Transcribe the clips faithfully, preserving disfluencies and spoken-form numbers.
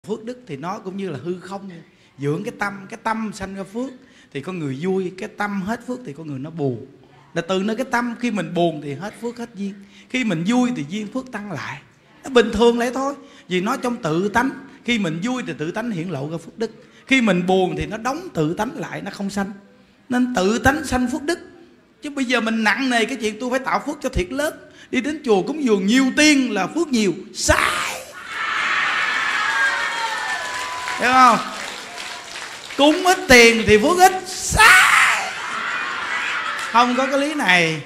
Phước đức thì nó cũng như là hư không, dưỡng cái tâm, cái tâm sanh ra phước thì con người vui, cái tâm hết phước thì con người nó buồn. Là từ nơi cái tâm, khi mình buồn thì hết phước hết duyên, khi mình vui thì duyên phước tăng lại. Nó bình thường lại thôi, vì nó trong tự tánh. Khi mình vui thì tự tánh hiển lộ ra phước đức, khi mình buồn thì nó đóng tự tánh lại, nó không sanh. Nên tự tánh sanh phước đức. Chứ bây giờ mình nặng nề cái chuyện tôi phải tạo phước cho thiệt lớn, đi đến chùa cúng dường nhiều tiên là phước nhiều, sai. Hiểu không? Cúng ít tiền thì phước ít, sai. Không có cái lý này.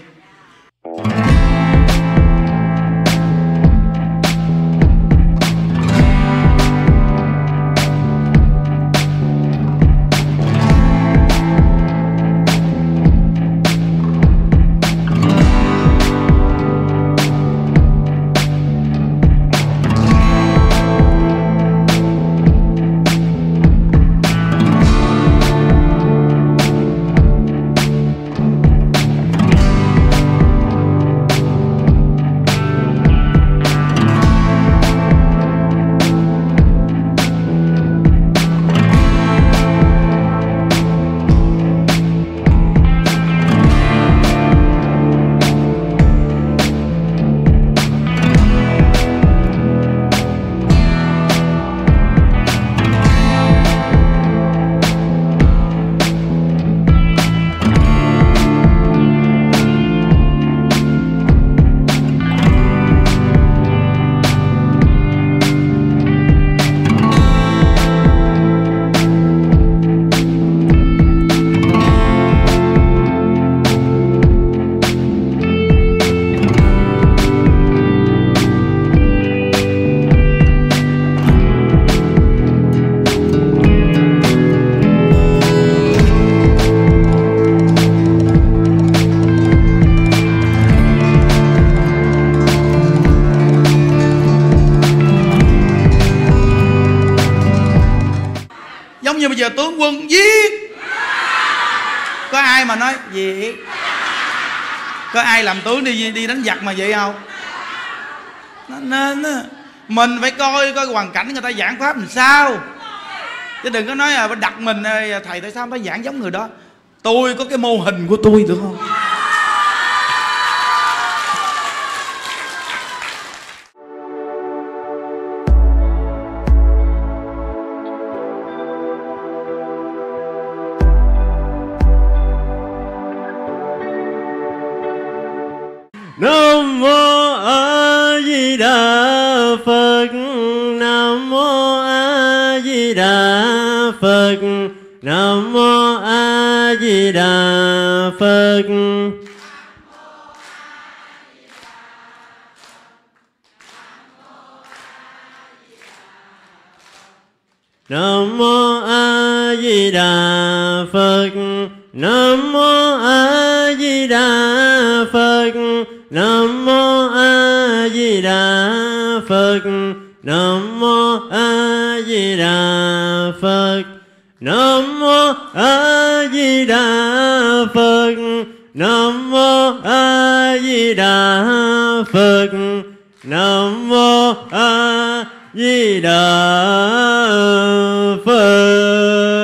Giống như bây giờ tướng quân giết, có ai mà nói gì? Có ai làm tướng đi đi đánh giặc mà vậy không? Nên mình phải coi coi hoàn cảnh người ta giảng pháp làm sao, chứ đừng có nói là đặt mình thầy tại sao không phải giảng giống người đó. Tôi có cái mô hình của tôi được không? Nam mô A Di Đà Phật. Nam mô A Di Đà Phật. Nam mô A Di Đà Phật. Nam mô A Di Đà Phật. Nam mô A Di Đà Phật. Nam mô A Di Đà Phật. Nam mô A Di Đà Phật. Nam mô A Di Đà Phật. Nam mô A Di Đà Phật. Nam mô A Di Đà Phật.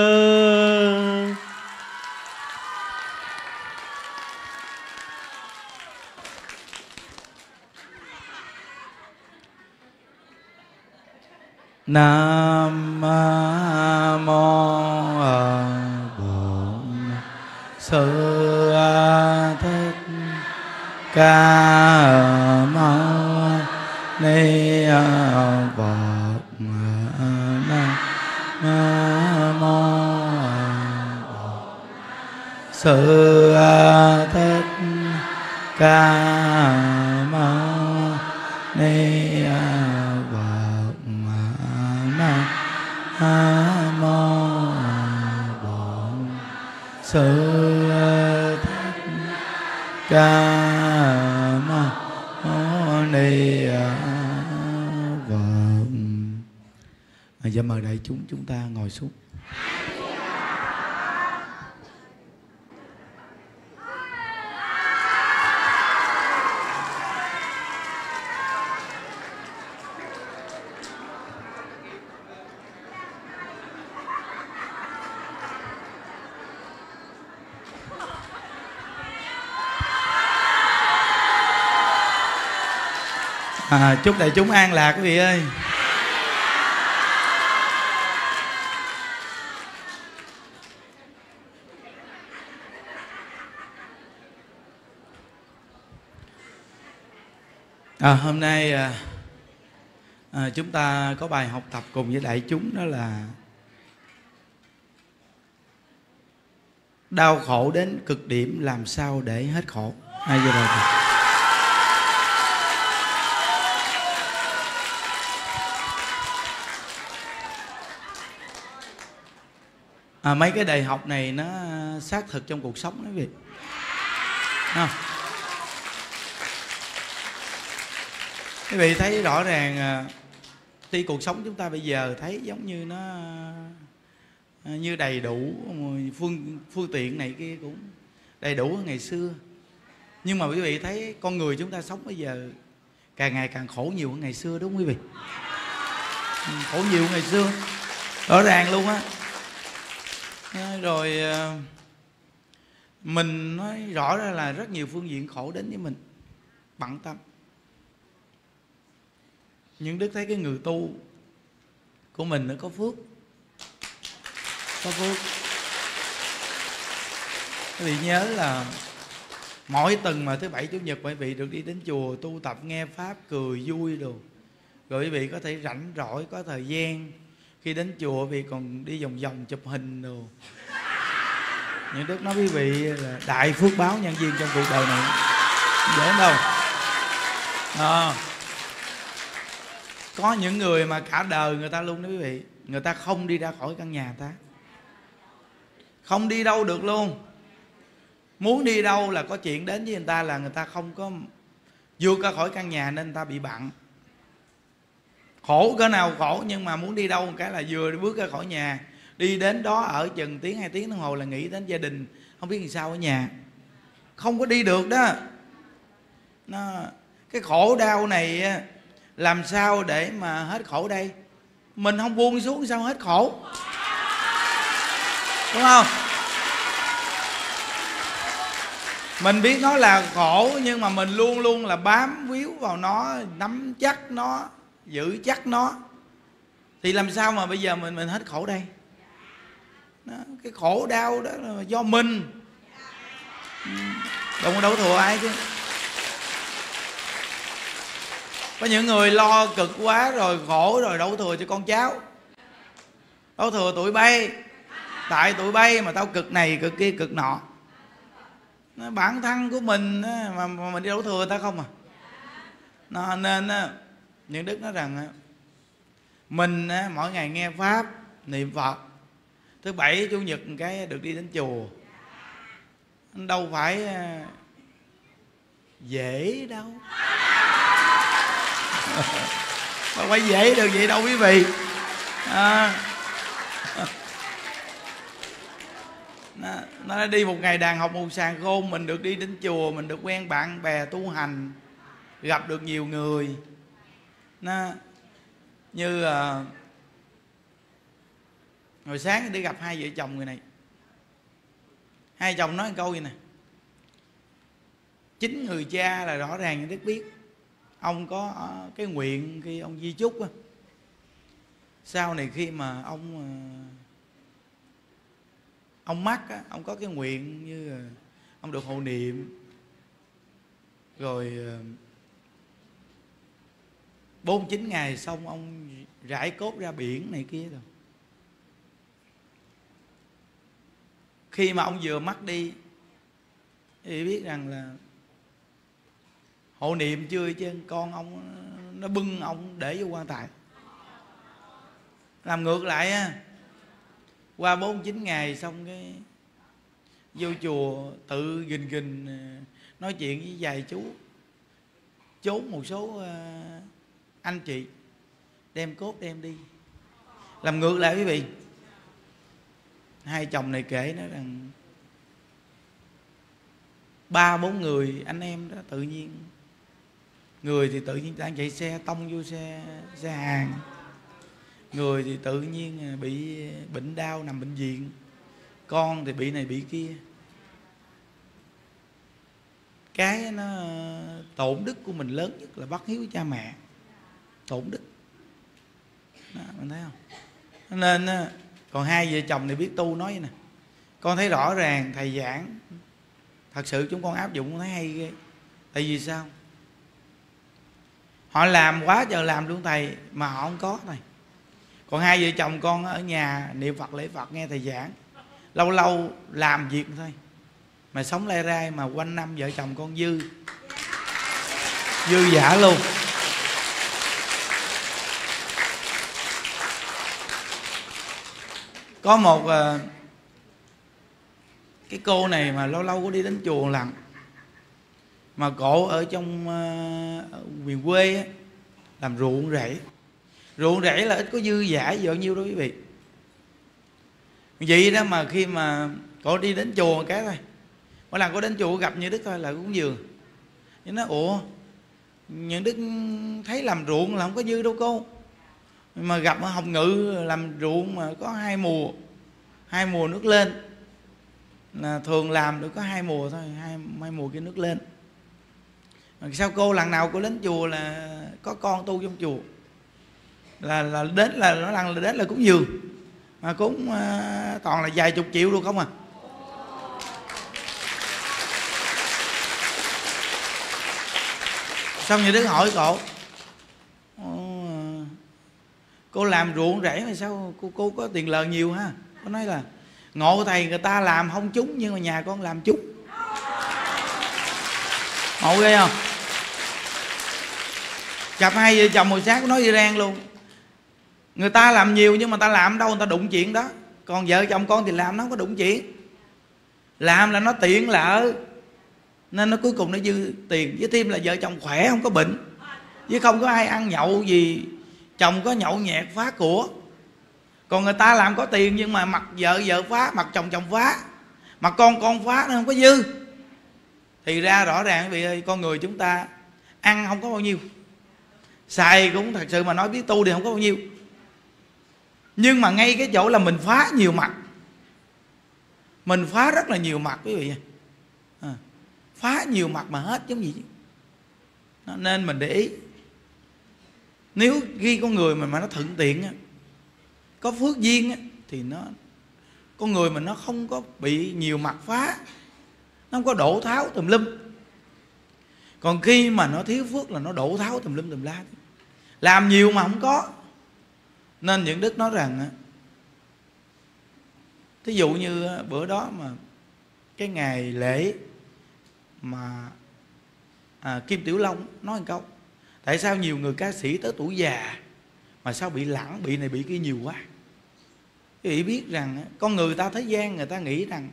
Nam mô Bổn Sư Thích Ca Mâu Ni Phật. Nam mô Sư Thích Ca Mâu Ni Nam mô Bổn Sư Thích Ca Mâu Ni Phật. Giờ mời đại chúng chúng ta ngồi xuống. À, chúc đại chúng an lạc quý vị ơi. À, hôm nay à, à, chúng ta có bài học tập cùng với đại chúng, đó là đau khổ đến cực điểm làm sao để hết khổ. Ai giờ rồi? À, mấy cái đề học này nó xác thực trong cuộc sống đó quý vị. Không? Quý vị thấy rõ ràng khi cuộc sống chúng ta bây giờ thấy giống như nó như đầy đủ phương phương tiện này kia cũng đầy đủ hơn ngày xưa, nhưng mà quý vị thấy con người chúng ta sống bây giờ càng ngày càng khổ nhiều hơn ngày xưa, đúng không quý vị? Khổ nhiều hơn ngày xưa rõ ràng luôn á. Rồi mình nói rõ ra là rất nhiều phương diện khổ đến với mình, bận tâm. Nhưng Đức thấy cái người tu của mình nó có phước, có phước. Quý vị nhớ là mỗi tuần mà thứ bảy chủ nhật quý vị được đi đến chùa tu tập nghe pháp cười vui đồ, rồi quý vị có thể rảnh rỗi có thời gian khi đến chùa quý vị còn đi vòng vòng chụp hình đồ. Nhưng Đức nói quý vị là đại phước báo nhân viên trong cuộc đời này, dễ đâu. À, có những người mà cả đời người ta luôn đó quý vị, người ta không đi ra khỏi căn nhà người ta, không đi đâu được luôn. Muốn đi đâu là có chuyện đến với người ta là người ta không có vượt ra khỏi căn nhà nên người ta bị bận. Khổ cỡ nào khổ, nhưng mà muốn đi đâu một cái là vừa bước ra khỏi nhà, đi đến đó ở chừng tiếng hai tiếng đồng hồ là nghĩ đến gia đình, không biết làm sao ở nhà, không có đi được đó. Nó, cái khổ đau này làm sao để mà hết khổ đây? Mình không buông xuống sao hết khổ, đúng không? Mình biết nó là khổ nhưng mà mình luôn luôn là bám víu vào nó, nắm chắc nó, giữ chắc nó, thì làm sao mà bây giờ mình mình hết khổ đây? Đó, cái khổ đau đó là do mình, đâu có đấu thừa ai chứ. Có những người lo cực quá rồi khổ rồi đổ thừa cho con cháu, đổ thừa tụi bay, tại tụi bay mà tao cực này cực kia cực nọ. Bản thân của mình mà mình đi đổ thừa người ta không à. Nó, nên những Đức nói rằng mình mỗi ngày nghe pháp niệm Phật, thứ bảy chủ nhật cái được đi đến chùa, đâu phải dễ đâu. Không phải dễ được vậy đâu quý vị. À, nó, nó đi một ngày đàn học một sàng khôn, mình được đi đến chùa, mình được quen bạn bè tu hành, gặp được nhiều người. Nó như uh, hồi sáng đi gặp hai vợ chồng người này, hai chồng nói một câu vậy nè: chính người cha là rõ ràng như Đức biết, ông có cái nguyện khi ông di chúc á, sau này khi mà ông ông mắc á, ông có cái nguyện như ông được hộ niệm, rồi bốn mươi chín ngày xong ông rải cốt ra biển này kia rồi. Khi mà ông vừa mất đi thì biết rằng là hộ niệm chưa chứ con ông nó bưng ông để vô quan tài, làm ngược lại á. Qua bốn mươi chín ngày xong cái vô chùa tự gìn gìn nói chuyện với vài chú, trốn một số anh chị đem cốt đem đi, làm ngược lại quý vị. Hai chồng này kể nói rằng ba bốn người anh em đó tự nhiên, người thì tự nhiên đang chạy xe tông vô xe xe hàng, người thì tự nhiên bị bệnh đau nằm bệnh viện, con thì bị này bị kia. Cái nó tổn đức của mình lớn nhất là bất hiếu cha mẹ. tổn đức. Đó, mình thấy không? Nên còn hai vợ chồng này biết tu nói vậy nè, con thấy rõ ràng thầy giảng thật sự chúng con áp dụng thấy hay ghê. Tại vì sao? Họ làm quá trời làm luôn thầy, mà họ không có thầy. Còn hai vợ chồng con ở nhà niệm Phật lễ Phật nghe thầy giảng, lâu lâu làm việc thôi, mà sống lai rai, mà quanh năm vợ chồng con dư dư dả luôn. Có một uh, cái cô này mà lâu lâu có đi đến chùa lần, mà cổ ở trong uh, miền quê á, làm ruộng rẫy. Ruộng rẫy là ít có dư dả gì bao nhiêu đó quý vị. Vậy đó mà khi mà cổ đi đến chùa một cái thôi, mỗi lần có đến chùa gặp Như Đức thôi là cúng dường. Nhưng nó ủa, Như Đức thấy làm ruộng là không có dư đâu cô, mà gặp ở Hồng Ngự làm ruộng mà có hai mùa, hai mùa nước lên, là thường làm được có hai mùa thôi, hai, hai mùa kia nước lên. Mà sao cô lần nào cô đến chùa là có con tu trong chùa là là đến là nó lần là đến là cúng dường, mà cũng uh, toàn là vài chục triệu luôn không à. Xong Như Đức hỏi cổ, cô làm ruộng rẫy mà sao cô cô có tiền lời nhiều ha? Cô nói là ngộ thầy, người ta làm không trúng nhưng mà nhà con làm trúng. Ngộ ghê không? Gặp hai vợ chồng hồi sáng nói đi rang luôn. Người ta làm nhiều nhưng mà ta làm đâu người ta đụng chuyện đó. Còn vợ chồng con thì làm nó không có đụng chuyện. Làm là nó tiện lợi, nên nó cuối cùng nó dư tiền. Với thêm là vợ chồng khỏe không có bệnh, chứ không có ai ăn nhậu gì chồng có nhậu nhẹt phá của. Còn người ta làm có tiền nhưng mà mặt vợ vợ phá, mặt chồng chồng phá, mặt con con phá nó không có dư. Thì ra rõ ràng quý vị ơi, con người chúng ta ăn không có bao nhiêu, xài cũng thật sự mà nói biết tu thì không có bao nhiêu. Nhưng mà ngay cái chỗ là mình phá nhiều mặt, mình phá rất là nhiều mặt quý vị à, phá nhiều mặt mà hết giống gì chứ. Nên mình để ý, nếu khi con người mình mà nó thuận tiện á, có phước duyên á, thì nó con người mình nó không có bị nhiều mặt phá, nó không có đổ tháo tùm lum. Còn khi mà nó thiếu phước là nó đổ tháo tùm lum tùm la, làm nhiều mà không có. Nên những Đức nói rằng á, thí dụ như bữa đó mà cái ngày lễ mà à, Kim Tiểu Long nói một câu, tại sao nhiều người ca sĩ tới tuổi già mà sao bị lẳng, bị này bị kia nhiều quá. Quý vị biết rằng con người ta thế gian người ta nghĩ rằng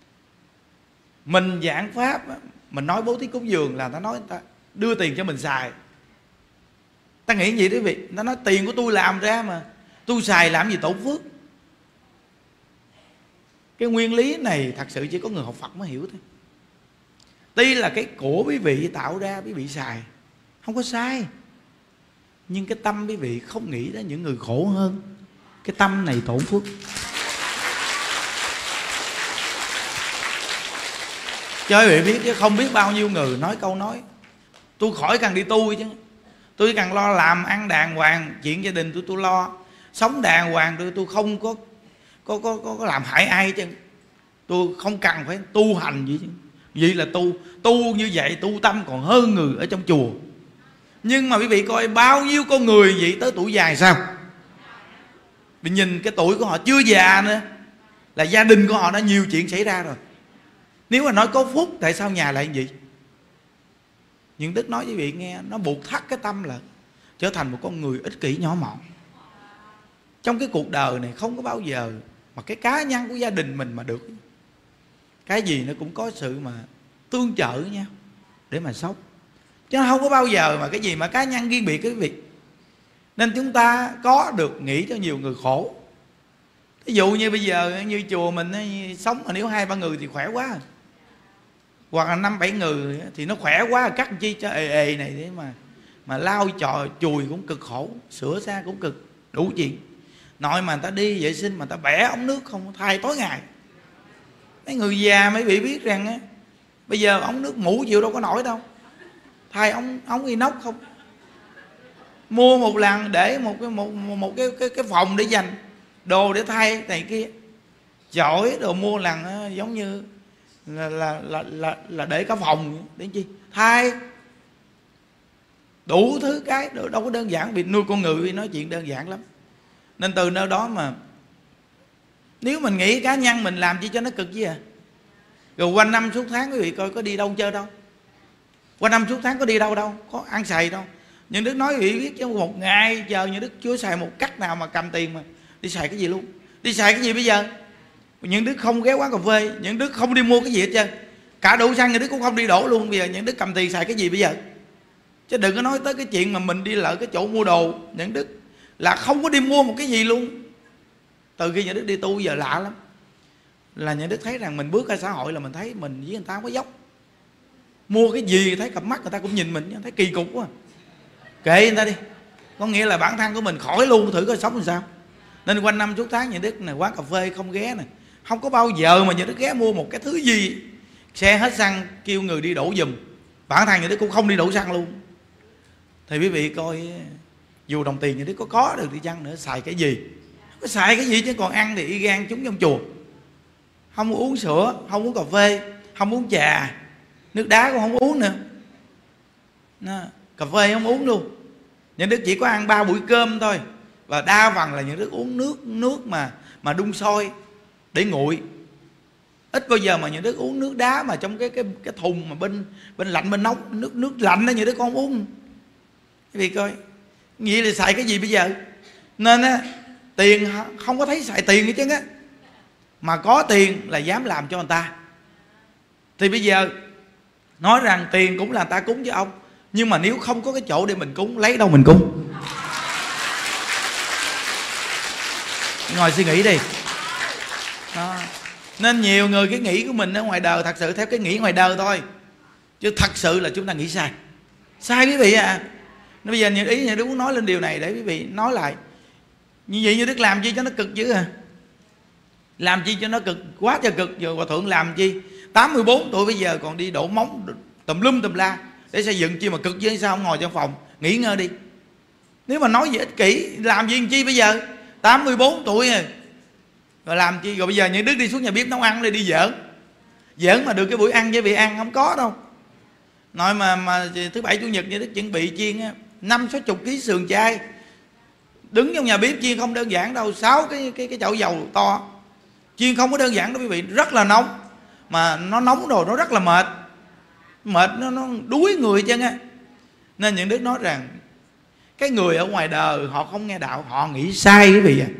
mình giảng pháp, mình nói bố thí cúng dường là ta nói người ta đưa tiền cho mình xài. Ta nghĩ gì đó quý vị, ta nói tiền của tôi làm ra mà tôi xài làm gì tổn phước. Cái nguyên lý này thật sự chỉ có người học Phật mới hiểu thôi. Tuy là cái của quý vị tạo ra quý vị xài không có sai, nhưng cái tâm quý vị không nghĩ đến những người khổ hơn, cái tâm này tổn phước. Cho quý vị biết chứ không biết bao nhiêu người nói câu nói tôi khỏi cần đi tu chứ, tôi cần lo làm ăn đàng hoàng, chuyện gia đình tôi tôi lo, sống đàng hoàng, tôi tôi không có có có có, có làm hại ai chứ, tôi không cần phải tu hành gì chứ. Vậy là tu tu như vậy, tu tâm còn hơn người ở trong chùa. Nhưng mà quý vị coi bao nhiêu con người vậy tới tuổi già sao? Vì nhìn cái tuổi của họ chưa già nữa, là gia đình của họ đã nhiều chuyện xảy ra rồi. Nếu mà nói có phúc, tại sao nhà lại như vậy? Những Đức nói với quý vị nghe, nó buộc thắt cái tâm là trở thành một con người ích kỷ nhỏ mọn. Trong cái cuộc đời này không có bao giờ mà cái cá nhân của gia đình mình mà được. Cái gì nó cũng có sự mà tương trợ nhau để mà sống, chứ không có bao giờ mà cái gì mà cá nhân riêng biệt cái việc. Nên chúng ta có được nghĩ cho nhiều người khổ. Ví dụ như bây giờ như chùa mình sống mà nếu hai ba người thì khỏe quá, hoặc là năm bảy người thì nó khỏe quá, cắt chi cho ề ề này để mà mà lau chòi chùi cũng cực khổ, sửa xa cũng cực, đủ chuyện. Nội mà người ta đi vệ sinh mà người ta bẻ ống nước không thay tối ngày. Mấy người già mấy vị biết rằng á, bây giờ ống nước mũ chịu đâu có nổi đâu, thay ống ống inox không. mua một lần để một cái một một cái cái, cái phòng để dành đồ để thay này kia, chổi đồ mua lần đó, giống như là là, là là là để cả phòng để chi thay, đủ thứ cái đâu có đơn giản. Vì nuôi con người nói chuyện đơn giản lắm. Nên từ nơi đó mà nếu mình nghĩ cá nhân mình làm chi cho nó cực gì à. Rồi quanh năm suốt tháng quý vị coi có đi đâu chơi đâu, quanh năm suốt tháng có đi đâu đâu, có ăn xài đâu. Những Đức nói quý vị biết chứ một ngày chờ Những Đức Chúa xài một cách nào mà cầm tiền mà đi xài cái gì luôn. Đi xài cái gì bây giờ? Những Đức không ghé quán cà phê, Những Đức không đi mua cái gì hết trơn, cả đủ xăng Những Đức cũng không đi đổ luôn. Bây giờ Những Đức cầm tiền xài cái gì bây giờ? Chứ đừng có nói tới cái chuyện mà mình đi lại cái chỗ mua đồ. Những Đức là không có đi mua một cái gì luôn. Từ khi Những Đức đi tu giờ lạ lắm, là Những Đức thấy rằng mình bước ra xã hội là mình thấy mình với người ta không có dốc. Mua cái gì thấy cặp mắt người ta cũng nhìn mình, thấy kỳ cục quá, kệ người ta đi. Có nghĩa là bản thân của mình khỏi luôn, thử coi sống làm sao. Nên quanh năm suốt tháng Những Đức này quán cà phê không ghé nè, không có bao giờ mà Những Đức ghé mua một cái thứ gì. Xe hết xăng kêu người đi đổ giùm, bản thân Những Đức cũng không đi đổ xăng luôn. Thì quý vị coi, dù đồng tiền Những Đức có có được đi chăng nữa, xài cái gì? Có xài cái gì chứ còn ăn thì y gan chúng trong chùa. Không uống sữa, không uống cà phê, không uống trà, nước đá cũng không uống nữa. Nó, cà phê không uống luôn. Những Đức chỉ có ăn ba buổi cơm thôi. Và đa phần là Những Đức uống nước nước mà mà đun sôi để nguội. Ít bao giờ mà Những Đức uống nước đá mà trong cái cái cái thùng mà bên bên lạnh bên nóng, nước nước lạnh đó Những Đức không uống. Quý vị coi, nghĩ là xài cái gì bây giờ? Nên á, tiền không có thấy xài tiền hết chứ á, mà có tiền là dám làm cho người ta. Thì bây giờ nói rằng tiền cũng là người ta cúng với ông, nhưng mà nếu không có cái chỗ để mình cúng, lấy đâu mình cúng? Ngồi suy nghĩ đi đó. Nên nhiều người cái nghĩ của mình ở ngoài đời thật sự theo cái nghĩ ngoài đời thôi, chứ thật sự là chúng ta nghĩ sai. Sai quý vị à. Bây giờ những ý Như Đức muốn nói lên điều này để quý vị nói lại. Như vậy Như Đức làm chi cho nó cực chứ à? Làm chi cho nó cực, quá trời cực. Giờ Hòa Thượng làm chi tám mươi bốn tuổi bây giờ còn đi đổ móng tùm lum tùm la để xây dựng chi mà cực chứ? Sao không ngồi trong phòng nghỉ ngơi đi? Nếu mà nói về ích kỷ, làm gì chi bây giờ? Tám mươi bốn tuổi rồi, rồi làm chi? Rồi bây giờ Những Đức đi xuống nhà bếp nấu ăn để đi giỡn. Giỡn mà được cái buổi ăn với vị ăn không có đâu. Nói mà mà thứ bảy chủ nhật Như Đức chuẩn bị chiên á, năm sáu chục ký sườn chay, đứng trong nhà bếp chiên không đơn giản đâu. Sáu cái cái cái chậu dầu to chiên không có đơn giản đâu quý vị, rất là nóng. Mà nó nóng rồi nó rất là mệt, mệt nó, nó đuối người chân á. Nên Những Đức nói rằng cái người ở ngoài đời họ không nghe đạo, họ nghĩ sai quý vị à.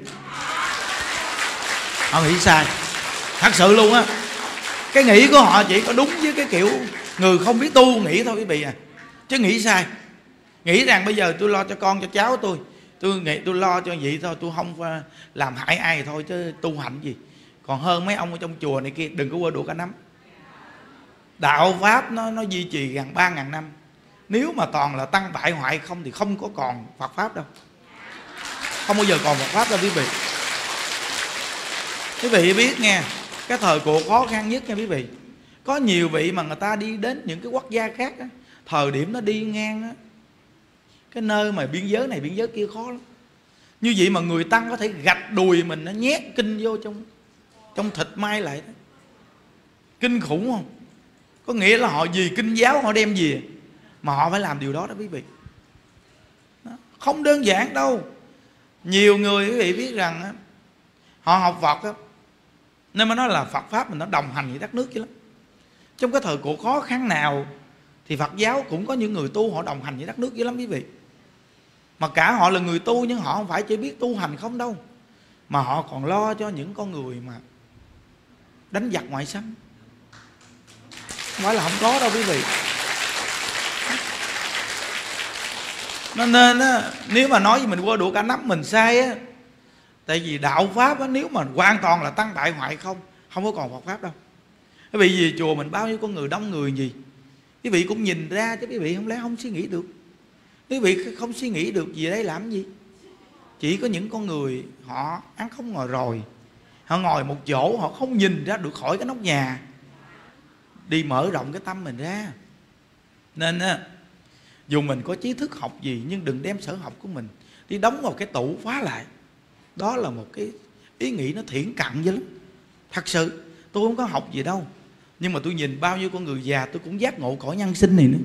Họ nghĩ sai thật sự luôn á. Cái nghĩ của họ chỉ có đúng với cái kiểu người không biết tu nghĩ thôi quý vị à. Chứ nghĩ sai. Nghĩ rằng bây giờ tôi lo cho con cho cháu tôi, tôi nghĩ tôi lo cho vậy thôi, tôi không làm hại ai thôi, chứ tu hành gì còn hơn mấy ông ở trong chùa này kia. Đừng có quơ đũa cả nắm. Đạo Pháp nó nó duy trì gần ba ngàn năm. Nếu mà toàn là tăng bại hoại không thì không có còn Phật Pháp đâu. Không bao giờ còn Phật Pháp đâu quý vị. Quý vị biết nghe, cái thời cuộc khó khăn nhất nha quý vị. Có nhiều vị mà người ta đi đến những cái quốc gia khác á, thời điểm nó đi ngang á, cái nơi mà biên giới này biên giới kia khó lắm. Như vậy mà người Tăng có thể gạch đùi mình, nó nhét kinh vô trong trong thịt mai lại đó. Kinh khủng không? Có nghĩa là họ vì kinh giáo họ đem về, mà họ phải làm điều đó đó quý vị. Đó. Không đơn giản đâu. Nhiều người quý vị biết rằng á, họ học Phật á, nên mà nói là Phật Pháp mình nó đồng hành với đất nước chứ lắm. Trong cái thời cuộc khó khăn nào thì Phật giáo cũng có những người tu họ đồng hành với đất nước dữ lắm quý vị. Mà cả họ là người tu, nhưng họ không phải chỉ biết tu hành không đâu, mà họ còn lo cho những con người mà đánh giặc ngoại xâm. Không phải là không có đâu quý vị. Nên, nên á, nếu mà nói với mình quơ đũa cả nắm mình sai á. Tại vì đạo Pháp á, nếu mà hoàn toàn là tăng bại hoại không, không có còn Phật Pháp đâu. Quý vị vì chùa mình bao nhiêu con người đông người gì, quý vị cũng nhìn ra chứ quý vị không lẽ không suy nghĩ được. Quý vị không suy nghĩ được gì đây làm gì. Chỉ có những con người họ ăn không ngồi rồi, họ ngồi một chỗ, họ không nhìn ra được khỏi cái nóc nhà, đi mở rộng cái tâm mình ra. Nên á, Dù mình có trí thức học gì, nhưng đừng đem sở học của mình đi đóng vào cái tủ khóa lại. Đó là một cái ý nghĩ nó thiển cận dữ lắm. Thật sự tôi không có học gì đâu, nhưng mà tôi nhìn bao nhiêu con người già tôi cũng giác ngộ cõi nhân sinh này nữa.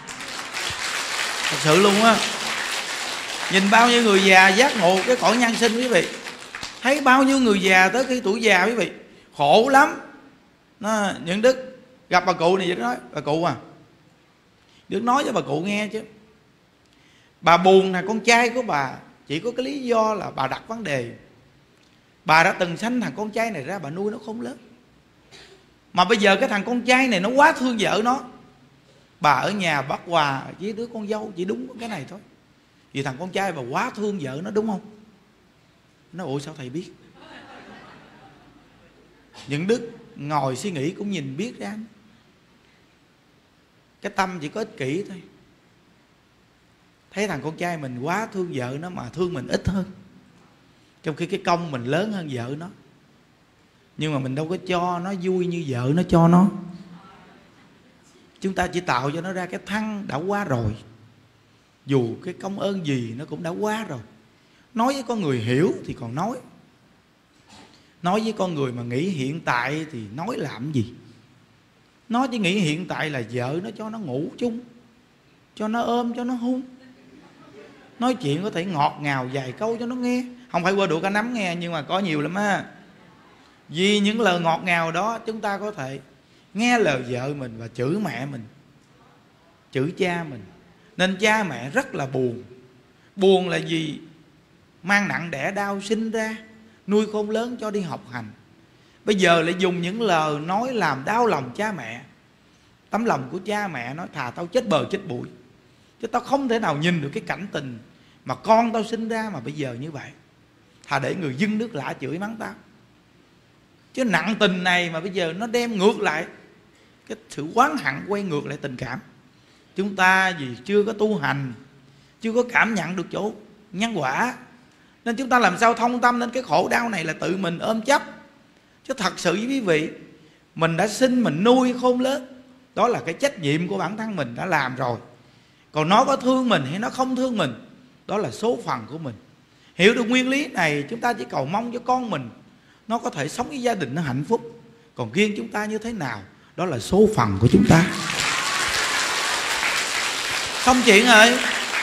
Thật sự luôn á. Nhìn bao nhiêu người già giác ngộ cái cõi nhân sinh quý vị. Thấy bao nhiêu người già tới khi tuổi già quý vị khổ lắm. Nó, những Đức gặp bà cụ này, Đức nói bà cụ à, Đức nói cho bà cụ nghe chứ. Bà buồn là con trai của bà chỉ có cái lý do là bà đặt vấn đề. Bà đã từng sanh thằng con trai này ra, bà nuôi nó không lớn. Mà bây giờ cái thằng con trai này nó quá thương vợ nó. Bà ở nhà bắt quà với đứa con dâu chỉ đúng cái này thôi. Vì thằng con trai bà quá thương vợ nó, đúng không? Nó ủa sao thầy biết? Những Đức ngồi suy nghĩ cũng nhìn biết ra. Cái tâm chỉ có ích kỷ thôi. Thấy thằng con trai mình quá thương vợ nó mà thương mình ít hơn, trong khi cái công mình lớn hơn vợ nó. Nhưng mà mình đâu có cho nó vui như vợ nó cho nó. Chúng ta chỉ tạo cho nó ra cái thăng đã quá rồi. Dù cái công ơn gì nó cũng đã quá rồi. Nói với con người hiểu thì còn nói. Nói với con người mà nghĩ hiện tại thì nói làm gì? Nó chỉ nghĩ hiện tại là vợ nó cho nó ngủ chung, cho nó ôm, cho nó hôn. Nói chuyện có thể ngọt ngào vài câu cho nó nghe. Không phải qua đũa cá nắm nghe, nhưng mà có nhiều lắm á. Vì những lời ngọt ngào đó chúng ta có thể nghe lời vợ mình và chửi mẹ mình, chửi cha mình. Nên cha mẹ rất là buồn. Buồn là gì? Mang nặng đẻ đau sinh ra, nuôi khôn lớn cho đi học hành. Bây giờ lại dùng những lời nói làm đau lòng cha mẹ. Tấm lòng của cha mẹ nói thà tao chết bờ chết bụi, chứ tao không thể nào nhìn được cái cảnh tình mà con tao sinh ra mà bây giờ như vậy. Thà để người dưng nước lã chửi mắng tao. Chứ nặng tình này mà bây giờ nó đem ngược lại cái sự oán hận, quay ngược lại tình cảm. Chúng ta vì chưa có tu hành, chưa có cảm nhận được chỗ nhân quả, nên chúng ta làm sao thông tâm đến cái khổ đau này là tự mình ôm chấp. Chứ thật sự với quý vị, mình đã sinh mình nuôi khôn lớn, đó là cái trách nhiệm của bản thân mình đã làm rồi. Còn nó có thương mình hay nó không thương mình, đó là số phận của mình. Hiểu được nguyên lý này, chúng ta chỉ cầu mong cho con mình nó có thể sống với gia đình nó hạnh phúc. Còn riêng chúng ta như thế nào, đó là số phận của chúng ta. Xong chuyện rồi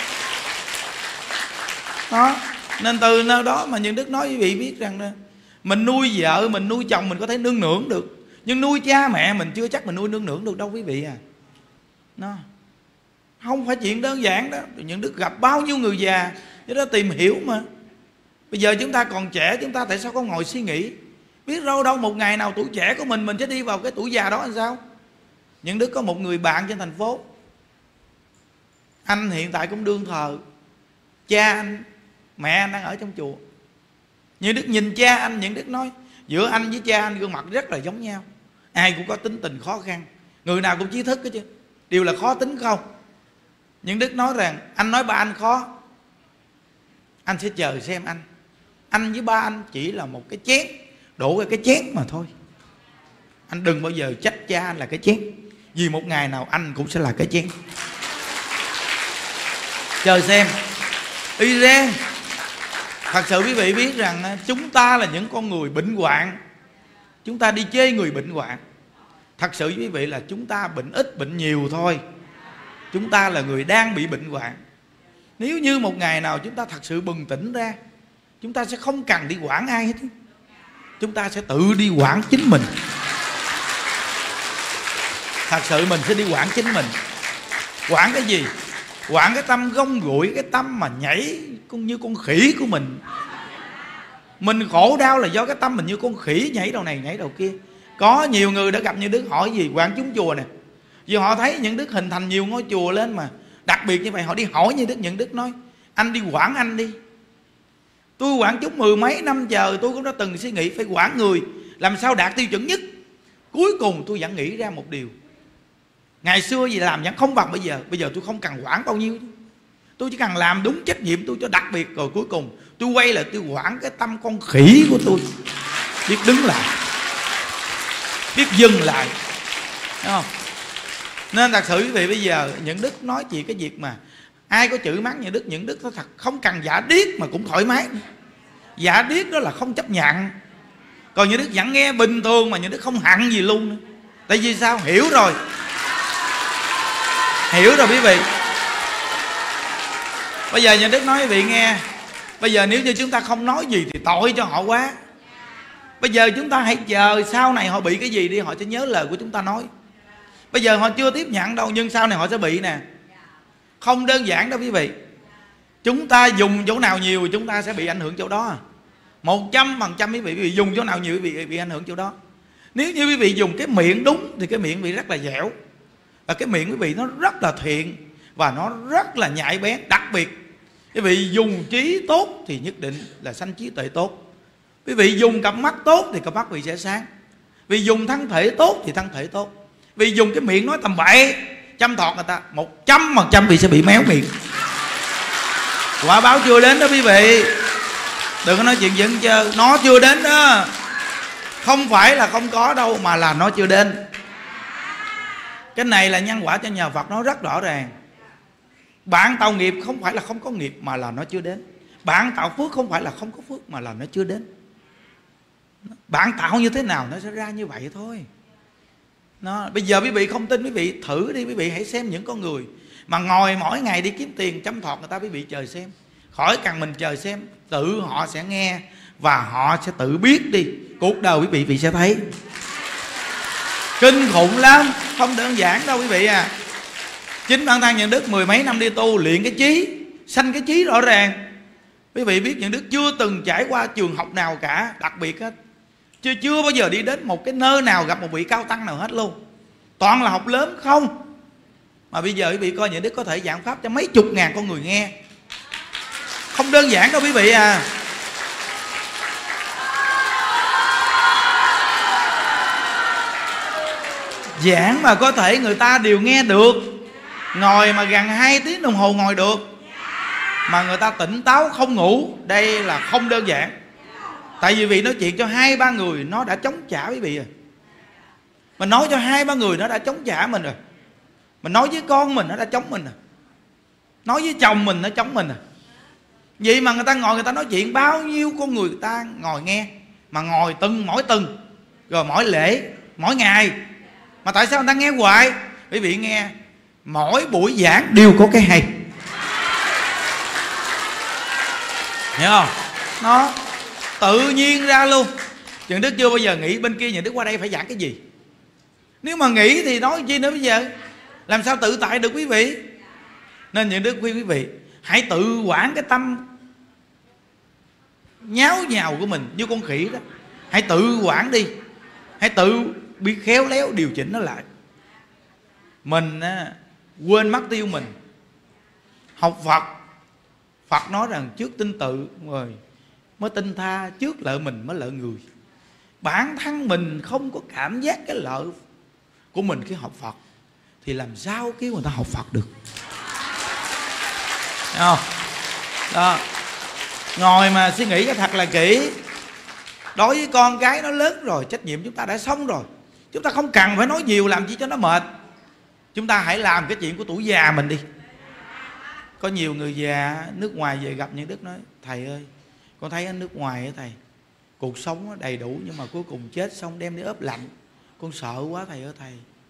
đó. Nên từ nơi đó mà những Đức nói với vị biết rằng mình nuôi vợ, mình nuôi chồng mình có thể nương nương được, nhưng nuôi cha mẹ mình chưa chắc mình nuôi nương nương được đâu quý vị à. Nó không phải chuyện đơn giản đó. Những Đức gặp bao nhiêu người già cho đó tìm hiểu mà. Bây giờ chúng ta còn trẻ, chúng ta tại sao không ngồi suy nghĩ? Biết đâu đâu một ngày nào tuổi trẻ của mình mình sẽ đi vào cái tuổi già đó làm sao? Những Đức có một người bạn trên thành phố. Anh hiện tại cũng đương thờ. Cha anh, mẹ anh đang ở trong chùa. Những Đức nhìn cha anh, những Đức nói giữa anh với cha anh gương mặt rất là giống nhau. Ai cũng có tính tình khó khăn, người nào cũng trí thức hết chứ, đều là khó tính không. Những Đức nói rằng anh nói ba anh khó, anh sẽ chờ xem anh. Anh với ba anh chỉ là một cái chén, đổ ra cái chén mà thôi. Anh đừng bao giờ trách cha anh là cái chén, vì một ngày nào anh cũng sẽ là cái chén. Chờ xem. Iran, thật sự quý vị biết rằng chúng ta là những con người bệnh hoạn. Chúng ta đi chê người bệnh hoạn. Thật sự quý vị là chúng ta bệnh ít bệnh nhiều thôi. Chúng ta là người đang bị bệnh hoạn. Nếu như một ngày nào chúng ta thật sự bừng tỉnh ra, chúng ta sẽ không cần đi quản ai hết. Chúng ta sẽ tự đi quản chính mình. Thật sự mình sẽ đi quản chính mình. Quản cái gì? Quản cái tâm gông gụi, cái tâm mà nhảy như con khỉ của mình. Mình khổ đau là do cái tâm mình như con khỉ, nhảy đầu này nhảy đầu kia. Có nhiều người đã gặp những Đức hỏi gì quản chúng chùa nè, vì họ thấy những Đức hình thành nhiều ngôi chùa lên mà đặc biệt như vậy, họ đi hỏi như Đức. Những Đức nói anh đi quản anh đi. Tôi quản chúng mười mấy năm chờ, tôi cũng đã từng suy nghĩ phải quản người làm sao đạt tiêu chuẩn nhất. Cuối cùng tôi vẫn nghĩ ra một điều, ngày xưa gì làm vẫn không bằng bây giờ. Bây giờ tôi không cần quản bao nhiêu, tôi chỉ cần làm đúng trách nhiệm tôi cho đặc biệt. Rồi cuối cùng tôi quay lại tôi quản cái tâm con khỉ của tôi, biết đứng lại, biết dừng lại, đúng không? Nên thật sự quý vị bây giờ những Đức nói chỉ cái việc mà Ai có chữ mắng nhà Đức, những Đức nó thật không cần giả điếc mà cũng thoải mái. Giả điếc đó là không chấp nhận. Còn nhà Đức vẫn nghe bình thường mà nhà Đức không hận gì luôn nữa. Tại vì sao? Hiểu rồi. Hiểu rồi quý vị. Bây giờ nhà Đức nói quý vị nghe, bây giờ nếu như chúng ta không nói gì thì tội cho họ quá. Bây giờ chúng ta hãy chờ sau này họ bị cái gì đi, họ sẽ nhớ lời của chúng ta nói. Bây giờ họ chưa tiếp nhận đâu, nhưng sau này họ sẽ bị nè. Không đơn giản đâu quý vị. Chúng ta dùng chỗ nào nhiều chúng ta sẽ bị ảnh hưởng chỗ đó. Một trăm phần trăm quý vị, quý vị dùng chỗ nào nhiều quý vị bị ảnh hưởng chỗ đó. Nếu như quý vị dùng cái miệng đúng thì cái miệng quý vị rất là dẻo. Và cái miệng quý vị nó rất là thiện. Và nó rất là nhạy bén. Đặc biệt quý vị dùng trí tốt thì nhất định là sanh trí tuệ tốt. Quý vị dùng cặp mắt tốt thì cặp mắt quý vị sẽ sáng. Vì dùng thân thể tốt thì thân thể tốt. Vì dùng cái miệng nói tầm bậy châm thọt người ta, một trăm phần trăm vị sẽ bị méo miệng. Quả báo chưa đến đó quý vị. Đừng có nói chuyện giận chơi. Nó chưa đến đó. Không phải là không có đâu, mà là nó chưa đến. Cái này là nhân quả cho nhà Phật nói rất rõ ràng. Bạn tạo nghiệp không phải là không có nghiệp, mà là nó chưa đến. Bạn tạo phước không phải là không có phước, mà là nó chưa đến. Bạn tạo như thế nào nó sẽ ra như vậy thôi. Nó, bây giờ quý vị không tin, quý vị thử đi. Quý vị hãy xem những con người mà ngồi mỗi ngày đi kiếm tiền chăm thọt người ta, quý vị chờ xem. Khỏi cần mình chờ xem, tự họ sẽ nghe và họ sẽ tự biết đi. Cuộc đời quý vị, quý vị sẽ thấy kinh khủng lắm, không đơn giản đâu quý vị à. Chính bản thân Nhuận Đức mười mấy năm đi tu, luyện cái trí, sanh cái trí rõ ràng. Quý vị biết Nhuận Đức chưa từng trải qua trường học nào cả, đặc biệt hết. Chưa chưa bao giờ đi đến một cái nơi nào gặp một vị cao tăng nào hết luôn. Toàn là học lớn không. Mà bây giờ quý vị coi Nhuận Đức có thể giảng pháp cho mấy chục ngàn con người nghe. Không đơn giản đâu quý vị à. Giảng mà có thể người ta đều nghe được. Ngồi mà gần hai tiếng đồng hồ ngồi được, mà người ta tỉnh táo không ngủ. Đây là không đơn giản. Tại vì vị nói chuyện cho hai ba người nó đã chống trả quý vị rồi. Mình nói cho hai ba người nó đã chống trả mình rồi. Mình nói với con mình nó đã chống mình rồi. Nói với chồng mình nó chống mình rồi. Vậy mà người ta ngồi người ta nói chuyện, bao nhiêu con người, người ta ngồi nghe. Mà ngồi từng mỗi từng, rồi mỗi lễ, mỗi ngày. Mà tại sao người ta nghe hoài? Quý vị nghe, mỗi buổi giảng đều có cái hay. Hiểu không? Nó tự nhiên ra luôn. Nhuận Đức chưa bao giờ nghĩ bên kia Nhuận Đức qua đây phải giảng cái gì. Nếu mà nghĩ thì nói chi nữa bây giờ. Làm sao tự tại được quý vị. Nên Nhuận Đức khuyên quý vị hãy tự quản cái tâm nháo nhào của mình như con khỉ đó. Hãy tự quản đi. Hãy tự biết khéo léo điều chỉnh nó lại. Mình á, quên mất tiêu mình. Học Phật, Phật nói rằng trước tin tự rồi mới tin tha, trước lợi mình mới lợi người. Bản thân mình không có cảm giác cái lợi của mình khi học Phật thì làm sao kêu người ta học Phật được. Thấy không? Đó. Ngồi mà suy nghĩ cái thật là kỹ. Đối với con cái nó lớn rồi, trách nhiệm chúng ta đã xong rồi. Chúng ta không cần phải nói nhiều làm chi cho nó mệt. Chúng ta hãy làm cái chuyện của tuổi già mình đi. Có nhiều người già nước ngoài về gặp Nhuận Đức nói: thầy ơi, con thấy ở nước ngoài á thầy, cuộc sống đầy đủ nhưng mà cuối cùng chết xong đem đi ốp lạnh. Con sợ quá thầy ơi thầy.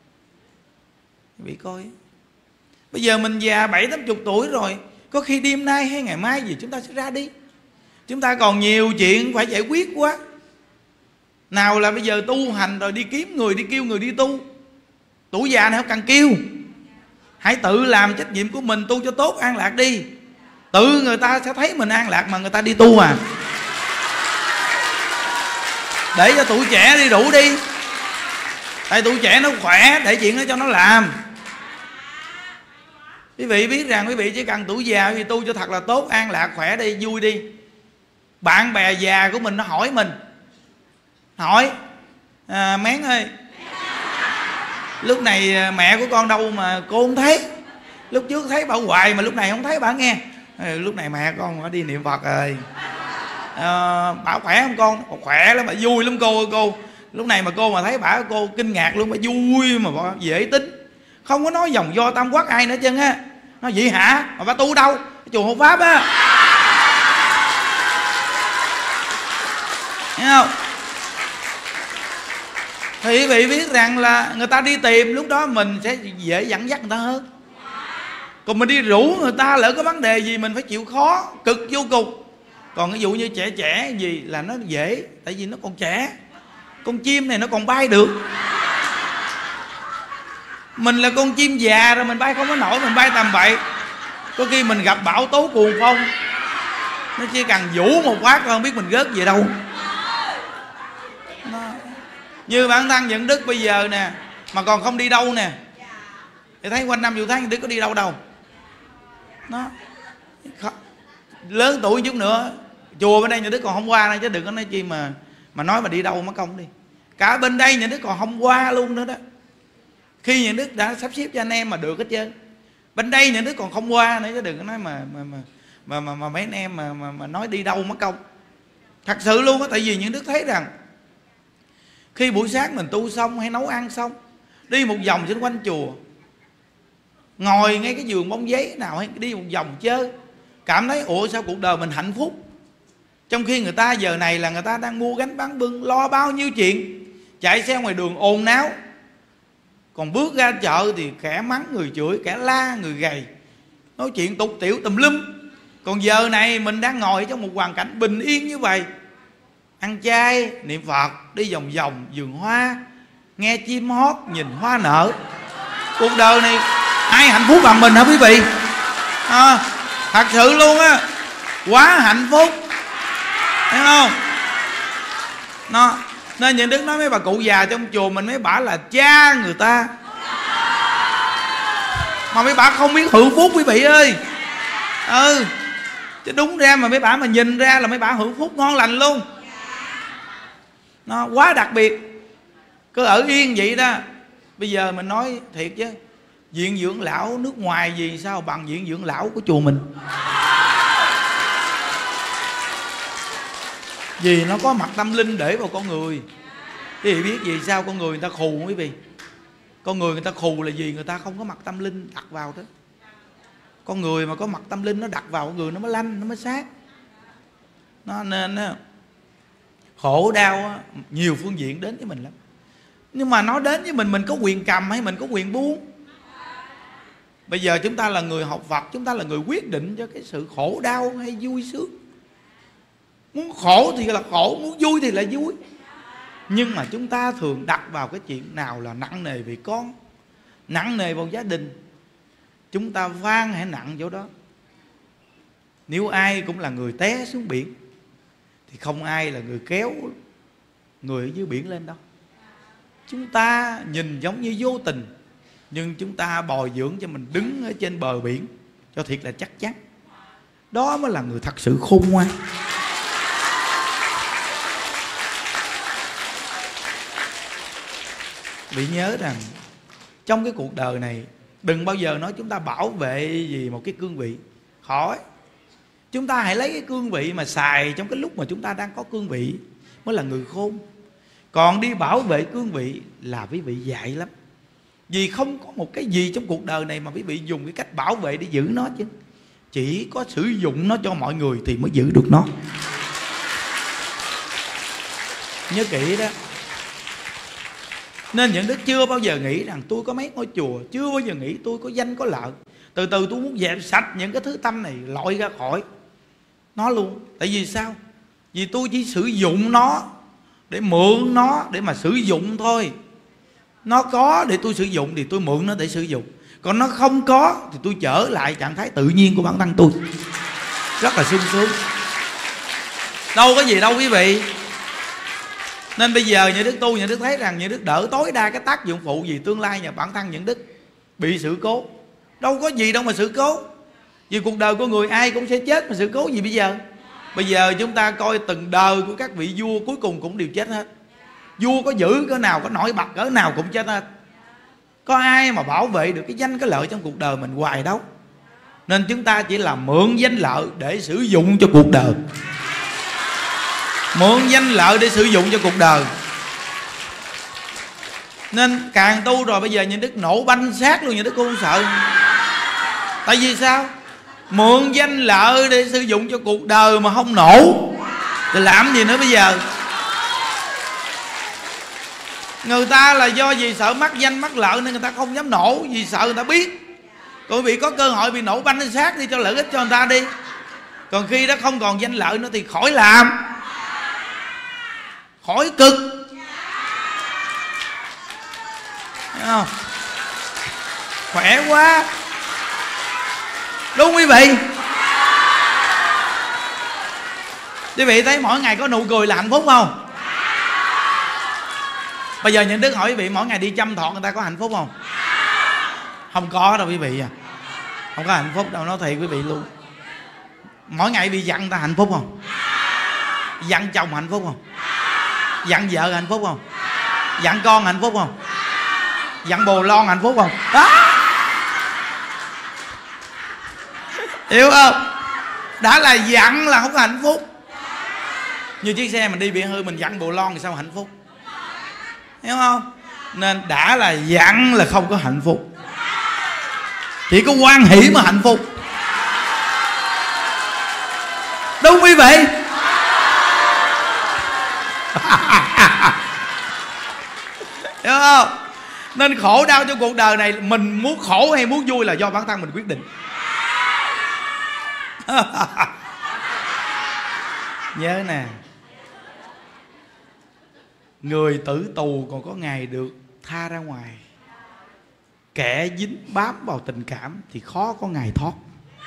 Bị coi. Bây giờ mình già bảy tám chục tuổi rồi, có khi đêm nay hay ngày mai gì chúng ta sẽ ra đi. Chúng ta còn nhiều chuyện phải giải quyết quá. Nào là bây giờ tu hành rồi đi kiếm người, đi kêu người đi tu. Tuổi già này không cần kêu. Hãy tự làm trách nhiệm của mình, tu cho tốt an lạc đi. Tự người ta sẽ thấy mình an lạc mà người ta đi tu à. Để cho tuổi trẻ đi đủ đi. Tại tuổi trẻ nó khỏe, để chuyện đó cho nó làm. Quý vị biết rằng quý vị chỉ cần tuổi già quý vị tu cho thật là tốt, an lạc, khỏe đi, vui đi. Bạn bè già của mình nó hỏi mình, hỏi à, Mén ơi, lúc này mẹ của con đâu mà cô không thấy. Lúc trước thấy bà hoài mà lúc này không thấy bà nghe. À, lúc này mẹ con đã đi niệm Phật rồi. À, bà khỏe không con? Khỏe lắm, bà vui lắm cô ơi cô. Lúc này mà cô mà thấy bà, cô kinh ngạc luôn, bà vui mà bà dễ tính. Không có nói dòng do tam quốc ai nữa chân á. Nó vậy hả? Mà bà tu đâu? Cái chùa Hộ Pháp á. Thấy không? Thì quý vị biết rằng là người ta đi tìm, lúc đó mình sẽ dễ dẫn dắt người ta hơn. Còn mình đi rủ người ta, lỡ có vấn đề gì mình phải chịu khó cực vô cùng. Còn ví dụ như trẻ trẻ gì là nó dễ, tại vì nó còn trẻ. Con chim này nó còn bay được. Mình là con chim già rồi, mình bay không có nổi, mình bay tầm bậy. Có khi mình gặp bão tố cuồng phong, nó chỉ cần vũ một phát thôi, không biết mình rớt về đâu. Nó... Như bản thân Nhuận Đức bây giờ nè, mà còn không đi đâu nè, thì thấy quanh năm vụ tháng Nhuận Đức có đi đâu đâu. Nó lớn tuổi chút nữa, chùa bên đây Nhuận Đức còn không qua đây, chứ đừng có nói chi mà mà nói mà đi đâu mất công đi. Cả bên đây Nhuận Đức còn không qua luôn nữa đó. Khi Nhuận Đức đã sắp xếp cho anh em mà được hết trơn. Bên đây Nhuận Đức còn không qua nữa, chứ đừng có nói mà mà mà mà, mà, mà mấy anh em mà, mà mà nói đi đâu mất công. Thật sự luôn á, tại vì Nhuận Đức thấy rằng khi buổi sáng mình tu xong hay nấu ăn xong, đi một vòng xung quanh chùa, ngồi ngay cái giường bông giấy nào hay đi một vòng chơi, cảm thấy ủa sao cuộc đời mình hạnh phúc. Trong khi người ta giờ này là người ta đang mua gánh bán bưng, lo bao nhiêu chuyện, chạy xe ngoài đường ồn náo. Còn bước ra chợ thì kẻ mắng người chửi, kẻ la người gầy, nói chuyện tục tiểu tùm lum. Còn giờ này mình đang ngồi trong một hoàn cảnh bình yên như vậy, ăn chay, niệm Phật, đi vòng vòng vườn hoa, nghe chim hót, nhìn hoa nở. Cuộc đời này ai hạnh phúc bằng mình hả quý vị? À, thật sự luôn á, quá hạnh phúc, thấy không? Nó nên Nhuận Đức nói mấy bà cụ già trong chùa mình, mấy bà là cha người ta, mà mấy bà không biết hưởng phúc quý vị ơi. Ừ, chứ đúng ra mà mấy bà mà nhìn ra là mấy bà hưởng phúc ngon lành luôn. Nó quá đặc biệt. Cứ ở yên vậy đó. Bây giờ mình nói thiệt chứ, viện dưỡng lão nước ngoài gì sao bằng viện dưỡng lão của chùa mình. Vì nó có mặt tâm linh để vào con người. Quý vị biết vì sao con người người ta khù không quý vị? Con người người ta khù là vì người ta không có mặt tâm linh đặt vào đó. Con người mà có mặt tâm linh nó đặt vào con người nó mới lanh, nó mới sát. Nó nên khổ đau nhiều phương diện đến với mình lắm. Nhưng mà nó đến với mình, mình có quyền cầm hay mình có quyền buông? Bây giờ chúng ta là người học Phật, chúng ta là người quyết định cho cái sự khổ đau hay vui sướng. Muốn khổ thì là khổ, muốn vui thì là vui. Nhưng mà chúng ta thường đặt vào cái chuyện nào là nặng nề vì con, nặng nề vào gia đình, chúng ta van hãy nặng chỗ đó. Nếu ai cũng là người té xuống biển thì không ai là người kéo người ở dưới biển lên đâu. Chúng ta nhìn giống như vô tình, nhưng chúng ta bồi dưỡng cho mình đứng ở trên bờ biển cho thiệt là chắc chắn. Đó mới là người thật sự khôn ngoan. Bị nhớ rằng trong cái cuộc đời này đừng bao giờ nói chúng ta bảo vệ gì một cái cương vị. Khỏi. Chúng ta hãy lấy cái cương vị mà xài trong cái lúc mà chúng ta đang có cương vị mới là người khôn. Còn đi bảo vệ cương vị là quý vị dại lắm. Vì không có một cái gì trong cuộc đời này mà quý vị dùng cái cách bảo vệ để giữ nó chứ. Chỉ có sử dụng nó cho mọi người thì mới giữ được nó. Nhớ kỹ đó. Nên Nhuận Đức chưa bao giờ nghĩ rằng tôi có mấy ngôi chùa, chưa bao giờ nghĩ tôi có danh có lợi. Từ từ tôi muốn dẹp sạch những cái thứ tâm này, loại ra khỏi nó luôn. Tại vì sao? Vì tôi chỉ sử dụng nó để mượn nó để mà sử dụng thôi. Nó có để tôi sử dụng thì tôi mượn nó để sử dụng. Còn nó không có thì tôi trở lại trạng thái tự nhiên của bản thân tôi. Rất là sung sướng. Đâu có gì đâu quý vị. Nên bây giờ Nhuận Đức tu, Nhuận Đức thấy rằng Nhuận Đức đỡ tối đa cái tác dụng phụ gì tương lai nhà bản thân Nhuận Đức bị sự cố. Đâu có gì đâu mà sự cố. Vì cuộc đời của người ai cũng sẽ chết, mà sự cố gì bây giờ? Bây giờ chúng ta coi từng đời của các vị vua cuối cùng cũng đều chết hết. Vua có giữ cỡ nào, có nổi bật cỡ nào cũng chết hết. Có ai mà bảo vệ được cái danh cái lợi trong cuộc đời mình hoài đâu. Nên chúng ta chỉ là mượn danh lợi để sử dụng cho cuộc đời. Mượn danh lợi để sử dụng cho cuộc đời. Nên càng tu rồi bây giờ Nhuận Đức nổ banh xác luôn, Nhuận Đức cũng không sợ. Tại vì sao? Mượn danh lợi để sử dụng cho cuộc đời mà không nổ thì làm gì nữa bây giờ? Người ta là do vì sợ mắc danh mắc lợi nên người ta không dám nổ, vì sợ người ta biết. Còn bị có cơ hội bị nổ banh lên xác đi cho lợi ích cho người ta đi. Còn khi đó không còn danh lợi nữa thì khỏi làm, khỏi cực. Thấy không? Khỏe quá, đúng không quý vị? Quý vị thấy mỗi ngày có nụ cười là hạnh phúc không? Bây giờ những Đức hỏi quý vị, mỗi ngày đi chăm thọ người ta có hạnh phúc không? Không có đâu quý vị à. Không có hạnh phúc đâu, nói thiệt quý vị luôn. Mỗi ngày bị giận người ta hạnh phúc không? Giận chồng hạnh phúc không? Giận vợ hạnh phúc không? Giận con hạnh phúc không? Giận bồ lon hạnh phúc không? Đó. Hiểu không? Đã là giận là không có hạnh phúc. Như chiếc xe mình đi bị hư, mình giận bồ lon thì sao hạnh phúc? Hiểu không? Nên đã là giận là không có hạnh phúc. Chỉ có hoan hỷ mà hạnh phúc. Đúng quý vị? Hiểu không? Nên khổ đau trong cuộc đời này, mình muốn khổ hay muốn vui là do bản thân mình quyết định. Nhớ nè, người tử tù còn có ngày được tha ra ngoài. Kẻ dính bám vào tình cảm thì khó có ngày thoát.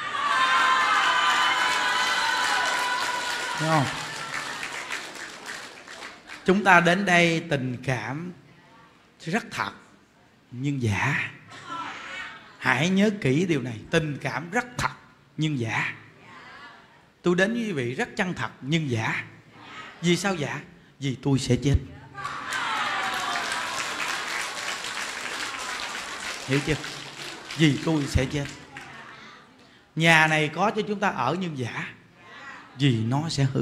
Đúng không? Chúng ta đến đây tình cảm rất thật nhưng giả. Hãy nhớ kỹ điều này, tình cảm rất thật nhưng giả. Tôi đến với quý vị rất chân thật nhưng giả. Vì sao giả? Vì tôi sẽ chết. Hiểu chưa? Vì tôi sẽ chết. Nhà này có cho chúng ta ở nhưng giả, vì nó sẽ hư.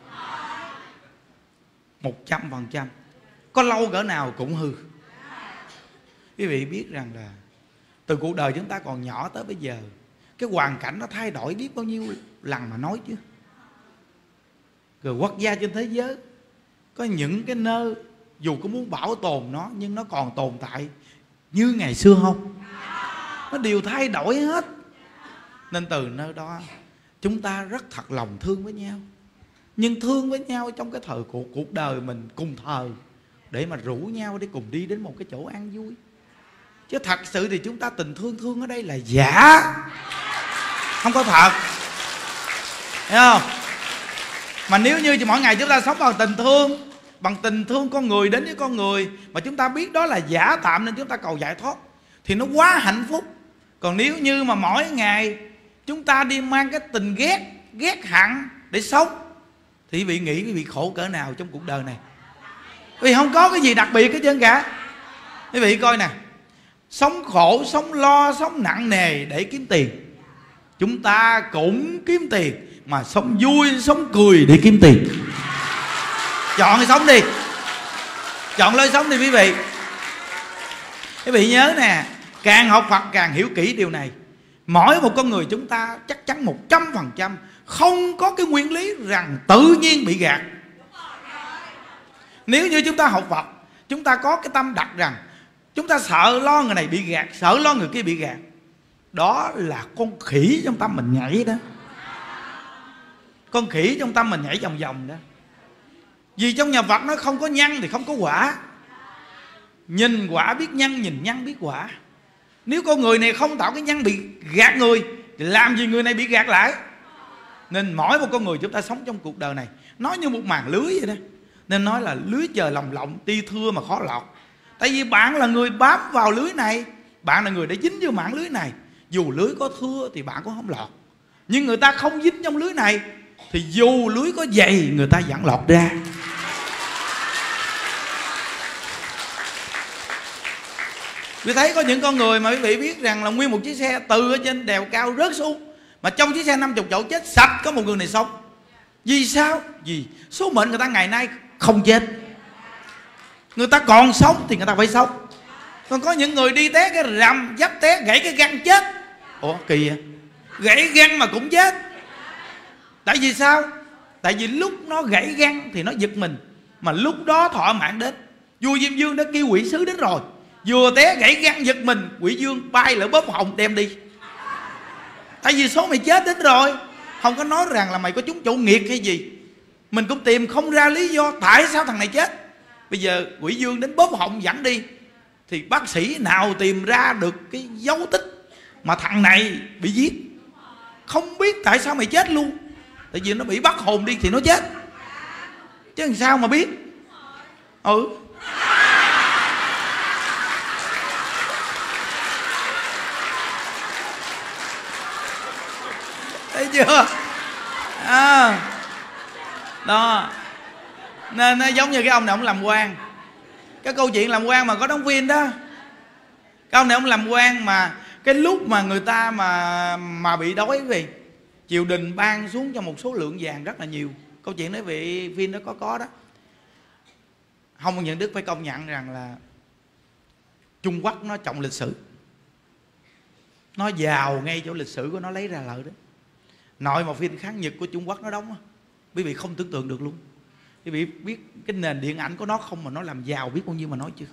Một trăm phần trăm. Có lâu cỡ nào cũng hư. Quý vị biết rằng là từ cuộc đời chúng ta còn nhỏ tới bây giờ, cái hoàn cảnh nó thay đổi biết bao nhiêu lần mà nói chứ. Rồi quốc gia trên thế giới có những cái nơi dù có muốn bảo tồn nó nhưng nó còn tồn tại như ngày xưa không? Nó đều thay đổi hết. Nên từ nơi đó chúng ta rất thật lòng thương với nhau. Nhưng thương với nhau trong cái thời cuộc, cuộc đời mình cùng thời, để mà rủ nhau để cùng đi đến một cái chỗ an vui. Chứ thật sự thì chúng ta tình thương thương ở đây là giả, không có thật. Thấy không? Mà nếu như mỗi ngày chúng ta sống bằng tình thương, bằng tình thương con người đến với con người, mà chúng ta biết đó là giả tạm nên chúng ta cầu giải thoát, thì nó quá hạnh phúc. Còn nếu như mà mỗi ngày chúng ta đi mang cái tình ghét, ghét hận để sống, thì quý vị nghĩ quý vị khổ cỡ nào trong cuộc đời này? Vì không có cái gì đặc biệt hết trơn cả. Quý vị coi nè, sống khổ, sống lo, sống nặng nề để kiếm tiền. Chúng ta cũng kiếm tiền, mà sống vui, sống cười để kiếm tiền. Chọn cái sống đi, chọn lối sống đi quý vị. Quý vị nhớ nè, càng học Phật càng hiểu kỹ điều này. Mỗi một con người chúng ta chắc chắn một trăm phần trăm không có cái nguyên lý rằng tự nhiên bị gạt. Nếu như chúng ta học Phật, chúng ta có cái tâm đặt rằng chúng ta sợ lo người này bị gạt, sợ lo người kia bị gạt, đó là con khỉ trong tâm mình nhảy đó. Con khỉ trong tâm mình nhảy vòng vòng đó. Vì trong nhà Phật nó không có nhân thì không có quả. Nhìn quả biết nhân, nhìn nhân biết quả. Nếu con người này không tạo cái nhân bị gạt người, thì làm gì người này bị gạt lại. Nên mỗi một con người chúng ta sống trong cuộc đời này, nói như một màn lưới vậy đó. Nên nói là lưới trời lồng lộng, ti thưa mà khó lọt. Tại vì bạn là người bám vào lưới này, bạn là người đã dính vô mảng lưới này. Dù lưới có thưa thì bạn cũng không lọt. Nhưng người ta không dính trong lưới này, thì dù lưới có dày người ta vẫn lọt ra. Quý thấy có những con người mà quý vị biết rằng là nguyên một chiếc xe từ ở trên đèo cao rớt xuống, mà trong chiếc xe năm mươi chỗ chết sạch có một người này sống. Vì sao? Vì số mệnh người ta ngày nay không chết. Người ta còn sống thì người ta phải sống. Còn có những người đi té cái rầm, dấp té gãy cái găng chết. Ủa kỳ vậy? Gãy răng mà cũng chết. Tại vì sao? Tại vì lúc nó gãy răng thì nó giật mình, mà lúc đó thọ mạng đến. Vua Diêm Vương đã kêu quỷ sứ đến rồi, vừa té gãy răng giật mình, quỷ vương bay lại bóp họng đem đi. Tại vì số mày chết đến rồi. Không có nói rằng là mày có trúng chủ nghiệt hay gì. Mình cũng tìm không ra lý do tại sao thằng này chết. Bây giờ quỷ vương đến bóp họng dẫn đi, thì bác sĩ nào tìm ra được cái dấu tích mà thằng này bị giết. Không biết tại sao mày chết luôn. Tại vì nó bị bắt hồn đi thì nó chết, chứ làm sao mà biết. Ừ. Thấy chưa? À, đó. Nên nó giống như cái ông này ông làm quan. Cái câu chuyện làm quan mà có đóng phim đó. Cái ông này ông làm quan mà cái lúc mà người ta mà mà bị đói vì triều đình ban xuống cho một số lượng vàng rất là nhiều. Câu chuyện đấy vị phim đó có có đó. Hồng Nhuận Đức phải công nhận rằng là Trung Quốc nó trọng lịch sử, nó giàu ngay chỗ lịch sử của nó lấy ra lợi đó. Nội mà phim kháng Nhật của Trung Quốc nó đóng, quý vị không tưởng tượng được luôn. Quý vị biết cái nền điện ảnh của nó không mà nó làm giàu biết bao nhiêu mà nói chưa.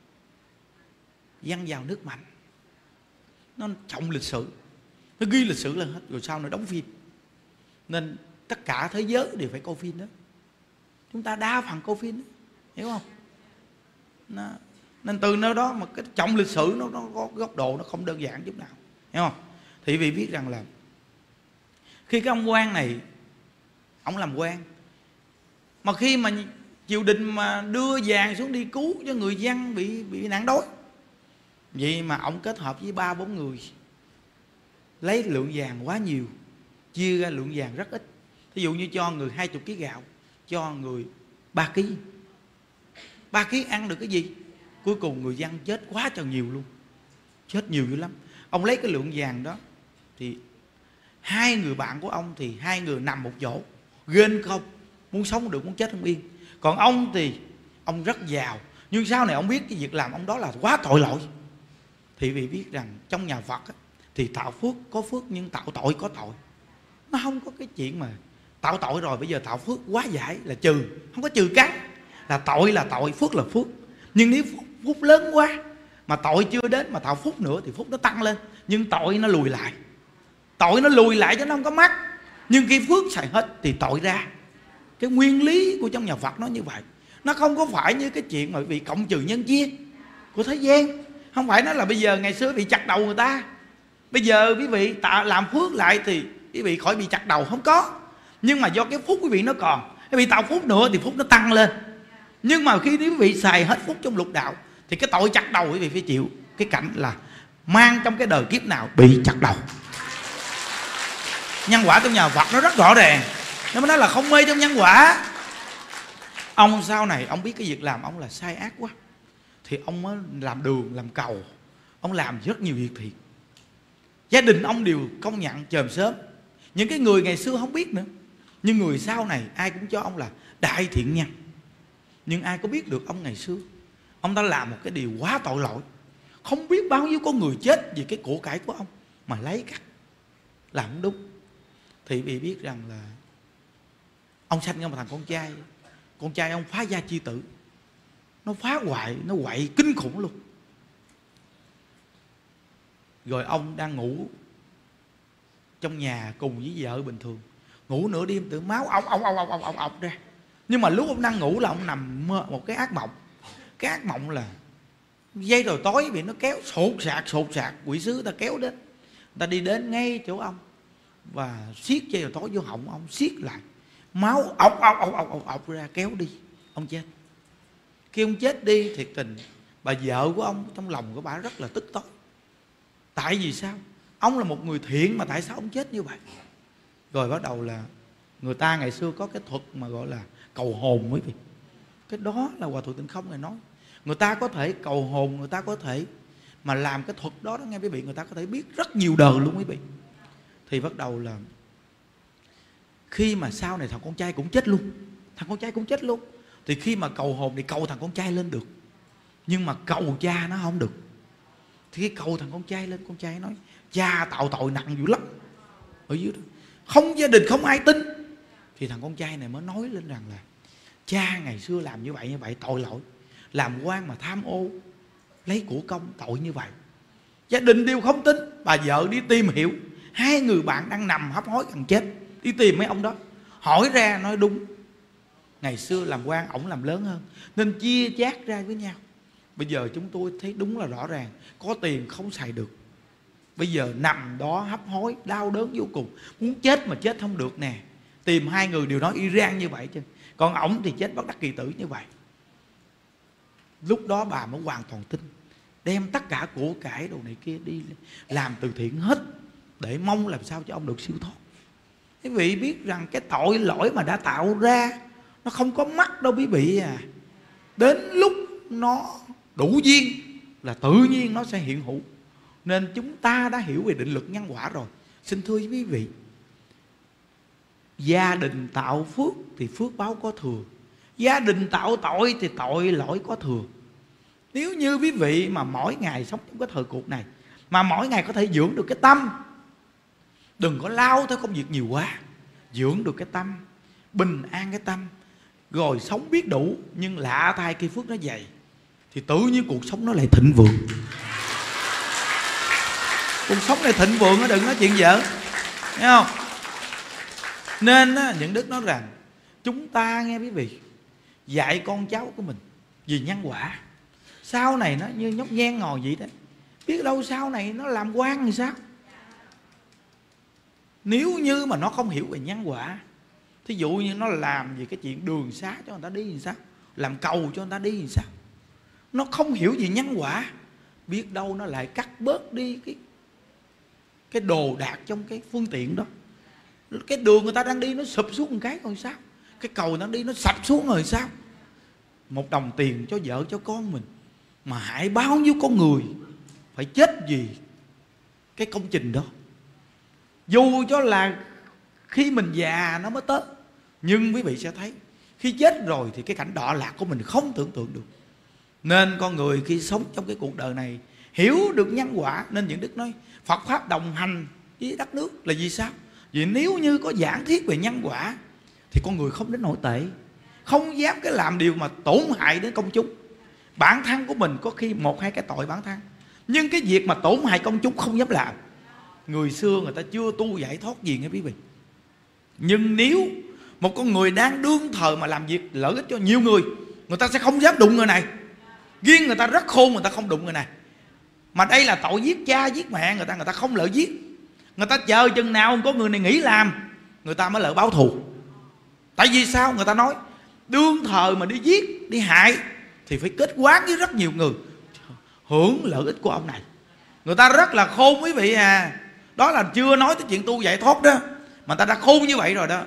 Văn vào nước mạnh, nó trọng lịch sử, nó ghi lịch sử lên hết, rồi sau nó đóng phim. Nên tất cả thế giới đều phải coi phim đó. Chúng ta đa phần coi phim đó, hiểu không? Nó, nên từ nơi đó mà cái trọng lịch sử nó, nó có góc độ nó không đơn giản chút nào, hiểu không? Thì quý vị biết rằng là khi cái ông quan này ông làm quan, mà khi mà triều đình mà đưa vàng xuống đi cứu cho người dân bị bị nạn đói, vậy mà ông kết hợp với ba bốn người lấy lượng vàng quá nhiều, chia ra lượng vàng rất ít. Thí dụ như cho người hai chục ký gạo, cho người ba ký. Ba ký ăn được cái gì? Cuối cùng người dân chết quá trời nhiều luôn, chết nhiều dữ lắm. Ông lấy cái lượng vàng đó thì hai người bạn của ông thì hai người nằm một chỗ, ghen không, muốn sống được muốn chết không yên. Còn ông thì ông rất giàu, nhưng sau này ông biết cái việc làm ông đó là quá tội lỗi. Thì vì biết rằng trong nhà Phật á, thì tạo phước có phước nhưng tạo tội có tội. Nó không có cái chuyện mà tạo tội rồi bây giờ tạo phước quá giải là trừ, không có trừ cắn. Là tội là tội, phước là phước. Nhưng nếu phúc, phúc lớn quá mà tội chưa đến mà tạo phúc nữa thì phúc nó tăng lên, nhưng tội nó lùi lại. Tội nó lùi lại cho nó không có mắc, nhưng khi phước xài hết thì tội ra. Cái nguyên lý của trong nhà Phật nó như vậy. Nó không có phải như cái chuyện mà bị cộng trừ nhân chia của thế gian. Không phải nó là bây giờ ngày xưa bị chặt đầu người ta, bây giờ quý vị tạo làm phước lại thì quý vị khỏi bị chặt đầu, không có. Nhưng mà do cái phúc quý vị nó còn, quý vị tạo phúc nữa thì phúc nó tăng lên. Nhưng mà khi quý vị xài hết phúc trong lục đạo thì cái tội chặt đầu quý vị phải chịu cái cảnh là mang trong cái đời kiếp nào bị chặt đầu. Nhân quả trong nhà Phật nó rất rõ ràng, nó mới nói là không mê trong nhân quả. Ông sau này ông biết cái việc làm ông là sai ác quá, thì ông mới làm đường, làm cầu, ông làm rất nhiều việc thiện. Gia đình ông đều công nhận chòm sớm. Những cái người ngày xưa không biết nữa, nhưng người sau này ai cũng cho ông là đại thiện nhân. Nhưng ai có biết được ông ngày xưa ông đã làm một cái điều quá tội lỗi. Không biết bao nhiêu con người chết vì cái của cải của ông mà lấy cắt, làm không đúng. Thì bị biết rằng là ông sanh ra một thằng con trai, con trai ông phá gia chi tử, nó phá hoại, nó quậy kinh khủng luôn. Rồi ông đang ngủ trong nhà cùng với vợ bình thường, ngủ nửa đêm tự máu ọc ọc ọc ọc ọc ọc ra. Nhưng mà lúc ông đang ngủ là ông nằm mơ một cái ác mộng. Cái ác mộng là dây rồi tối bị nó kéo sột sạc sột sạc, quỷ sứ ta kéo đến, ta đi đến ngay chỗ ông và siết dây rồi tối vô họng ông, siết lại, máu ọc ọc ọc ọc ọc ọc ra kéo đi, ông chết. Khi ông chết đi thiệt tình, bà vợ của ông trong lòng của bà rất là tức tối. Tại vì sao? Ông là một người thiện mà tại sao ông chết như vậy? Rồi bắt đầu là người ta ngày xưa có cái thuật mà gọi là cầu hồn quý vị. Cái đó là Hòa Thượng Tịnh Không này nói. Người ta có thể cầu hồn, người ta có thể mà làm cái thuật đó đó nghe quý vị, người ta có thể biết rất nhiều đời luôn quý vị. Thì bắt đầu là khi mà sau này thằng con trai cũng chết luôn, thằng con trai cũng chết luôn. Thì khi mà cầu hồn thì cầu thằng con trai lên được, nhưng mà cầu cha nó không được. Thì khi cầu thằng con trai lên, con trai nói cha tạo tội nặng dữ lắm ở dưới đó, không gia đình không ai tin. Thì thằng con trai này mới nói lên rằng là cha ngày xưa làm như vậy như vậy tội lỗi, làm quan mà tham ô lấy của công tội như vậy. Gia đình đều không tin. Bà vợ đi tìm hiểu, hai người bạn đang nằm hấp hối gần chết, đi tìm mấy ông đó, hỏi ra nói đúng, ngày xưa làm quan ổng làm lớn hơn nên chia chác ra với nhau. Bây giờ chúng tôi thấy đúng là rõ ràng, có tiền không xài được, bây giờ nằm đó hấp hối đau đớn vô cùng, muốn chết mà chết không được nè. Tìm hai người đều nói y rang như vậy chứ, còn ổng thì chết bất đắc kỳ tử như vậy. Lúc đó bà mới hoàn toàn tin, đem tất cả của cải đồ này kia đi làm từ thiện hết, để mong làm sao cho ông được siêu thoát. Quý vị biết rằng cái tội lỗi mà đã tạo ra nó không có mắt đâu quý vị à. Đến lúc nó đủ duyên là tự nhiên nó sẽ hiện hữu. Nên chúng ta đã hiểu về định luật nhân quả rồi. Xin thưa quý vị, gia đình tạo phước thì phước báo có thừa, gia đình tạo tội thì tội lỗi có thừa. Nếu như quý vị mà mỗi ngày sống trong cái thời cuộc này mà mỗi ngày có thể dưỡng được cái tâm, đừng có lao theo công việc nhiều quá, dưỡng được cái tâm, bình an cái tâm, rồi sống biết đủ, nhưng lạ thay khi phước nó dày thì tự nhiên cuộc sống nó lại thịnh vượng. Cuộc sống này thịnh vượng, nó đừng nói chuyện dở, thấy không? Nên á, những đức nói rằng chúng ta nghe quý vị dạy con cháu của mình vì nhân quả. Sau này nó như nhóc nhen ngồi vậy đó, biết đâu sau này nó làm quan thì sao? Nếu như mà nó không hiểu về nhân quả, thí dụ như nó làm về cái chuyện đường xá cho người ta đi thì sao, làm cầu cho người ta đi thì sao, nó không hiểu về nhân quả, biết đâu nó lại cắt bớt đi cái cái đồ đạc trong cái phương tiện đó. Cái đường người ta đang đi nó sụp xuống một cái rồi sao, cái cầu người ta đi nó sập xuống rồi sao? Một đồng tiền cho vợ cho con mình mà hại bao nhiêu con người phải chết vì cái công trình đó. Dù cho là khi mình già nó mới tới, nhưng quý vị sẽ thấy khi chết rồi thì cái cảnh đọa lạc của mình không tưởng tượng được. Nên con người khi sống trong cái cuộc đời này hiểu được nhân quả. Nên những đức nói Phật Pháp đồng hành với đất nước là vì sao? Vì nếu như có giảng thiết về nhân quả thì con người không đến nổi tệ, không dám cái làm điều mà tổn hại đến công chúng. Bản thân của mình có khi một hai cái tội bản thân, nhưng cái việc mà tổn hại công chúng không dám làm. Người xưa người ta chưa tu giải thoát gì nghe quý vị. Nhưng nếu một con người đang đương thời mà làm việc lợi ích cho nhiều người, người ta sẽ không dám đụng người này. Riêng người ta rất khôn, người ta không đụng người này. Mà đây là tội giết cha giết mẹ người ta, người ta không lợi giết. Người ta chờ chừng nào có người này nghỉ làm, người ta mới lợi báo thù. Tại vì sao? Người ta nói đương thời mà đi giết, đi hại thì phải kết quán với rất nhiều người, hưởng lợi ích của ông này. Người ta rất là khôn quý vị à. Đó là chưa nói tới chuyện tu giải thoát đó, mà ta đã khôn như vậy rồi đó.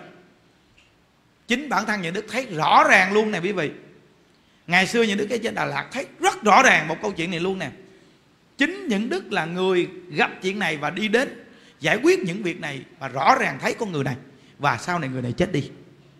Chính bản thân Nhà Đức thấy rõ ràng luôn nè quý vị. Ngày xưa Nhà Đức ở trên Đà Lạt thấy rất rõ ràng một câu chuyện này luôn nè. Chính những Đức là người gặp chuyện này và đi đến giải quyết những việc này, và rõ ràng thấy con người này, và sau này người này chết đi.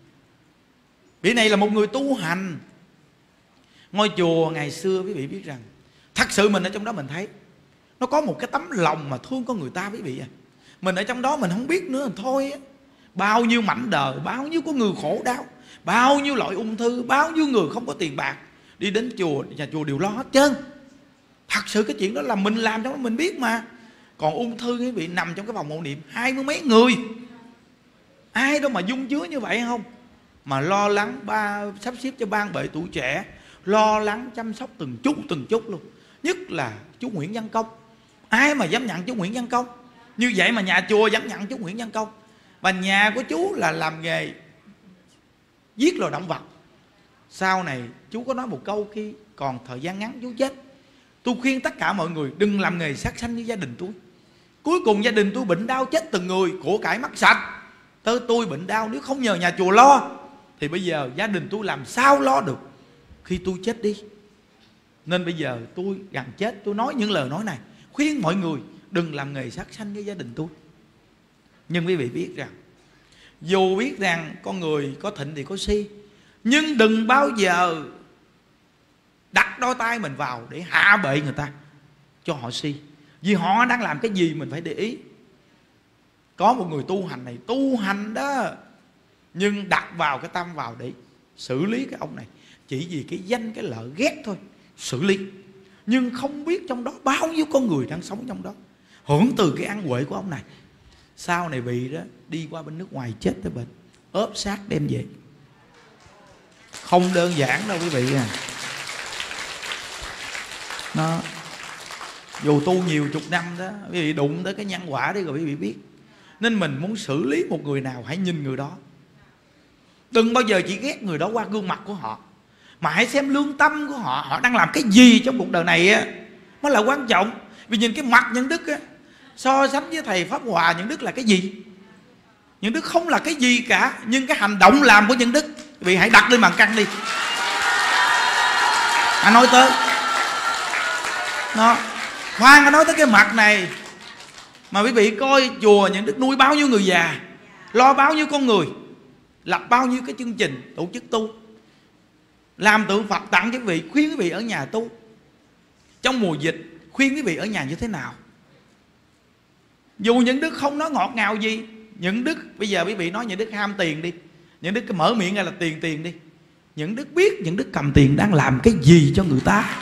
Vị này là một người tu hành. Ngôi chùa ngày xưa quý vị biết rằng thật sự mình ở trong đó mình thấy nó có một cái tấm lòng mà thương con người ta quý vị à. Mình ở trong đó mình không biết nữa thôi á. Bao nhiêu mảnh đời, bao nhiêu có người khổ đau, bao nhiêu loại ung thư, bao nhiêu người không có tiền bạc, đi đến chùa, nhà chùa đều lo hết trơn. Thật sự cái chuyện đó là mình làm trong đó mình biết mà. Còn ung thư quý vị nằm trong cái phòng mộ niệm hai mươi mấy người, ai đâu mà dung chứa như vậy không? Mà lo lắng ba sắp xếp cho ban bệ tuổi trẻ, lo lắng chăm sóc từng chút từng chút luôn. Nhất là chú Nguyễn Văn Công, ai mà dám nhận chú Nguyễn Văn Công. Như vậy mà nhà chùa dám nhận chú Nguyễn Văn Công. Và nhà của chú là làm nghề giết loài động vật. Sau này chú có nói một câu khi còn thời gian ngắn chú chết: tôi khuyên tất cả mọi người đừng làm nghề sát sanh như gia đình tôi. Cuối cùng gia đình tôi bệnh đau chết từng người, của cải mất sạch. Tới tôi bệnh đau, nếu không nhờ nhà chùa lo thì bây giờ gia đình tôi làm sao lo được khi tôi chết đi. Nên bây giờ tôi gần chết tôi nói những lời nói này, khuyên mọi người đừng làm nghề sát sanh với gia đình tôi. Nhưng quý vị biết rằng, dù biết rằng con người có thịnh thì có si, nhưng đừng bao giờ đặt đôi tay mình vào để hạ bệ người ta cho họ si. Vì họ đang làm cái gì mình phải để ý. Có một người tu hành này, tu hành đó, nhưng đặt vào cái tâm vào để xử lý cái ông này, chỉ vì cái danh cái lợi ghét thôi, xử lý. Nhưng không biết trong đó bao nhiêu con người đang sống trong đó, hưởng từ cái ăn huệ của ông này. Sau này bị đó đi qua bên nước ngoài chết tới bệnh, ốp xác đem về. Không đơn giản đâu quý vị à. Nó dù tu nhiều chục năm đó, quý vị đụng tới cái nhân quả đi rồi quý vị biết. Nên mình muốn xử lý một người nào, hãy nhìn người đó. Đừng bao giờ chỉ ghét người đó qua gương mặt của họ, mà hãy xem lương tâm của họ, họ đang làm cái gì trong cuộc đời này á, mới là quan trọng. Vì nhìn cái mặt Nhân Đức á, so sánh với thầy Pháp Hòa, Nhân Đức là cái gì? Nhân Đức không là cái gì cả, nhưng cái hành động làm của Nhân Đức, vì hãy đặt lên bàn cân đi. Anh nói tới nó, khoan anh nói tới cái mặt này. Mà quý vị coi chùa Nhân Đức nuôi bao nhiêu người già, lo bao nhiêu con người, lập bao nhiêu cái chương trình tổ chức tu, làm tượng Phật tặng cho quý vị, khuyên quý vị ở nhà tu. Trong mùa dịch khuyên quý vị ở nhà như thế nào. Dù Nhân Đức không nói ngọt ngào gì, Nhân Đức bây giờ quý vị nói Nhân Đức ham tiền đi, Nhân Đức mở miệng ra là tiền tiền đi. Nhân Đức biết Nhân Đức cầm tiền đang làm cái gì cho người ta.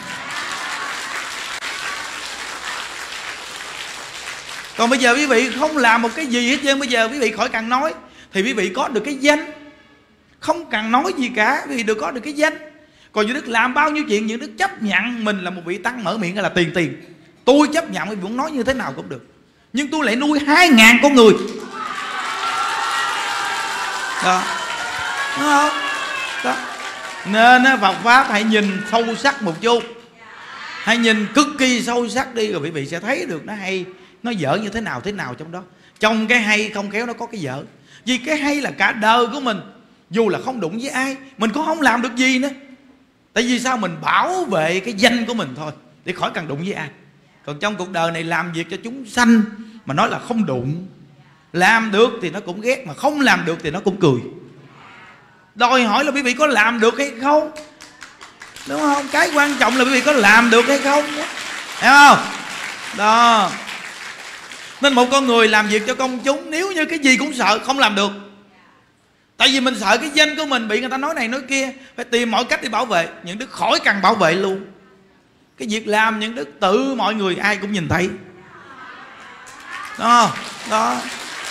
Còn bây giờ quý vị không làm một cái gì hết trơn, bây giờ quý vị khỏi cần nói, thì quý vị có được cái danh. Không cần nói gì cả, quý vị được có được cái danh. Còn Nhân Đức làm bao nhiêu chuyện, Nhân Đức chấp nhận mình là một vị tăng mở miệng là tiền tiền. Tôi chấp nhận, quý vị muốn nói như thế nào cũng được, nhưng tôi lại nuôi hai ngàn con người. Đó, đúng không? Đó. Nên Phật Pháp hãy nhìn sâu sắc một chút, hãy nhìn cực kỳ sâu sắc đi, rồi quý vị sẽ thấy được nó hay, nó dở như thế nào thế nào trong đó. Trong cái hay không khéo nó có cái dở. Vì cái hay là cả đời của mình, dù là không đụng với ai, mình cũng không làm được gì nữa. Tại vì sao? Mình bảo vệ cái danh của mình thôi, để khỏi cần đụng với ai. Còn trong cuộc đời này làm việc cho chúng sanh mà nói là không đụng, làm được thì nó cũng ghét, mà không làm được thì nó cũng cười. Đòi hỏi là quý vị có làm được hay không, đúng không? Cái quan trọng là quý vị có làm được hay không, hiểu không? Đó. Nên một con người làm việc cho công chúng, nếu như cái gì cũng sợ không làm được, tại vì mình sợ cái danh của mình bị người ta nói này nói kia, phải tìm mọi cách để bảo vệ. Những Đức khỏi cần bảo vệ luôn. Cái việc làm Những Đức tự mọi người ai cũng nhìn thấy, đúng không? Đó.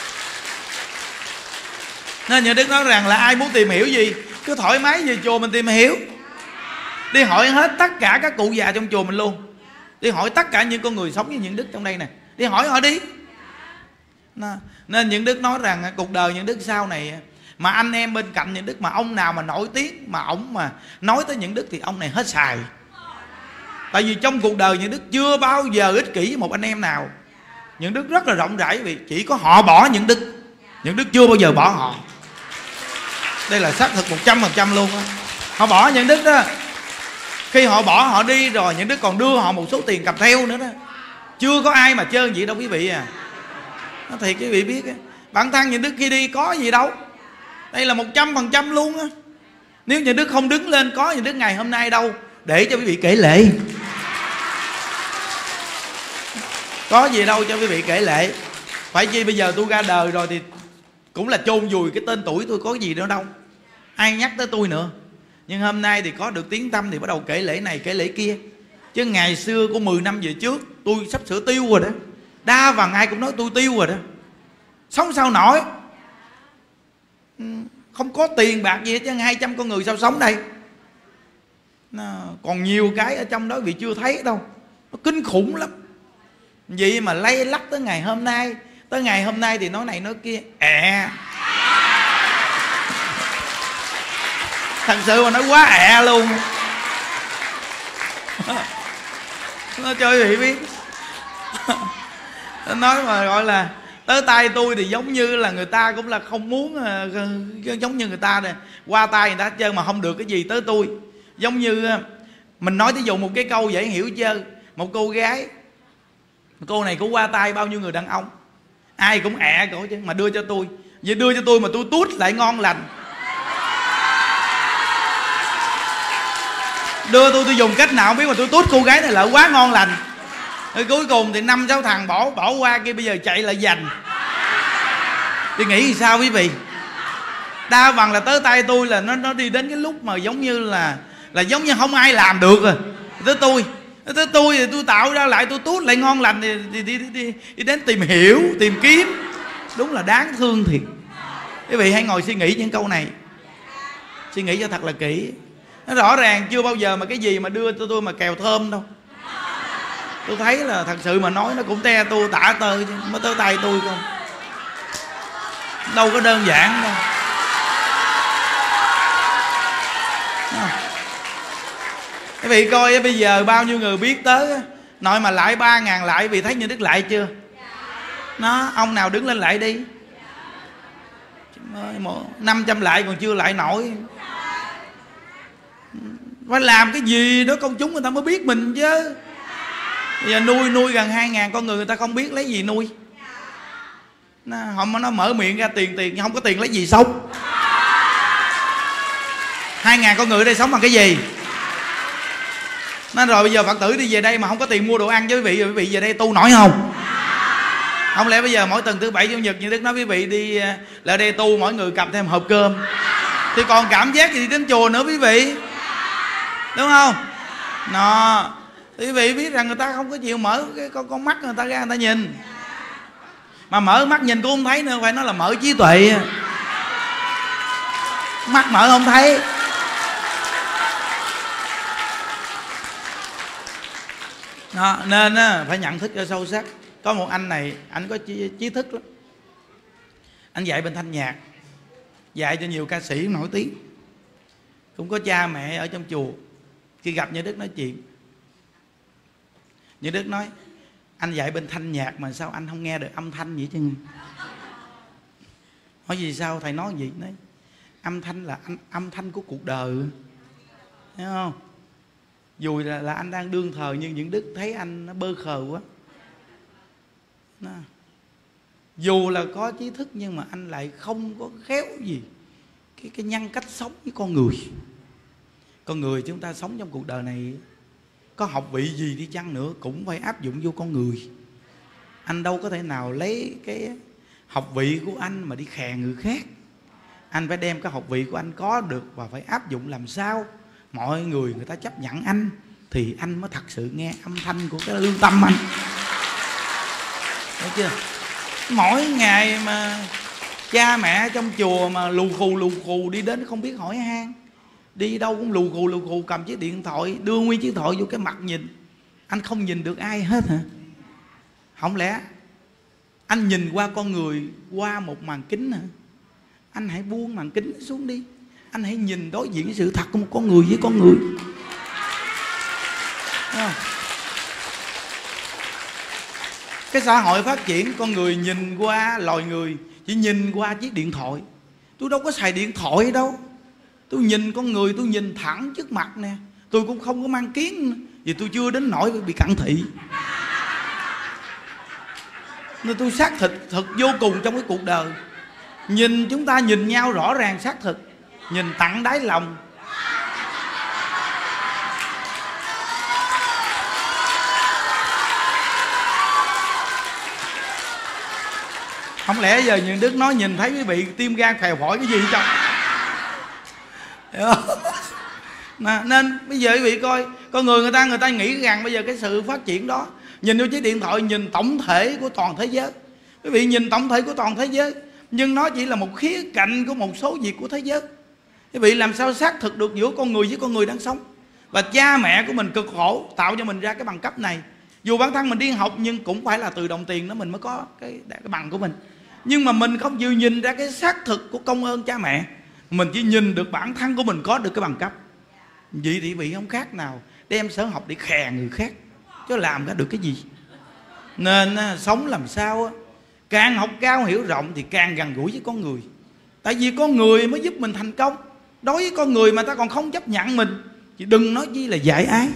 Nên Những Đức nói rằng là ai muốn tìm hiểu gì cứ thoải mái về chùa mình tìm hiểu. Đi hỏi hết tất cả các cụ già trong chùa mình luôn, đi hỏi tất cả những con người sống với Những Đức trong đây nè, đi hỏi họ đi. Nên Những Đức nói rằng cuộc đời Những Đức sau này, mà anh em bên cạnh Những Đức mà ông nào mà nổi tiếng mà ông mà nói tới Những Đức thì ông này hết xài. Tại vì trong cuộc đời Những Đức chưa bao giờ ích kỷ với một anh em nào. Những Đức rất là rộng rãi, vì chỉ có họ bỏ Những Đức, Những Đức chưa bao giờ bỏ họ. Đây là xác thực một trăm phần trăm luôn á. Họ bỏ Những Đức đó, khi họ bỏ họ đi rồi, Những Đức còn đưa họ một số tiền cầm theo nữa đó. Chưa có ai mà chơi vậy đâu quý vị à. Nó thiệt quý vị biết á, bản thân Những Đức khi đi có gì đâu. Đây là một trăm phần trăm luôn á. Nếu Những Đức không đứng lên có Những Đức ngày hôm nay đâu, để cho quý vị kể lệ. Có gì đâu cho quý vị kể lệ. Phải chi bây giờ tôi ra đời rồi thì cũng là chôn vùi cái tên tuổi tôi, có gì nữa đâu, ai nhắc tới tôi nữa. Nhưng hôm nay thì có được tiếng tâm thì bắt đầu kể lễ này kể lễ kia. Chứ ngày xưa của mười năm về trước tôi sắp sửa tiêu rồi đó. Đa phần ai cũng nói tôi tiêu rồi đó. Sống sao nổi, không có tiền bạc gì hết chứ, hai trăm con người sao sống đây. Nó còn nhiều cái ở trong đó vì chưa thấy đâu, nó kinh khủng lắm. Vậy mà lay lắc tới ngày hôm nay, tới ngày hôm nay thì nói này nói kia. Ẹ thật sự mà nói quá ẹ luôn. Nó cho quý vị biết. Nói mà gọi là tới tay tôi thì giống như là người ta cũng là không muốn, giống như người ta này qua tay người ta hết trơn mà không được cái gì tới tôi. Giống như mình nói thí dụ một cái câu dễ hiểu chưa. Một cô gái, cô này cũng qua tay bao nhiêu người đàn ông, ai cũng ẹ cổ chứ, mà đưa cho tôi. Vậy đưa cho tôi mà tôi tuốt lại ngon lành. Đưa tôi tôi dùng cách nào không biết mà tôi tuốt cô gái này lại quá ngon lành. Rồi cuối cùng thì năm sáu thằng bỏ bỏ qua kia, bây giờ chạy lại giành. Thì nghĩ sao quý vị? Đa bằng là tới tay tôi là nó nó đi đến cái lúc mà giống như là là giống như không ai làm được rồi. Tới tôi, tới tôi thì tôi tạo ra lại, tôi tuốt lại ngon lành thì, thì đi, đi, đi, đi đến tìm hiểu, tìm kiếm. Đúng là đáng thương thiệt. Quý vị hãy ngồi suy nghĩ những câu này, suy nghĩ cho thật là kỹ. Nó rõ ràng chưa bao giờ mà cái gì mà đưa cho tôi mà kèo thơm đâu. Tôi thấy là thật sự mà nói nó cũng te tôi tả tơi chứ, mới tới tay tôi không. Đâu có đơn giản đâu. Quý vị coi bây giờ bao nhiêu người biết tới, nội mà lại ba ngàn lại, vì thấy như Đức lại chưa? Nó, ông nào đứng lên lại đi. Năm trăm lại còn chưa lại nổi. Phải làm cái gì đó công chúng người ta mới biết mình chứ. Bây giờ nuôi nuôi gần hai ngàn con người, người ta không biết lấy gì nuôi. Nó, không, nó mở miệng ra tiền tiền, nhưng không có tiền lấy gì sống. Hai ngàn con người ở đây sống bằng cái gì? Nó rồi bây giờ Phật tử đi về đây mà không có tiền mua đồ ăn cho quý vị, quý vị về đây tu nổi không? Không lẽ bây giờ mỗi tuần thứ bảy chủ nhật như Đức nói quý vị đi lại đây tu, mỗi người cầm thêm hộp cơm thì còn cảm giác gì đi đến chùa nữa quý vị, đúng không? Nó thì quý vị biết rằng người ta không có chịu mở cái con, con mắt người ta ra người ta nhìn, mà mở mắt nhìn cũng không thấy nữa, phải nói là mở trí tuệ. Mắt mở không thấy. Đó, nên á, phải nhận thức cho sâu sắc. Có một anh này, anh có trí, trí thức lắm. Anh dạy bên thanh nhạc, dạy cho nhiều ca sĩ nổi tiếng, cũng có cha mẹ ở trong chùa. Khi gặp Như Đức nói chuyện, Như Đức nói: anh dạy bên thanh nhạc mà sao anh không nghe được âm thanh vậy chứ? Hỏi gì sao thầy nói gì? Nói âm thanh là âm, âm thanh của cuộc đời, thấy không? Dù là, là anh đang đương thờ, nhưng những Đức thấy anh nó bơ khờ quá. Nó, dù là có trí thức nhưng mà anh lại không có khéo gì cái, cái nhân cách sống với con người. Con người chúng ta sống trong cuộc đời này, có học vị gì đi chăng nữa cũng phải áp dụng vô con người. Anh đâu có thể nào lấy cái học vị của anh mà đi khè người khác. Anh phải đem cái học vị của anh có được và phải áp dụng làm sao mọi người người ta chấp nhận anh, thì anh mới thật sự nghe âm thanh của cái lương tâm anh. Thấy chưa? Mỗi ngày mà cha mẹ trong chùa mà lù khù lù khù đi đến không biết hỏi han, đi đâu cũng lù khù lù khù, cầm chiếc điện thoại, đưa nguyên chiếc điện thoại vô cái mặt nhìn. Anh không nhìn được ai hết hả? Không lẽ anh nhìn qua con người qua một màn kính hả? Anh hãy buông màn kính xuống đi. Anh hãy nhìn đối diện với sự thật của một con người với con người. À. Cái xã hội phát triển, con người nhìn qua loài người chỉ nhìn qua chiếc điện thoại. Tôi đâu có xài điện thoại đâu. Tôi nhìn con người, tôi nhìn thẳng trước mặt nè. Tôi cũng không có mang kiến, vì tôi chưa đến nỗi bị cận thị. Nên tôi xác thực thực vô cùng trong cái cuộc đời. Nhìn chúng ta nhìn nhau rõ ràng xác thực, nhìn tận đáy lòng. Không lẽ giờ Nhân Đức nói nhìn thấy quý vị tim gan phèo phổi cái gì trong? Nên bây giờ quý vị coi, con người người ta người ta nghĩ rằng bây giờ cái sự phát triển đó, nhìn vô chiếc điện thoại nhìn tổng thể của toàn thế giới. Quý vị nhìn tổng thể của toàn thế giới, nhưng nó chỉ là một khía cạnh của một số việc của thế giới. Quý vị làm sao xác thực được giữa con người với con người đang sống. Và cha mẹ của mình cực khổ tạo cho mình ra cái bằng cấp này. Dù bản thân mình đi học nhưng cũng phải là từ đồng tiền đó mình mới có cái, cái bằng của mình. Nhưng mà mình không chịu nhìn ra cái xác thực của công ơn cha mẹ. Mình chỉ nhìn được bản thân của mình có được cái bằng cấp. Vậy thì vị không khác nào đem sở học để khè người khác, chứ làm ra được cái gì. Nên sống làm sao càng học cao hiểu rộng thì càng gần gũi với con người. Tại vì con người mới giúp mình thành công. Đối với con người mà ta còn không chấp nhận mình thì đừng nói chi là giải ái.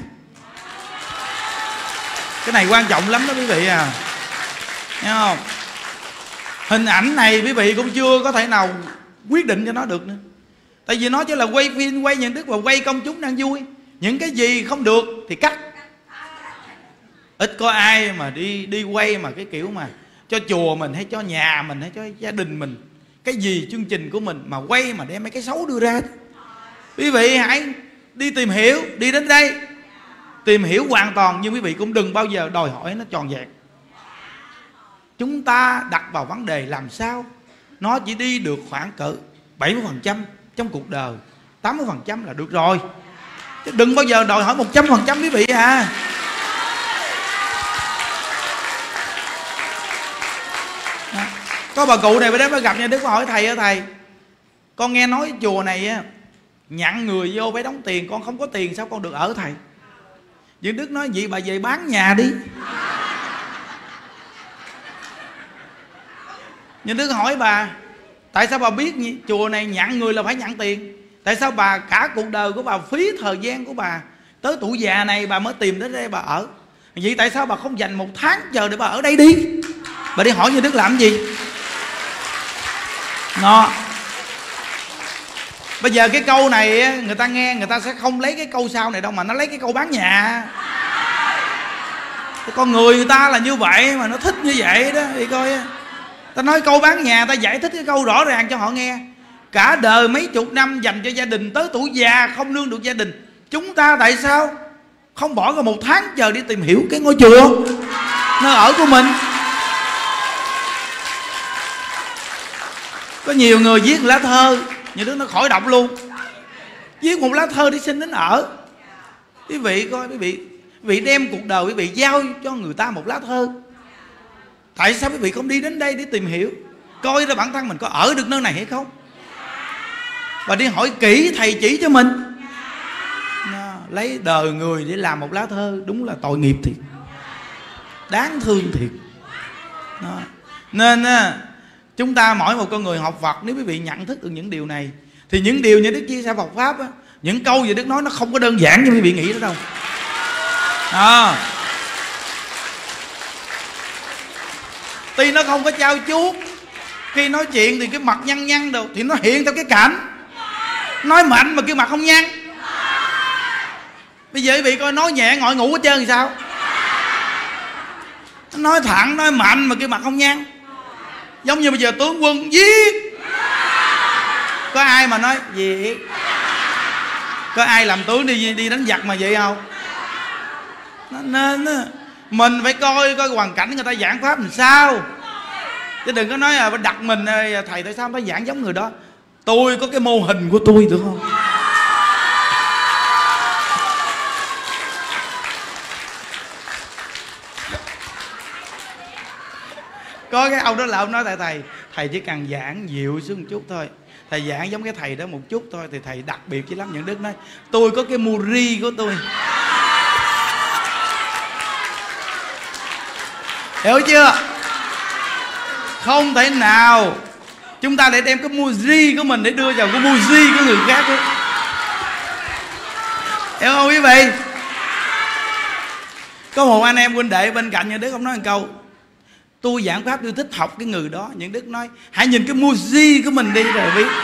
Cái này quan trọng lắm đó quý vị à. Thấy không? Hình ảnh này quý vị cũng chưa có thể nào quyết định cho nó được nữa. Tại vì nó chỉ là quay phim, quay Nhân Đức và quay công chúng đang vui. Những cái gì không được thì cắt. Ít có ai mà đi đi quay mà cái kiểu mà cho chùa mình hay cho nhà mình hay cho gia đình mình, cái gì chương trình của mình mà quay mà đem mấy cái xấu đưa ra. Quý vị hãy đi tìm hiểu, đi đến đây tìm hiểu hoàn toàn, nhưng quý vị cũng đừng bao giờ đòi hỏi nó tròn vẹn. Chúng ta đặt vào vấn đề làm sao nó chỉ đi được khoảng cỡ bảy mươi phần trăm trong cuộc đời, tám mươi phần trăm là được rồi. Chứ đừng bao giờ đòi hỏi một trăm phần trăm quý vị à. Có bà cụ này bữa đó mới gặp Nhà Đức, có hỏi thầy ơi thầy, con nghe nói chùa này á nhận người vô phải đóng tiền, con không có tiền sao con được ở thầy? Nhà Đức nói vậy bà về bán nhà đi. Nhà Đức hỏi bà, tại sao bà biết chùa này nhận người là phải nhận tiền? Tại sao bà cả cuộc đời của bà phí thời gian của bà tới tuổi già này bà mới tìm đến đây bà ở? Vậy tại sao bà không dành một tháng chờ để bà ở đây đi? Bà đi hỏi Nhà Đức làm gì? Nó bây giờ cái câu này người ta nghe, người ta sẽ không lấy cái câu sau này đâu, mà nó lấy cái câu bán nhà. Con người người ta là như vậy mà nó thích như vậy đó. Thì coi ta nói câu bán nhà, ta giải thích cái câu rõ ràng cho họ nghe. Cả đời mấy chục năm dành cho gia đình, tới tuổi già không nương được gia đình, chúng ta tại sao không bỏ ra một tháng chờ đi tìm hiểu cái ngôi chùa nơi ở của mình? Có nhiều người viết lá thơ, Nhà Đức nó khỏi đọc luôn, viết một lá thơ đi xin đến ở. Quý vị coi, quý vị quý vị đem cuộc đời quý vị giao cho người ta một lá thơ. Tại sao quý vị không đi đến đây để tìm hiểu, coi ra bản thân mình có ở được nơi này hay không, và đi hỏi kỹ thầy chỉ cho mình. Nó, lấy đời người để làm một lá thơ, đúng là tội nghiệp thiệt, đáng thương thiệt. Nó, nên chúng ta mỗi một con người học Phật, nếu quý vị nhận thức được những điều này thì những điều như Đức chia sẻ Phật Pháp á, những câu gì Đức nói nó không có đơn giản như quý vị nghĩ đó đâu. À, tuy nó không có trao chuốt, khi nói chuyện thì cái mặt nhăn nhăn đâu thì nó hiện theo cái cảnh. Nói mạnh mà cái mặt không nhăn. Bây giờ quý vị coi nói nhẹ ngồi ngủ hết trơn thì sao? Nói thẳng, nói mạnh mà cái mặt không nhăn. Giống như bây giờ tướng quân giết, có ai mà nói gì? Có ai làm tướng đi đi đánh giặc mà vậy không? Nên mình phải coi coi hoàn cảnh người ta giảng pháp làm sao, chứ đừng có nói là đặt mình thầy tại sao phải giảng giống người đó. Tôi có cái mô hình của tôi được không? Có cái ông đó là ông nói tại thầy thầy chỉ cần giảng dịu xuống một chút thôi, thầy giảng giống cái thầy đó một chút thôi thì thầy đặc biệt chứ lắm. Những Đức nói tôi có cái muri của tôi, hiểu chưa? Không thể nào chúng ta để đem cái muri của mình để đưa vào cái muri của người khác ấy. Hiểu không quý vị? Có một anh em huynh đệ bên cạnh Những Đức, ông nói một câu, tôi giảng pháp tôi thích học cái người đó. Những Đức nói hãy nhìn cái muri của mình đi rồi biết.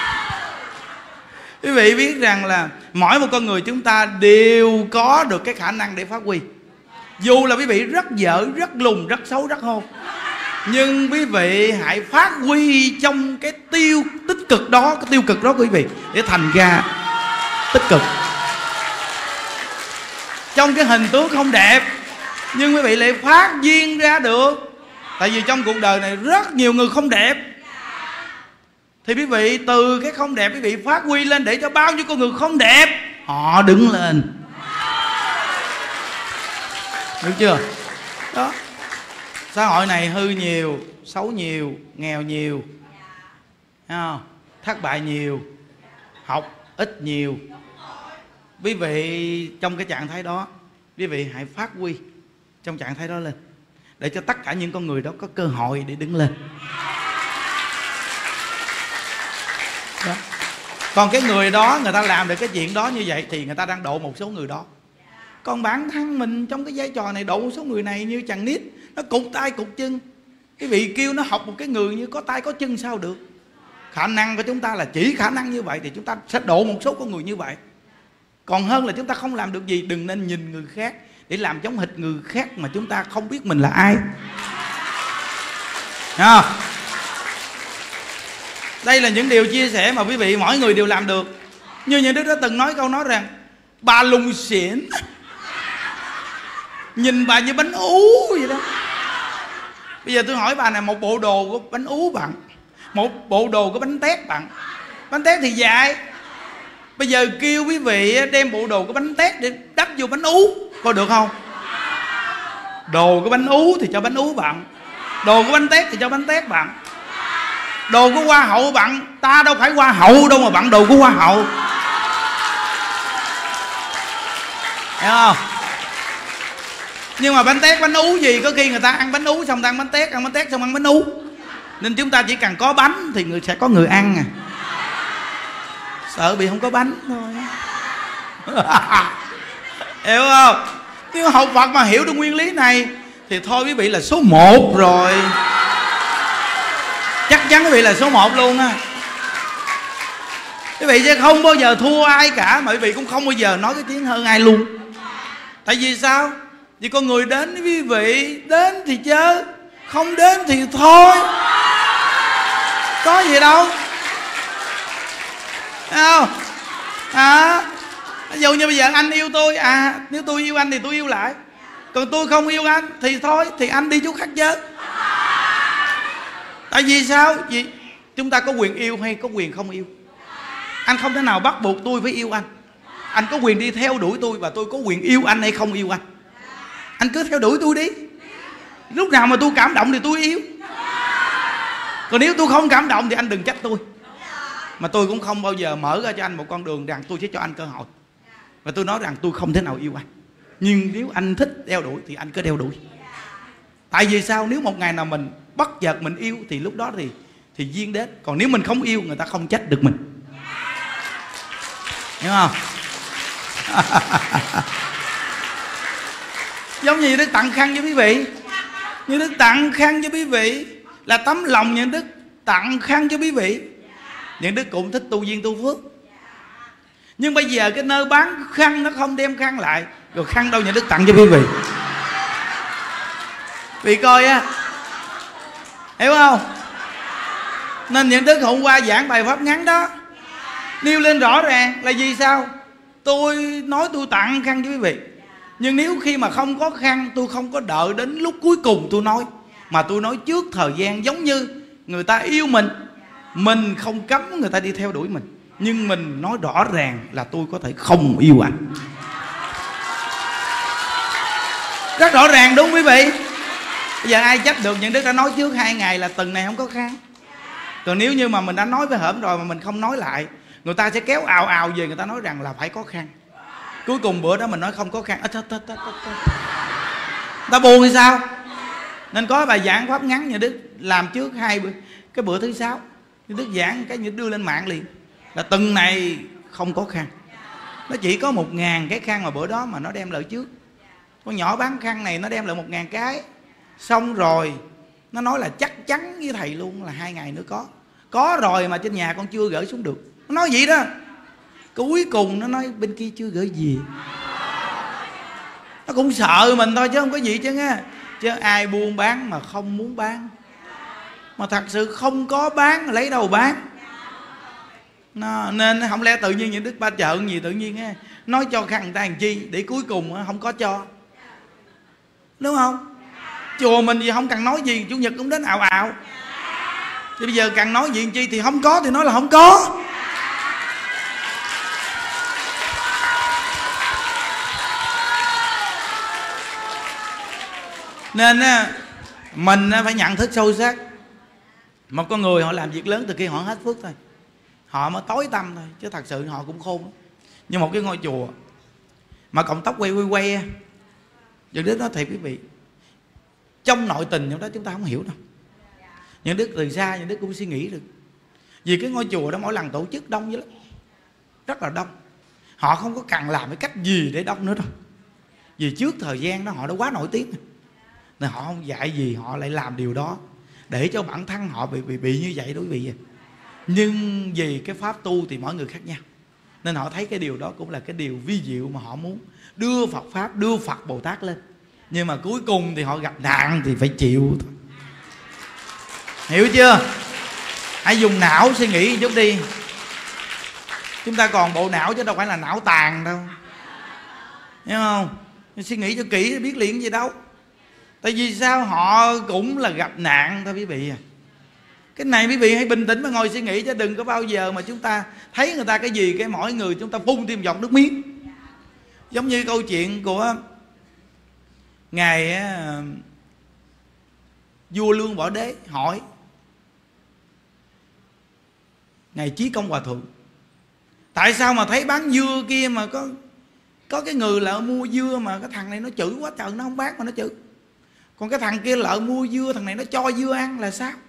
Quý vị biết rằng là mỗi một con người chúng ta đều có được cái khả năng để phát huy. Dù là quý vị rất dở, rất lùn, rất xấu, rất hô, nhưng quý vị hãy phát huy trong cái tiêu tích cực đó, cái tiêu cực đó của quý vị để thành ra tích cực. Trong cái hình tướng không đẹp nhưng quý vị lại phát duyên ra được. Tại vì trong cuộc đời này rất nhiều người không đẹp, thì quý vị từ cái không đẹp quý vị phát huy lên để cho bao nhiêu con người không đẹp họ đứng lên. Được chưa? Đó. Xã hội này hư nhiều, xấu nhiều, nghèo nhiều, thấy không? Thất bại nhiều, học ít nhiều. Quý vị trong cái trạng thái đó, quý vị hãy phát huy trong trạng thái đó lên, để cho tất cả những con người đó có cơ hội để đứng lên. Đó. Còn cái người đó người ta làm được cái chuyện đó như vậy thì người ta đang độ một số người đó. Còn bản thân mình trong cái vai trò này độ một số người này như chàng nít, nó cụt tay cụt chân. Cái vị kêu nó học một cái người như có tay có chân sao được? Khả năng của chúng ta là chỉ khả năng như vậy thì chúng ta sẽ độ một số con người như vậy. Còn hơn là chúng ta không làm được gì. Đừng nên nhìn người khác để làm giống hệt người khác mà chúng ta không biết mình là ai. Thấy không? Đây là những điều chia sẻ mà quý vị mỗi người đều làm được. Như những Đức đã từng nói câu nói rằng bà lùng xỉn, nhìn bà như bánh ú vậy đó. Bây giờ tôi hỏi bà này, một bộ đồ của bánh ú bạn, một bộ đồ của bánh tét bạn. Bánh tét thì dài. Bây giờ kêu quý vị đem bộ đồ của bánh tét để đắp vô bánh ú, coi được không? Đồ của bánh ú thì cho bánh ú bạn, đồ của bánh tét thì cho bánh tét bạn. Đồ của hoa hậu bạn, ta đâu phải hoa hậu đâu mà bạn đồ của hoa hậu. Hiểu không? Nhưng mà bánh tét bánh ú gì, có khi người ta ăn bánh ú xong ta ăn bánh tét, ăn bánh tét xong ăn bánh ú. Nên chúng ta chỉ cần có bánh thì người sẽ có người ăn à. Sợ bị không có bánh thôi. Hiểu không? Nếu học Phật mà hiểu được nguyên lý này thì thôi quý vị là số một rồi. Chắc chắn quý vị là số một luôn á. Quý vị sẽ không bao giờ thua ai cả, mà quý vị cũng không bao giờ nói cái tiếng hơn ai luôn. Tại vì sao? Vì con người đến với quý vị, đến thì chơi, không đến thì thôi, có gì đâu. Thấy không? À, ví dụ như bây giờ anh yêu tôi, à nếu tôi yêu anh thì tôi yêu lại. Còn tôi không yêu anh thì thôi, thì anh đi chỗ khác chơi. Tại vì sao? Vì chúng ta có quyền yêu hay có quyền không yêu. Anh không thể nào bắt buộc tôi phải yêu anh. Anh có quyền đi theo đuổi tôi, và tôi có quyền yêu anh hay không yêu anh. Anh cứ theo đuổi tôi đi. Lúc nào mà tôi cảm động thì tôi yêu. Còn nếu tôi không cảm động thì anh đừng trách tôi. Mà tôi cũng không bao giờ mở ra cho anh một con đường rằng tôi sẽ cho anh cơ hội. Và tôi nói rằng tôi không thể nào yêu anh. Nhưng nếu anh thích đeo đuổi thì anh cứ đeo đuổi. Tại vì sao? Nếu một ngày nào mình bất chợt mình yêu thì lúc đó thì thì duyên đến. Còn nếu mình không yêu, người ta không trách được mình. Hiểu không? Giống như Đức tặng khăn cho quý vị. Như Đức tặng khăn cho quý vị là tấm lòng những Đức tặng khăn cho quý vị. Những Đức cũng thích tu duyên tu phước. Nhưng bây giờ cái nơi bán khăn nó không đem khăn lại, rồi khăn đâu những Đức tặng cho quý vị. Vì coi á, hiểu không? Nên những Đức hôm qua giảng bài pháp ngắn đó, nêu lên rõ ràng là vì sao? Tôi nói tôi tặng khăn cho quý vị, nhưng nếu khi mà không có khăn, tôi không có đợi đến lúc cuối cùng tôi nói, mà tôi nói trước thời gian. Giống như người ta yêu mình, mình không cấm người ta đi theo đuổi mình, nhưng mình nói rõ ràng là tôi có thể không yêu anh. Rất rõ ràng đúng quý vị. Bây giờ ai trách được những Đức đã nói trước hai ngày là tuần này không có khăn. Còn nếu như mà mình đã nói với hổm rồi mà mình không nói lại, người ta sẽ kéo ào ào về, người ta nói rằng là phải có khăn. Cuối cùng bữa đó mình nói không có khăn, à, ta, ta, ta, ta. ta buồn thì sao? Nên có bài giảng pháp ngắn như Đức làm trước hai bữa, cái bữa thứ sáu như Đức giảng cái như đưa lên mạng liền là tuần này không có khăn. Nó chỉ có một ngàn cái khăn mà bữa đó mà nó đem lại trước. Con nhỏ bán khăn này nó đem lại một ngàn cái. Xong rồi nó nói là chắc chắn với thầy luôn là hai ngày nữa có. Có rồi mà trên nhà con chưa gửi xuống được. Nó nói vậy đó. Cuối cùng nó nói bên kia chưa gửi gì. Nó cũng sợ mình thôi chứ không có gì chứ nghe. Chứ ai buôn bán mà không muốn bán, mà thật sự không có bán lấy đâu bán. Nó, nên không lẽ tự nhiên những Đức Ba Chợ gì tự nhiên á nói cho khăn người ta làm chi để cuối cùng không có cho. Đúng không? Chùa mình gì không cần nói gì, Chủ nhật cũng đến ào ào. Thì bây giờ cần nói gì làm chi, thì không có thì nói là không có. Nên mình phải nhận thức sâu sắc. Một con người họ làm việc lớn từ khi họ hết phước thôi, họ mới tối tâm thôi, chứ thật sự họ cũng khôn lắm. Như một cái ngôi chùa mà cọng tóc quay quay quay, Những Đức nói thiệt quý vị, trong nội tình trong đó chúng ta không hiểu đâu. Những Đức từ xa Những Đức cũng suy nghĩ được. Vì cái ngôi chùa đó mỗi lần tổ chức đông dữ lắm, rất là đông. Họ không có cần làm cái cách gì để đông nữa đâu. Vì trước thời gian đó họ đã quá nổi tiếng, nên họ không dạy gì họ lại làm điều đó để cho bản thân họ bị bị, bị như vậy đó quý vị. Nhưng vì cái pháp tu thì mỗi người khác nhau, nên họ thấy cái điều đó cũng là cái điều vi diệu mà họ muốn. đưa Phật Pháp, đưa Phật Bồ Tát lên. Nhưng mà cuối cùng thì họ gặp nạn thì phải chịu thôi. Hiểu chưa? Hãy dùng não suy nghĩ chút đi. Chúng ta còn bộ não chứ đâu phải là não tàn đâu. Hiểu không? Suy nghĩ cho kỹ biết liền gì đâu. Tại vì sao? Họ cũng là gặp nạn thôi quý vị à. Cái này quý vị hãy bình tĩnh mà ngồi suy nghĩ, chứ đừng có bao giờ mà chúng ta thấy người ta cái gì cái mỗi người chúng ta phun thêm giọt nước miếng. Giống như câu chuyện của ngài vua Lương Võ Đế hỏi ngài Chí Công Hòa Thượng: tại sao mà thấy bán dưa kia mà có có cái người lợ mua dưa mà cái thằng này nó chửi quá trời, nó không bán mà nó chửi, còn cái thằng kia lợ mua dưa, thằng này nó cho dưa ăn là sao?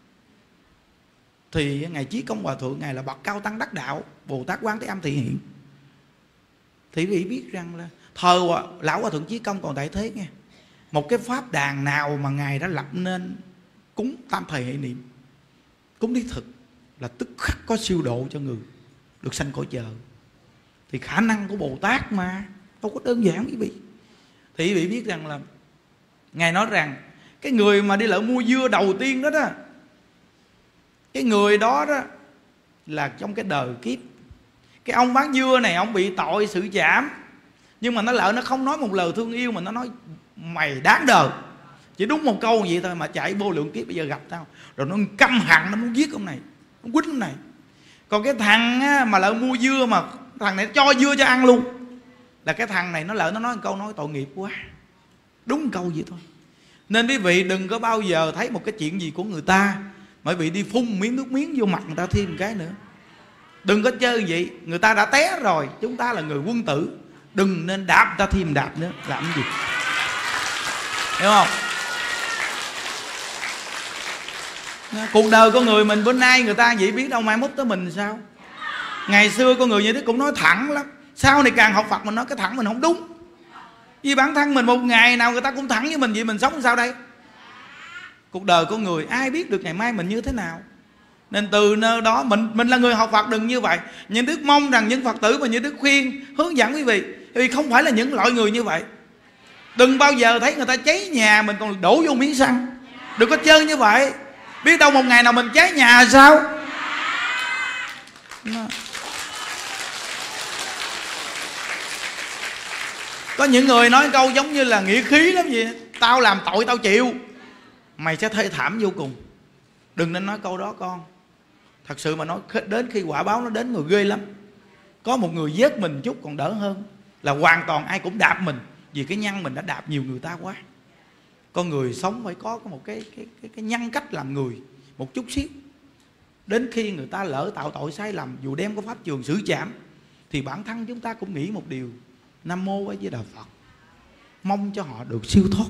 Thì ngài Chí Công Hòa Thượng, ngài là bậc cao tăng đắc đạo, Bồ Tát Quán Thế Âm thị hiện. Thì quý vị biết rằng là thời lão Hòa Thượng Chí Công còn tại thế nghe, một cái pháp đàn nào mà ngài đã lập nên cúng tam thời hệ niệm, cúng đích thực, là tức khắc có siêu độ cho người được sanh cõi trời. Thì khả năng của Bồ Tát mà đâu có đơn giản quý vị. Thì quý vị biết rằng là ngài nói rằng cái người mà đi lỡ mua dưa đầu tiên đó đó, cái người đó đó là trong cái đời kiếp, cái ông bán dưa này ông bị tội sự giảm, nhưng mà nó lỡ nó không nói một lời thương yêu, mà nó nói mày đáng đời, chỉ đúng một câu vậy thôi mà chạy vô lượng kiếp bây giờ gặp tao, rồi nó căm hận, nó muốn giết ông này, nó quýnh ông này. Còn cái thằng á, mà lỡ mua dưa mà thằng này cho dưa cho ăn luôn, là cái thằng này nó lỡ nó nói một câu nói tội nghiệp quá, đúng một câu vậy thôi. Nên quý vị đừng có bao giờ thấy một cái chuyện gì của người ta mà quý vị đi phun miếng nước miếng vô mặt người ta thêm một cái nữa. Đừng có chơi vậy. Người ta đã té rồi, chúng ta là người quân tử, đừng nên đạp người ta thêm đạp nữa. Làm cái gì? Hiểu không? Cuộc đời con người mình bữa nay người ta vậy biết đâu mai mốt tới mình sao. Ngày xưa con người như thế cũng nói thẳng lắm, sau này càng học Phật mình nói cái thẳng mình không đúng. Vì bản thân mình một ngày nào người ta cũng thẳng với mình vậy, mình sống sao đây? Cuộc đời con người ai biết được ngày mai mình như thế nào. Nên từ nơi đó mình mình là người học Phật đừng như vậy. Những Đức mong rằng những Phật tử mà những Đức khuyên hướng dẫn quý vị, vì không phải là những loại người như vậy. Đừng bao giờ thấy người ta cháy nhà mình còn đổ vô miếng xăng. Đừng có chơi như vậy. Biết đâu một ngày nào mình cháy nhà sao? Có những người nói câu giống như là nghĩa khí lắm vậy: tao làm tội tao chịu, mày sẽ thê thảm vô cùng. Đừng nên nói câu đó con. Thật sự mà nói, đến khi quả báo nó đến người ghê lắm. Có một người giết mình chút còn đỡ hơn là hoàn toàn ai cũng đạp mình, vì cái nhân mình đã đạp nhiều người ta quá. Con người sống phải có một cái, cái, cái, cái nhân cách làm người một chút xíu. Đến khi người ta lỡ tạo tội sai lầm, dù đem có pháp trường xử trảm, thì bản thân chúng ta cũng nghĩ một điều: Nam Mô A Di Đà Phật, mong cho họ được siêu thoát.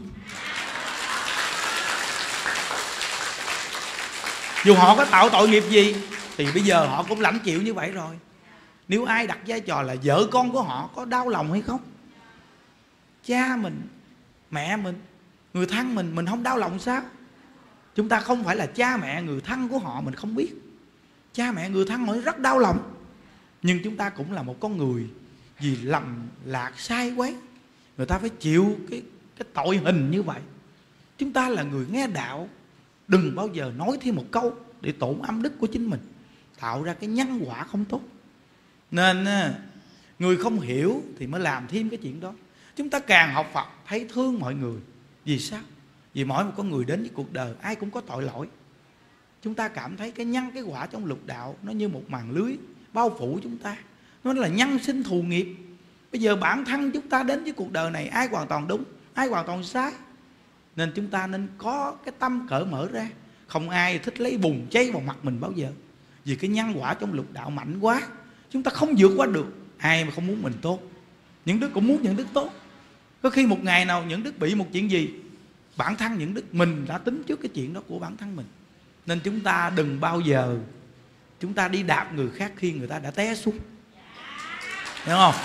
Dù họ có tạo tội nghiệp gì thì bây giờ họ cũng lãnh chịu như vậy rồi. Nếu ai đặt vai trò là vợ con của họ có đau lòng hay không? Cha mình, mẹ mình, người thân mình, mình không đau lòng sao? Chúng ta không phải là cha mẹ người thân của họ, mình không biết. Cha mẹ người thân họ rất đau lòng. Nhưng chúng ta cũng là một con người, vì lầm lạc sai quấy, người ta phải chịu cái, cái tội hình như vậy. Chúng ta là người nghe đạo, đừng bao giờ nói thêm một câu để tổn âm đức của chính mình, tạo ra cái nhân quả không tốt. Nên người không hiểu thì mới làm thêm cái chuyện đó. Chúng ta càng học Phật thấy thương mọi người. Vì sao? Vì mỗi một con người đến với cuộc đời ai cũng có tội lỗi. Chúng ta cảm thấy cái nhân cái quả trong lục đạo nó như một màn lưới bao phủ chúng ta. Nó là nhân sinh thù nghiệp. Bây giờ bản thân chúng ta đến với cuộc đời này ai hoàn toàn đúng, ai hoàn toàn sai. Nên chúng ta nên có cái tâm cởi mở ra. Không ai thích lấy bùn cháy vào mặt mình bao giờ. Vì cái nhân quả trong lục đạo mạnh quá, chúng ta không vượt qua được. Ai mà không muốn mình tốt? Những Đức cũng muốn những Đức tốt. Có khi một ngày nào những Đức bị một chuyện gì, bản thân những Đức mình đã tính trước cái chuyện đó của bản thân mình. Nên chúng ta đừng bao giờ chúng ta đi đạp người khác khi người ta đã té xuống. Hiểu không?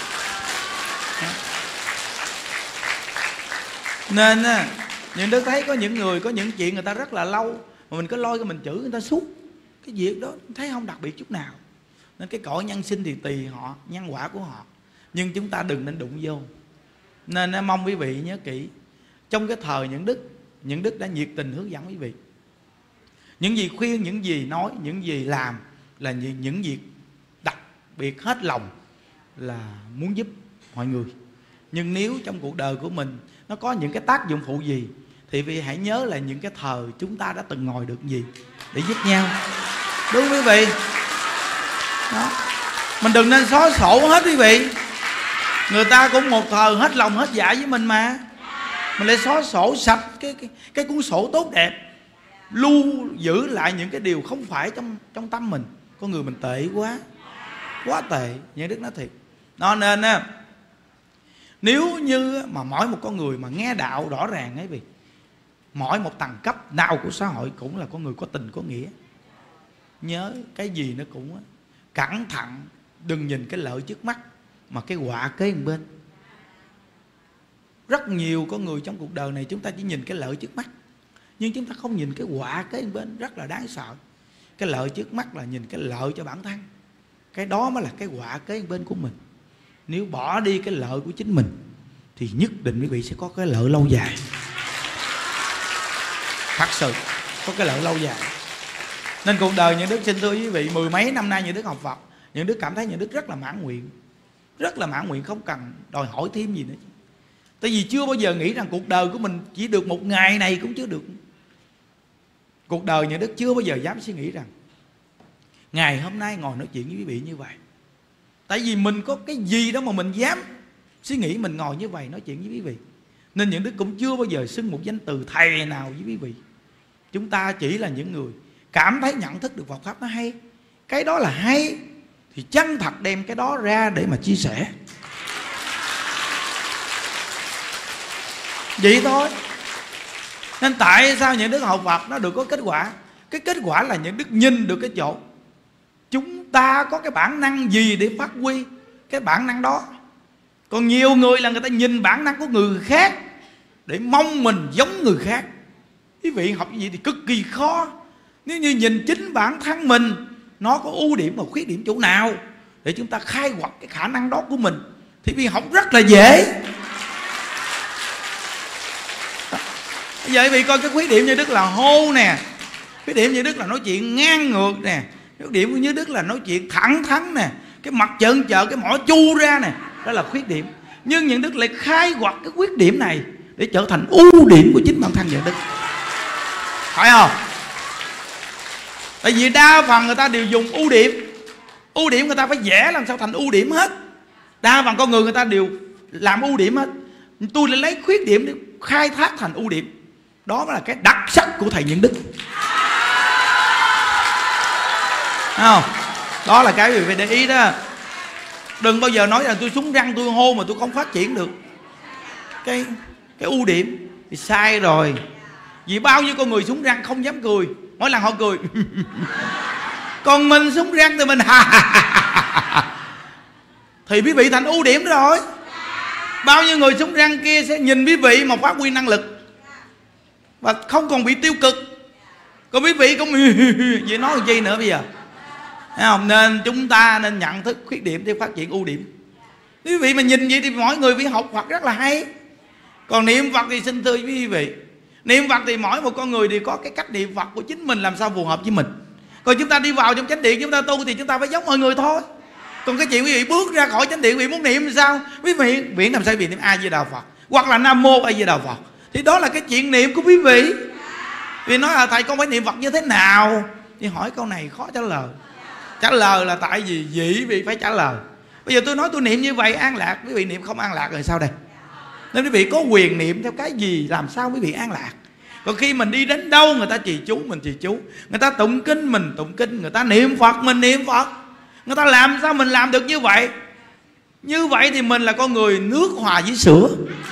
Nên những Đức thấy có những người, có những chuyện người ta rất là lâu mà mình cứ lôi cái mình chửi người ta suốt. Cái việc đó thấy không đặc biệt chút nào. Nên cái cõi nhân sinh thì tùy họ, nhân quả của họ. nhưng chúng ta đừng nên đụng vô. Nên mong quý vị nhớ kỹ, trong cái thời những đức, những đức đã nhiệt tình hướng dẫn quý vị. Những gì khuyên, những gì nói, những gì làm là những, những việc đặc biệt hết lòng là muốn giúp mọi người. Nhưng nếu trong cuộc đời của mình nó có những cái tác dụng phụ gì thì quý vị hãy nhớ là những cái thời chúng ta đã từng ngồi được gì để giúp nhau. Đúng quý vị. Đó. Mình đừng nên xóa sổ hết quý vị. Người ta cũng một thời hết lòng hết dạ với mình mà. Mình lại xóa sổ sạch cái, cái, cái cuốn sổ tốt đẹp, lưu giữ lại những cái điều không phải trong, trong tâm mình. Con người mình tệ quá, quá tệ. Những đức nói thiệt. Đó nên á, nếu như mà mỗi một con người mà nghe đạo rõ ràng ấy vì mỗi một tầng cấp nào của xã hội cũng là con người có tình có nghĩa. Nhớ cái gì nó cũng cẩn thận, đừng nhìn cái lợi trước mắt mà cái họa kế bên bên. Rất nhiều con người trong cuộc đời này chúng ta chỉ nhìn cái lợi trước mắt, nhưng chúng ta không nhìn cái họa kế bên, rất là đáng sợ. Cái lợi trước mắt là nhìn cái lợi cho bản thân, cái đó mới là cái họa kế bên của mình. Nếu bỏ đi cái lợi của chính mình thì nhất định quý vị sẽ có cái lợi lâu dài. Thật sự có cái lợi lâu dài. Nên cuộc đời những đức xin thưa quý vị, mười mấy năm nay những đức học Phật, những đức cảm thấy những đức rất là mãn nguyện. Rất là mãn nguyện, không cần đòi hỏi thêm gì nữa. Tại vì chưa bao giờ nghĩ rằng cuộc đời của mình chỉ được một ngày này cũng chưa được. Cuộc đời những đức chưa bao giờ dám suy nghĩ rằng ngày hôm nay ngồi nói chuyện với quý vị như vậy. Tại vì mình có cái gì đó mà mình dám suy nghĩ mình ngồi như vậy nói chuyện với quý vị. Nên những đức cũng chưa bao giờ xưng một danh từ thầy nào với quý vị. Chúng ta chỉ là những người cảm thấy nhận thức được Phật Pháp nó hay. Cái đó là hay thì chân thật đem cái đó ra để mà chia sẻ. Vậy thôi. Nên tại sao những đức học Phật nó được có kết quả? Cái kết quả là những đức nhìn được cái chỗ chúng ta có cái bản năng gì để phát huy cái bản năng đó. Còn nhiều người là người ta nhìn bản năng của người khác để mong mình giống người khác. Quý vị học như vậy thì cực kỳ khó. Nếu như nhìn chính bản thân mình, nó có ưu điểm và khuyết điểm chỗ nào để chúng ta khai quật cái khả năng đó của mình, thì vì học rất là dễ. Bây giờ quý vị coi cái khuyết điểm như đức là hô nè, khuyết điểm như đức là nói chuyện ngang ngược nè, khuyết điểm như đức là nói chuyện thẳng thắn nè, cái mặt trợn trợn, cái mỏ chu ra nè, đó là khuyết điểm. Nhưng những đức lại khai quật cái khuyết điểm này để trở thành ưu điểm của chính bản thân những đức, phải không? Tại vì đa phần người ta đều dùng ưu điểm. Ưu điểm người ta phải vẽ làm sao thành ưu điểm hết. Đa phần con người người ta đều làm ưu điểm hết. Tôi lại lấy khuyết điểm để khai thác thành ưu điểm. Đó mới là cái đặc sắc của thầy Những Đức. Thấy không? Đó là cái quý vị phải để ý đó. Đừng bao giờ nói rằng tôi súng răng tôi hô mà tôi không phát triển được Cái cái ưu điểm thì sai rồi. Vì bao nhiêu con người súng răng không dám cười, mỗi lần họ cười còn mình súng răng thì mình thì quý vị thành ưu điểm rồi. Bao nhiêu người súng răng kia sẽ nhìn quý vị mà phát huy năng lực và không còn bị tiêu cực. Còn quý vị cũng vậy nói làm chi nữa bây giờ. Thấy không? Nên chúng ta nên nhận thức khuyết điểm để phát triển ưu điểm. Quý vị mà nhìn vậy thì mỗi người phải học Phật rất là hay. Còn niệm Phật thì xin thưa với quý vị, niệm Phật thì mỗi một con người đều có cái cách niệm Phật của chính mình làm sao phù hợp với mình. Còn chúng ta đi vào trong chánh điện chúng ta tu thì chúng ta phải giống mọi người thôi. Còn cái chuyện quý vị bước ra khỏi chánh điện quý vị muốn niệm sao, quý vị miễn làm sao quý vị niệm A Di Đà Phật hoặc là Nam Mô A Di Đà Phật thì đó là cái chuyện niệm của quý vị. Vì nói là thầy con phải niệm Phật như thế nào thì hỏi câu này khó trả lời. Trả lời là tại vì vị vị phải trả lời. Bây giờ tôi nói tôi niệm như vậy an lạc, quý vị niệm không an lạc rồi sao đây? Nên quý vị có quyền niệm theo cái gì làm sao quý vị an lạc. Còn khi mình đi đến đâu người ta trì chú mình trì chú, người ta tụng kinh mình tụng kinh, người ta niệm Phật mình niệm Phật, người ta làm sao mình làm được như vậy. Như vậy thì mình là con người nước hòa với sữa.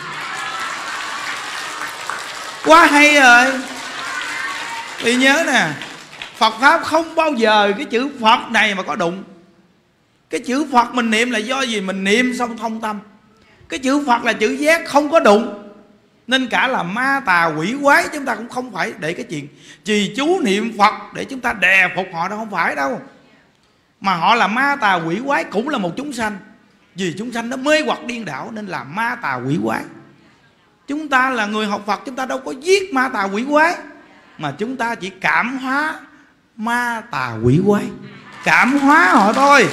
Quá hay rồi. Vì nhớ nè, Phật Pháp không bao giờ cái chữ Phật này mà có đụng. Cái chữ Phật mình niệm là do gì? Mình niệm xong thông tâm. Cái chữ Phật là chữ giác không có đụng. Nên cả là ma tà quỷ quái chúng ta cũng không phải để cái chuyện trì chú niệm Phật để chúng ta đè phục họ đâu, không phải đâu. Mà họ là ma tà quỷ quái cũng là một chúng sanh. Vì chúng sanh nó mê hoặc điên đảo nên là ma tà quỷ quái. Chúng ta là người học Phật, chúng ta đâu có giết ma tà quỷ quái, mà chúng ta chỉ cảm hóa ma tà quỷ quái, cảm hóa họ thôi.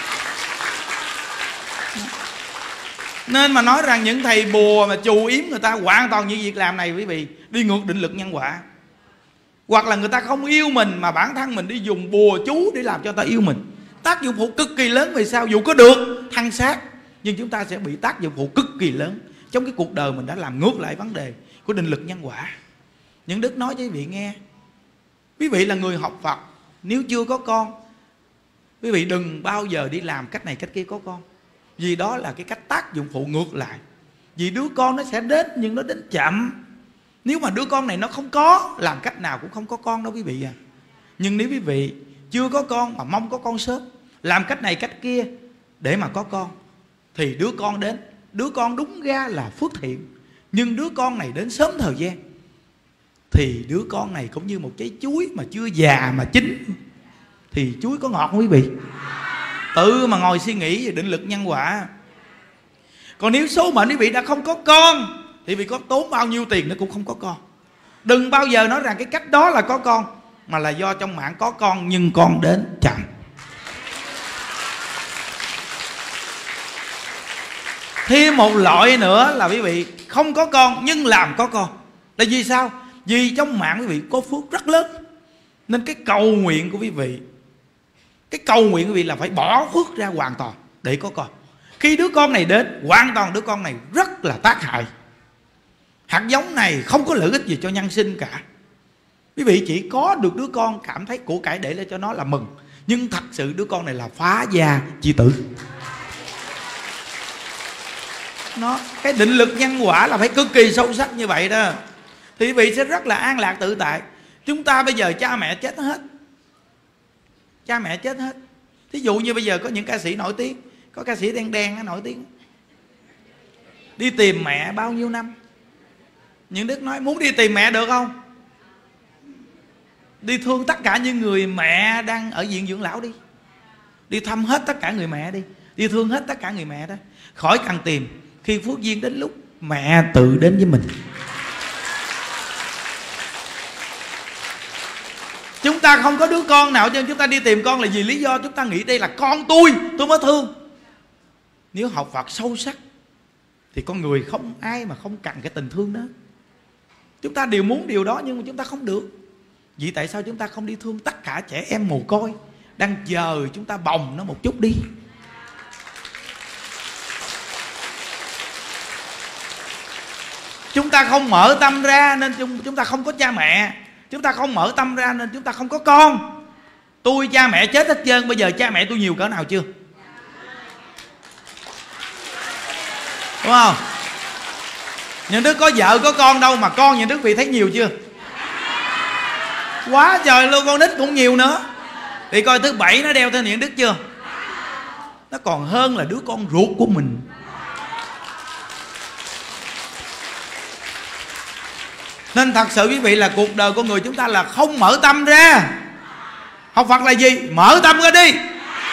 Nên mà nói rằng những thầy bùa mà chù yếm người ta hoàn toàn những việc làm này quý vị đi ngược định lực nhân quả. Hoặc là người ta không yêu mình mà bản thân mình đi dùng bùa chú để làm cho người ta yêu mình. Tác dụng phụ cực kỳ lớn. Vì sao? Dù có được thăng sát, nhưng chúng ta sẽ bị tác dụng phụ cực kỳ lớn trong cái cuộc đời mình đã làm ngược lại vấn đề của định lực nhân quả. Những Đức nói cho quý vị nghe, quý vị là người học Phật, nếu chưa có con, quý vị đừng bao giờ đi làm cách này cách kia có con. Vì đó là cái cách tác dụng phụ ngược lại. Vì đứa con nó sẽ đến nhưng nó đến chậm. Nếu mà đứa con này nó không có, làm cách nào cũng không có con đâu quý vị à. Nhưng nếu quý vị chưa có con mà mong có con sớm, làm cách này cách kia để mà có con, thì đứa con đến. Đứa con đúng ra là phước thiện, nhưng đứa con này đến sớm thời gian, thì đứa con này cũng như một trái chuối mà chưa già mà chín, thì chuối có ngọt không quý vị? Tự mà ngồi suy nghĩ về định lực nhân quả. Còn nếu số mệnh quý vị đã không có con, thì vì có tốn bao nhiêu tiền nó cũng không có con. Đừng bao giờ nói rằng cái cách đó là có con, mà là do trong mạng có con nhưng con đến chậm. Thêm một loại nữa là quý vị không có con nhưng làm có con. Là vì sao? Vì trong mạng quý vị có phước rất lớn, nên cái cầu nguyện của quý vị, cái cầu nguyện của quý vị là phải bỏ phước ra hoàn toàn để có con. Khi đứa con này đến, hoàn toàn đứa con này rất là tác hại. Hạt giống này không có lợi ích gì cho nhân sinh cả. Quý vị chỉ có được đứa con cảm thấy của cải để lên cho nó là mừng, nhưng thật sự đứa con này là phá gia chi tử. Nó, cái định lực nhân quả là phải cực kỳ sâu sắc như vậy đó, thì quý vị sẽ rất là an lạc tự tại. Chúng ta bây giờ cha mẹ chết hết, cha mẹ chết hết. Thí dụ như bây giờ có những ca sĩ nổi tiếng, có ca sĩ đen đen nổi tiếng, đi tìm mẹ bao nhiêu năm. Những Đức nói muốn đi tìm mẹ được không? Đi thương tất cả những người mẹ đang ở viện dưỡng lão đi. Đi thăm hết tất cả người mẹ đi. Đi thương hết tất cả người mẹ đó. Khỏi cần tìm. Khi phước duyên đến lúc, mẹ tự đến với mình. Chúng ta không có đứa con nào cho chúng ta đi tìm con là vì lý do chúng ta nghĩ đây là con tôi, tôi mới thương. Nếu học Phật sâu sắc thì con người không ai mà không cần cái tình thương đó. Chúng ta đều muốn điều đó nhưng mà chúng ta không được. Vì tại sao chúng ta không đi thương tất cả trẻ em mồ côi đang chờ chúng ta bồng nó một chút đi? Chúng ta không mở tâm ra nên chúng ta không có cha mẹ. Chúng ta không mở tâm ra nên chúng ta không có con. Tôi cha mẹ chết hết trơn, bây giờ cha mẹ tôi nhiều cỡ nào chưa? Đúng không? Những đứa có vợ có con đâu mà con những đứa vị thấy nhiều chưa? Quá trời luôn, con nít cũng nhiều nữa. Thì coi thứ bảy nó đeo theo những đức chưa? Nó còn hơn là đứa con ruột của mình. Nên thật sự quý vị là cuộc đời con người chúng ta là không mở tâm ra. Học Phật là gì? Mở tâm ra đi,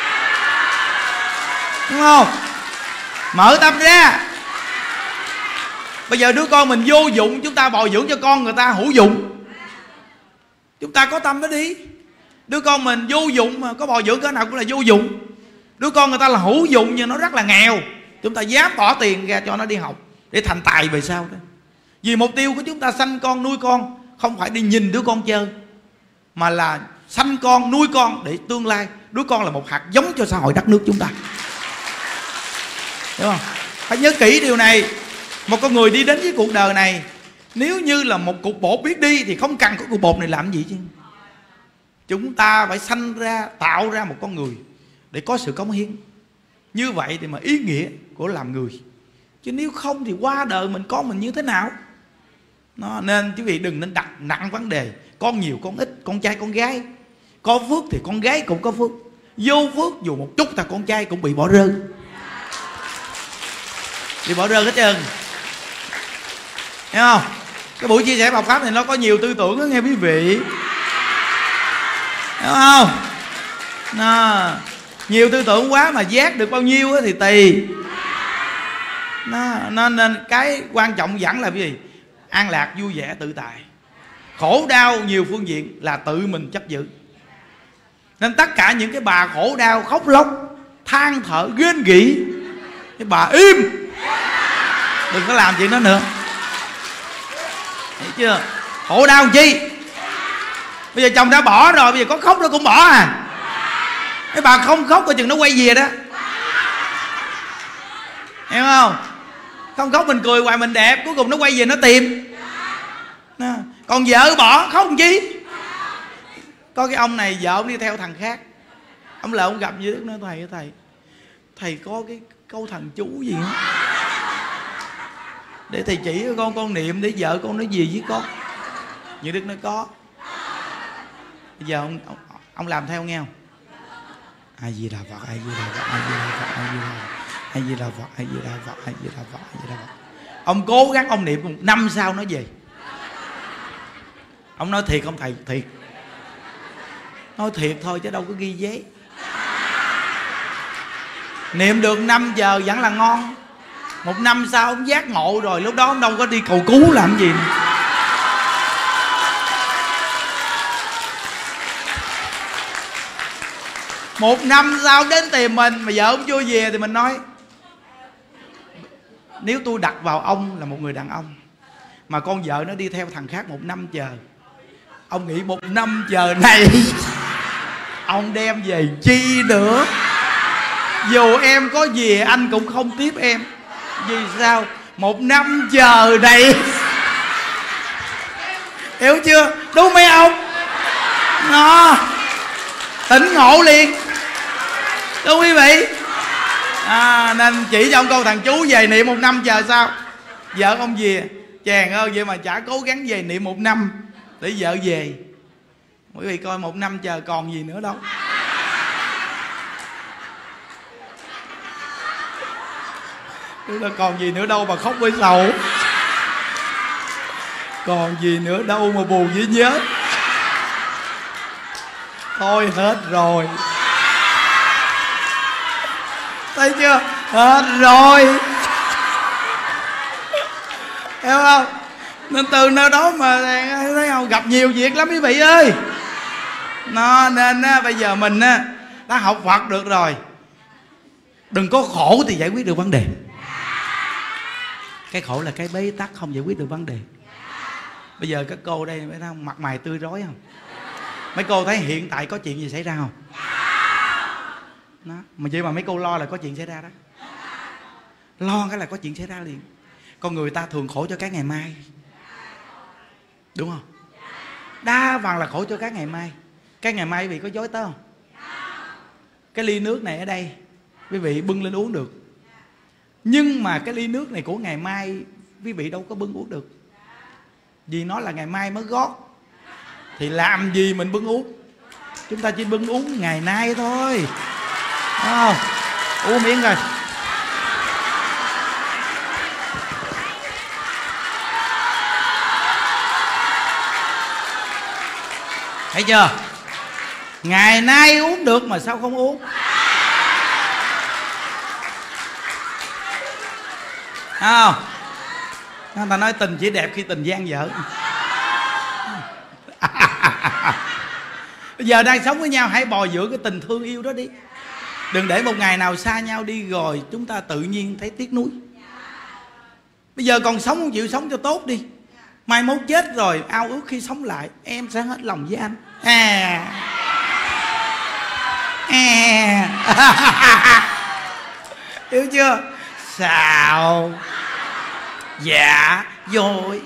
đúng không? Mở tâm ra. Bây giờ đứa con mình vô dụng, chúng ta bồi dưỡng cho con người ta hữu dụng. Chúng ta có tâm đó đi. Đứa con mình vô dụng mà có bồi dưỡng cái nào cũng là vô dụng. Đứa con người ta là hữu dụng nhưng nó rất là nghèo, chúng ta dám bỏ tiền ra cho nó đi học để thành tài về sau đó. Vì mục tiêu của chúng ta sanh con nuôi con không phải đi nhìn đứa con chơi, mà là sanh con nuôi con để tương lai đứa con là một hạt giống cho xã hội đất nước chúng ta. Đúng không? Phải nhớ kỹ điều này. Một con người đi đến với cuộc đời này, nếu như là một cục bột biết đi thì không cần có cục bột này làm gì chứ. Chúng ta phải sanh ra, tạo ra một con người để có sự cống hiến. Như vậy thì mà ý nghĩa của làm người. Chứ nếu không thì qua đời mình con mình như thế nào? Nó, nên quý vị đừng nên đặt nặng vấn đề con nhiều con ít, con trai con gái. Có phước thì con gái cũng có phước, vô phước dù một chút là con trai cũng bị bỏ rơi. Bị bỏ rơi hết trơn. Thấy không? Cái buổi chia sẻ Phật Pháp này nó có nhiều tư tưởng đó nghe quý vị. Đúng không? Nó, Nhiều tư tưởng quá mà giác được bao nhiêu thì tùy. Nó, nên, nên cái quan trọng vẫn là cái gì? An lạc, vui vẻ, tự tại. Khổ đau nhiều phương diện là tự mình chấp giữ. Nên tất cả những cái bà khổ đau, khóc lóc, than thở, ghen ghị, cái bà im, đừng có làm chuyện đó nữa. Thấy chưa? Khổ đau làm chi? Bây giờ chồng đã bỏ rồi, bây giờ có khóc nó cũng bỏ à. Cái bà không khóc coi chừng nó quay về đó. Hiểu không? Không khóc mình cười hoài mình đẹp, cuối cùng nó quay về nó tìm. Còn vợ bỏ khóc làm chi? Có cái ông này vợ ông đi theo thằng khác. Ông lại ông gặp Duy Đức nói thầy thầy thầy có cái câu thần chú gì không để thầy chỉ cho con, con niệm để vợ con nói gì với con. Duy Đức nói có. Bây giờ ông, ông, ông làm theo nghe không? A Di Đà Phật, A Di Đà Phật, A Di Đà Phật, A Di Đà Phật, A Di Đà Phật, A Di Đà Phật, A Di Đà Phật. Ông cố gắng ông niệm một năm sau nó về. Ông nói thiệt không thầy? Thiệt. Nói thiệt thôi chứ đâu có ghi giấy. Niệm được năm giờ vẫn là ngon. Một năm sau ông giác ngộ rồi, lúc đó ông đâu có đi cầu cứu làm gì nữa. Một năm sau đến tìm mình mà vợ ông chưa về thì mình nói nếu tôi đặt vào ông là một người đàn ông mà con vợ nó đi theo thằng khác một năm chờ, ông nghĩ một năm chờ này ông đem về chi nữa? Dù em có về anh cũng không tiếp em. Vì sao? Một năm chờ này. Hiểu chưa? Đúng mấy ông? Nó tỉnh ngộ liền. Đúng quý vị? À, nên chỉ cho ông câu thằng chú về niệm một năm chờ sao? Vợ ông về. Chàng ơi, vậy mà chả cố gắng về niệm một năm để vợ về. Quý vị coi một năm chờ còn gì nữa đâu. Tức là còn gì nữa đâu mà khóc với sầu. Còn gì nữa đâu mà buồn với nhớ. Thôi hết rồi. Thấy chưa? Hết rồi. Hiểu không? Nên từ nơi đó mà thấy không, gặp nhiều việc lắm quý vị ơi. Nó nên á, bây giờ mình á đã học Phật được rồi, đừng có khổ thì giải quyết được vấn đề. Cái khổ là cái bế tắc không giải quyết được vấn đề. Bây giờ các cô đây thấy không, mặt mày tươi rói không? Mấy cô thấy hiện tại có chuyện gì xảy ra không? Đó. Mà vậy mà mấy cô lo là có chuyện xảy ra đó. Lo cái là có chuyện xảy ra liền. Con người ta thường khổ cho cái ngày mai, đúng không? Đa phần là khổ cho cái ngày mai. Cái ngày mai quý vị có dối tới không? Cái ly nước này ở đây quý vị bưng lên uống được, nhưng mà cái ly nước này của ngày mai quý vị đâu có bưng uống được, vì nó là ngày mai mới gót. Thì làm gì mình bưng uống? Chúng ta chỉ bưng uống ngày nay thôi. Đúng không? Uống miếng rồi. Thấy chưa? Ngày nay uống được mà sao không uống? Thấy không? Người ta nói tình chỉ đẹp khi tình gian dở. Bây giờ đang sống với nhau, hãy bồi dưỡng cái tình thương yêu đó đi. Đừng để một ngày nào xa nhau đi rồi chúng ta tự nhiên thấy tiếc nuối. Bây giờ còn sống không chịu sống cho tốt đi, mai mốt chết rồi ao ước khi sống lại em sẽ hết lòng với anh. À, à. Hiểu chưa? Sao? Dạ rồi.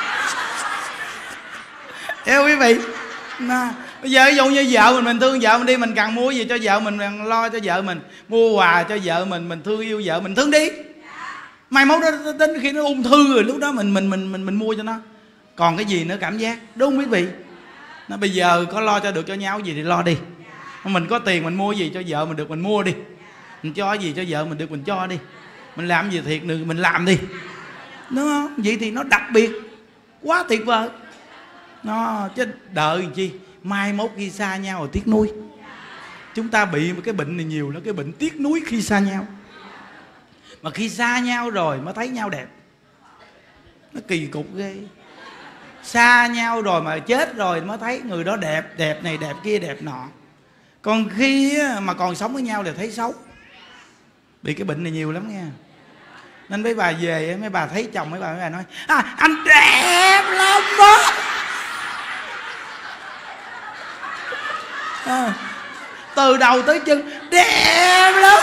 Hiểu quý vị? Nó. Bây giờ ví dụ như vợ mình, mình thương vợ mình đi, mình cần mua gì cho vợ mình, mình lo cho vợ mình, mua quà cho vợ mình, mình thương yêu vợ mình, thương đi. Mai mốt đó đến khi nó ung thư rồi lúc đó mình mình mình mình mình mua cho nó. Còn cái gì nữa cảm giác, đúng không quý vị? Nó bây giờ có lo cho được cho nhau gì thì lo đi. Mình có tiền mình mua gì cho vợ mình được mình mua đi. Mình cho gì cho vợ mình được mình cho đi. Mình làm gì thiệt được mình làm đi. Đúng không? Vậy thì nó đặc biệt, quá tuyệt vời. Nó chứ đợi làm chi? Mai mốt khi xa nhau rồi tiếc nuối. Chúng ta bị một cái bệnh này nhiều lắm, cái bệnh tiếc nuối khi xa nhau. Mà khi xa nhau rồi mới thấy nhau đẹp. Nó kỳ cục ghê. Xa nhau rồi mà chết rồi mới thấy người đó đẹp, đẹp này đẹp kia đẹp nọ. Còn khi mà còn sống với nhau thì thấy xấu. Bị cái bệnh này nhiều lắm nha. Nên mấy bà về, mấy bà thấy chồng mấy bà mấy bà nói à, anh đẹp lắm đó. À, từ đầu tới chân đẹp lắm.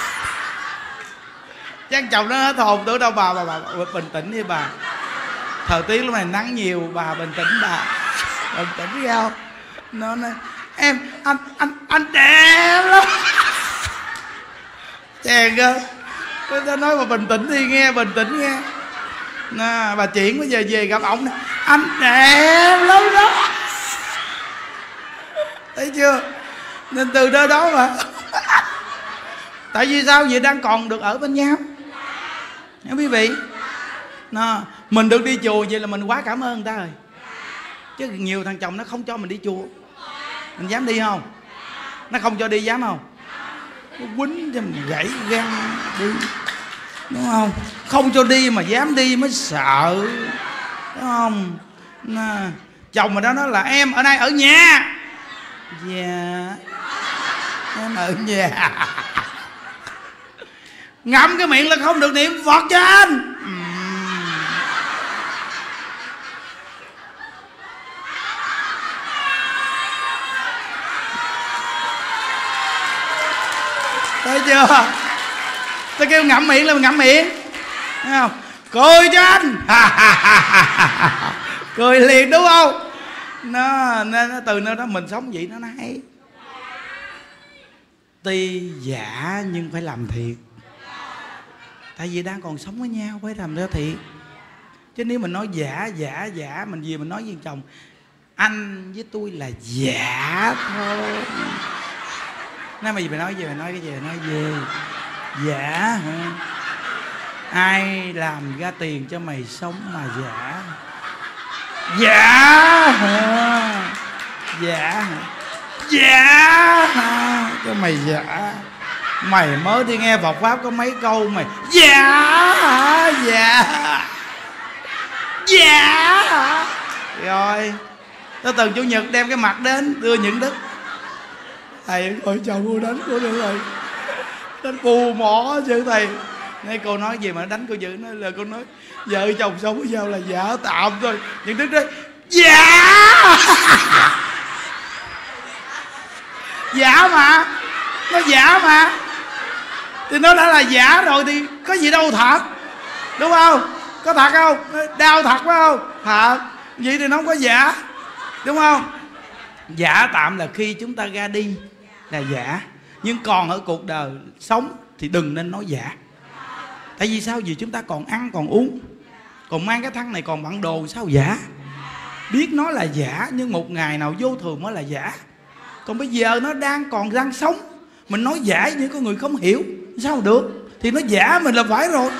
Chắc chồng nó hết hồn tưởng đâu bà, bà, bà, bà bình tĩnh đi bà. Thời tiết lúc này nắng nhiều, bà bình tĩnh bà. Bình tĩnh nghe không? Nó nói em, anh, anh, anh đẹp lắm. Chèn cơ. Tôi nói bà bình tĩnh đi nghe, bình tĩnh nghe. Nè, bà chuyển bây giờ về gặp ổng nè. Anh đẹp lắm đó. Thấy chưa? Nên từ đó đó mà. Tại vì sao vậy? Đang còn được ở bên nhau. Nha quý vị. Nè, mình được đi chùa vậy là mình quá cảm ơn người ta rồi. Chứ nhiều thằng chồng nó không cho mình đi chùa. Mình dám đi không? Nó không cho đi dám không? Nó quýnh cho mình gãy răng đi. Đúng không? Không cho đi mà dám đi mới sợ. Đúng không? Nè, chồng mà đó nói là em ở đây ở nhà. Dạ em ở nhà. Ngậm cái miệng là không được niệm Phật cho anh. Thấy chưa? Tôi kêu ngậm miệng là mình ngậm miệng. Thấy không? Cười cho anh. Cười liền đúng không? Nó, nó, nó từ nơi đó mình sống vậy nó hay. Tuy giả nhưng phải làm thiệt. Tại vì đang còn sống với nhau phải làm ra thiệt. Chứ nếu mình nói giả giả giả, mình về mình nói với chồng anh với tôi là giả thôi. Nói mà gì mày nói gì, mày nói cái gì, mày nói gì. Giả hả? Ai làm ra tiền cho mày sống mà giả? Giả hả? Giả hả? Giả hả? Cho mày giả. Mày mới đi nghe Phật Pháp có mấy câu mày giả hả? Giả. Giả hả? Rồi tới tuần Chủ nhật đem cái mặt đến đưa những đức. Thầy ơi chồng cô đánh cô được rồi. Đánh phù mỏ chứ thầy. Nên cô nói gì mà đánh cô dữ. Nói là cô nói vợ chồng sống với nhau là giả tạm thôi. Những đức đó giả. Giả mà. Nó giả mà. Thì nó đã là giả rồi thì có gì đâu thật. Đúng không? Có thật không? Đau thật phải không? Thật. Vậy thì nó không có giả. Đúng không? Giả tạm là khi chúng ta ra đi là giả. Nhưng còn ở cuộc đời sống thì đừng nên nói giả. Tại vì sao? Vì chúng ta còn ăn còn uống, còn mang cái thân này còn bận đồ, sao giả? Biết nó là giả nhưng một ngày nào vô thường mới là giả. Còn bây giờ nó đang còn đang sống, mình nói giả nhưng có người không hiểu, sao được? Thì nó giả mình là phải rồi.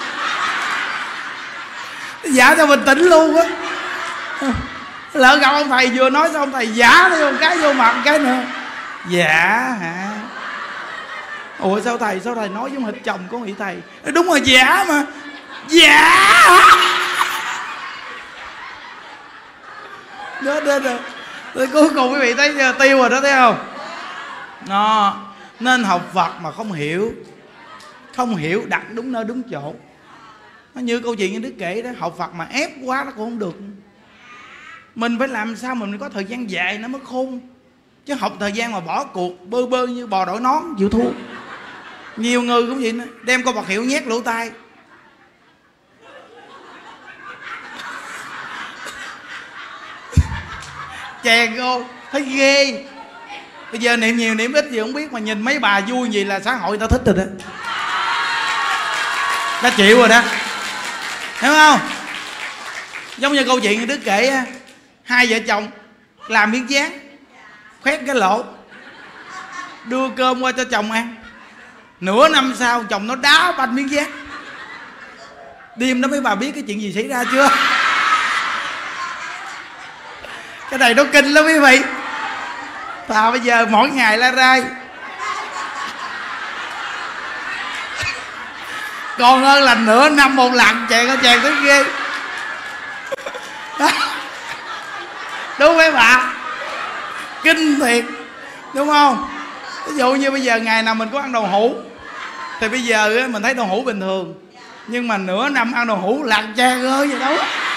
Nó giả cho mình tỉnh luôn á. Lỡ gặp ông thầy vừa nói xong ông thầy giả đi một cái vô mặt một cái nữa. Giả hả? Ủa sao thầy, sao thầy nói giống hệt chồng con nghĩ thầy? Đúng rồi giả mà. Giả. Đó đó đó. Rồi cuối cùng quý vị thấy chưa? Tiêu rồi đó, thấy không? Nó nên học Phật mà không hiểu, không hiểu đặt đúng nơi đúng chỗ. Nó như câu chuyện như Đức kể đó, học Phật mà ép quá nó cũng không được. Mình phải làm sao mà mình có thời gian dài nó mới khôn. Chứ học thời gian mà bỏ cuộc bơ bơ như bò đội nón chịu thua. Nhiều người cũng vậy nữa, đem câu Phật hiệu nhét lỗ tai. Chèn cô thấy ghê. Bây giờ niệm nhiều niệm ít gì không biết, mà nhìn mấy bà vui gì là xã hội người ta thích rồi đó. Ta chịu rồi đó, hiểu không? Giống như câu chuyện Đức kể, hai vợ chồng làm miếng dán, khoét cái lỗ, đưa cơm qua cho chồng ăn. Nửa năm sau chồng nó đá banh miếng dán. Đêm đó mấy bà biết cái chuyện gì xảy ra chưa? Cái này nó kinh lắm quý vị. Thà bây giờ mỗi ngày la rai Còn hơn là nửa năm một lần chèn nó chèn tới ghê. Đúng mấy bạn? Kinh thiệt, đúng không? Ví dụ như bây giờ ngày nào mình có ăn đậu hũ thì bây giờ mình thấy đậu hũ bình thường, nhưng mà nửa năm ăn đậu hũ lạc cha ơi vậy đó,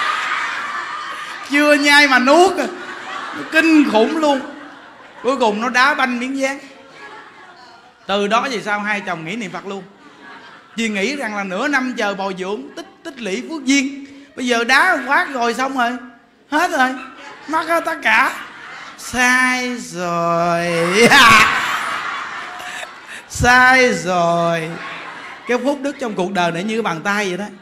chưa nhai mà nuốt, kinh khủng luôn. Cuối cùng nó đá banh miếng dán. Từ đó về sau hai chồng nghỉ niệm Phật luôn, vì nghĩ rằng là nửa năm chờ bồi dưỡng tích tích lũy phước duyên, bây giờ đá phát rồi xong rồi hết rồi, mất hết tất cả. Sai rồi. Sai rồi. Cái phúc đức trong cuộc đời này như bàn tay vậy đó,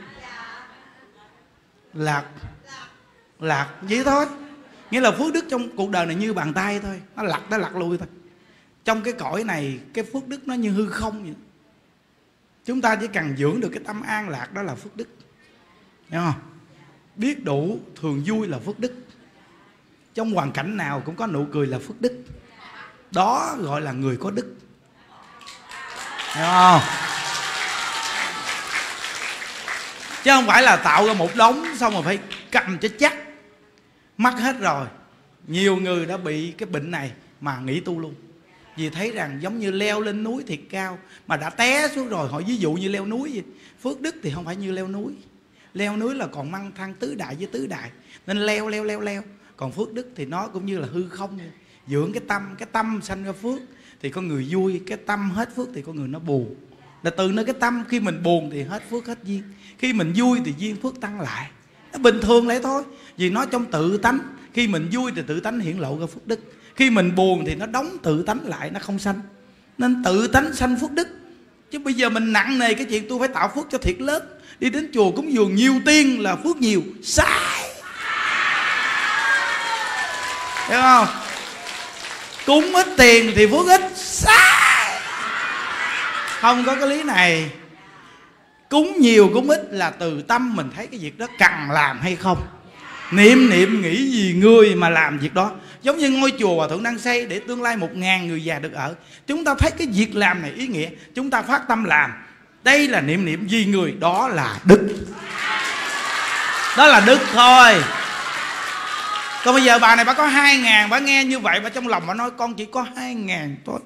lạc lạc vậy thôi. Nghĩa là phước đức trong cuộc đời này như bàn tay thôi, nó lặt nó lặt lui thôi. Trong cái cõi này cái phước đức nó như hư không vậy. Chúng ta chỉ cần dưỡng được cái tâm an lạc, đó là phước đức, hiểu không? Biết đủ thường vui là phước đức. Trong hoàn cảnh nào cũng có nụ cười là phước đức. Đó gọi là người có đức, hiểu không? Chứ không phải là tạo ra một đống xong rồi phải cầm cho chắc. Mất hết rồi. Nhiều người đã bị cái bệnh này mà nghỉ tu luôn, vì thấy rằng giống như leo lên núi thiệt cao mà đã té xuống rồi. Họ ví dụ như leo núi vậy. Phước đức thì không phải như leo núi. Leo núi là còn măng thăng tứ đại với tứ đại, nên leo leo leo leo. Còn phước đức thì nó cũng như là hư không. Dưỡng cái tâm, cái tâm sanh ra phước thì con người vui. Cái tâm hết phước thì con người nó buồn. Là từ nơi cái tâm, khi mình buồn thì hết phước hết duyên, khi mình vui thì duyên phước tăng lại. Nó bình thường lại thôi. Vì nó trong tự tánh, khi mình vui thì tự tánh hiển lộ ra phước đức, khi mình buồn thì nó đóng tự tánh lại, nó không sanh. Nên tự tánh sanh phước đức. Chứ bây giờ mình nặng nề cái chuyện tôi phải tạo phước cho thiệt lớn, đi đến chùa cúng dường nhiều tiên là phước nhiều. Sai. Hiểu không? Cúng ít tiền thì phước ít. Sai. Không có cái lý này. Cúng nhiều cúng ít là từ tâm mình thấy cái việc đó cần làm hay không. Niệm niệm nghĩ gì người mà làm việc đó. Giống như ngôi chùa Hòa Thượng đang xây để tương lai một ngàn người già được ở. Chúng ta thấy cái việc làm này ý nghĩa, chúng ta phát tâm làm. Đây là niệm niệm vì người, đó là đức. Đó là đức thôi. Còn bây giờ bà này bà có hai ngàn, bà nghe như vậy, bà trong lòng bà nói con chỉ có hai ngàn thôi,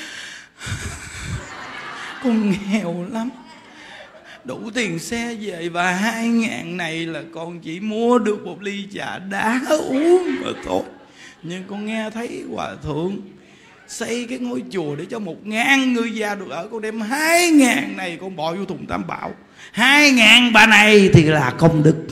con nghèo lắm, đủ tiền xe về, và hai ngàn này là con chỉ mua được một ly trà đá uống mà thôi. Nhưng con nghe thấy Hòa Thượng xây cái ngôi chùa để cho một ngàn người già được ở, con đem hai ngàn này con bỏ vô thùng tam bảo. Hai ngàn bà này thì là công đức.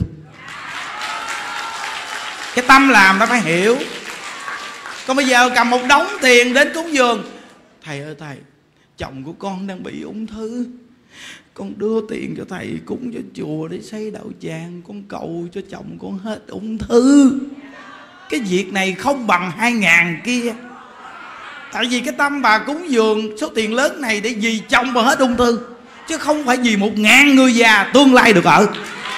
Cái tâm làm nó phải hiểu. Còn bây giờ cầm một đống tiền đến cúng dường, thầy ơi thầy, chồng của con đang bị ung thư, con đưa tiền cho thầy cúng cho chùa để xây đạo tràng, con cầu cho chồng con hết ung thư. Cái việc này không bằng hai ngàn kia. Tại vì cái tâm bà cúng dường số tiền lớn này để vì chồng bà hết ung thư, chứ không phải vì một ngàn người già tương lai được ở.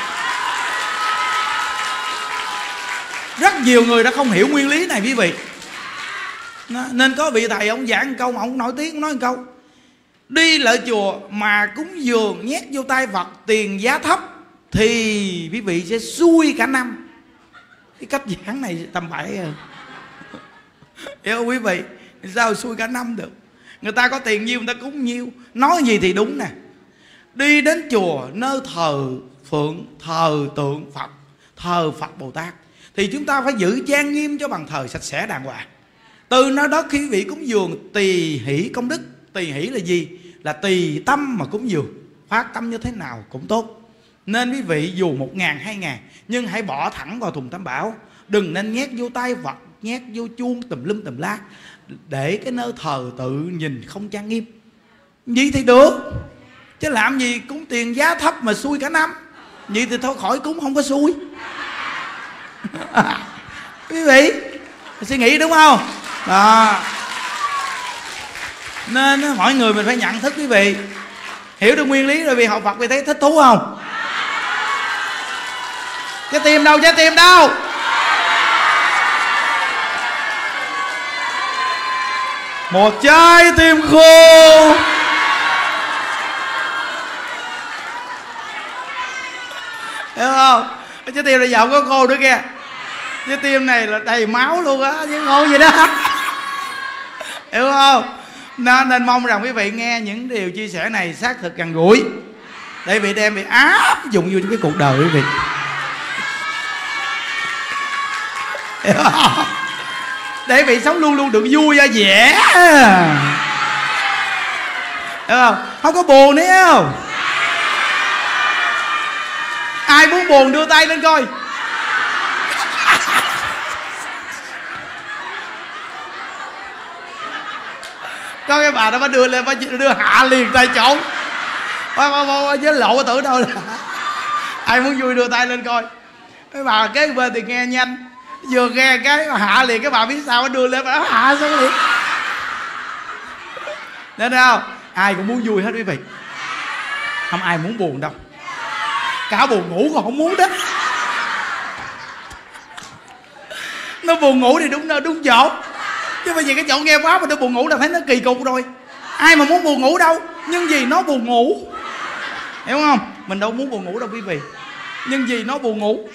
Rất nhiều người đã không hiểu nguyên lý này quý vị. Nên có vị thầy ông giảng một câu mà ông nổi tiếng, ông nói một câu: đi lại chùa mà cúng dường nhét vô tay Phật tiền giá thấp thì quý vị sẽ xui cả năm. Cái cách giảng này tầm bậy rồi. Hiểu không quý vị? Sao xui cả năm được? Người ta có tiền nhiêu người ta cúng nhiêu. Nói gì thì đúng nè. Đi đến chùa nơi thờ phượng, thờ tượng Phật, thờ Phật Bồ Tát thì chúng ta phải giữ trang nghiêm cho bàn thờ sạch sẽ đàng hoàng. Từ nơi đó khi quý vị cúng dường tỳ hỷ công đức. Tỳ hỷ là gì? Là tùy tâm mà cúng dường, phát tâm như thế nào cũng tốt. Nên quý vị dù một ngàn hai ngàn, nhưng hãy bỏ thẳng vào thùng tam bảo. Đừng nên nhét vô tay Phật, nhét vô chuông tùm lum tùm lá, để cái nơi thờ tự nhìn không trang nghiêm. Vậy thì được, chứ làm gì cúng tiền giá thấp mà xui cả năm. Vậy thì thôi khỏi cúng, không có xui. Quý vị suy nghĩ đúng không? Đó. Nên mọi người mình phải nhận thức quý vị. Hiểu được nguyên lý rồi vì học Phật vì thấy thích thú không? Trái tim đâu, trái tim đâu? Một trái tim khô Trái tim này giờ không có khô nữa kìa. Trái tim này là đầy máu luôn á, chứ khô gì đó. Hiểu không? Nên, nên mong rằng quý vị nghe những điều chia sẻ này xác thực gần gũi, để quý vị đem bị áp dụng vô cái cuộc đời quý vị. Hiểu không? Để quý vị sống luôn luôn được vui và vẻ. Hiểu không? Không có buồn nữa không? Ai muốn buồn đưa tay lên coi. Có cái bà đó bà đưa lên, bà đưa hạ liền tay chỗ. Bà, bà, bà, bà với lộ tử đâu là. Ai muốn vui đưa tay lên coi. Cái bà kế bên thì nghe nhanh, vừa nghe cái hạ liền, cái bà biết sao bà đưa lên, bà hạ xuống liền. Nên không? Ai cũng muốn vui hết quý vị. Không ai muốn buồn đâu. Cả buồn ngủ còn không muốn đó. Nó buồn ngủ thì đúng nơi đúng chỗ, chứ bây giờ cái chỗ nghe quá mà nó buồn ngủ là thấy nó kỳ cục rồi. Ai mà muốn buồn ngủ đâu, nhưng vì nó buồn ngủ. Hiểu không? Mình đâu muốn buồn ngủ đâu quý vị, nhưng vì nó buồn ngủ.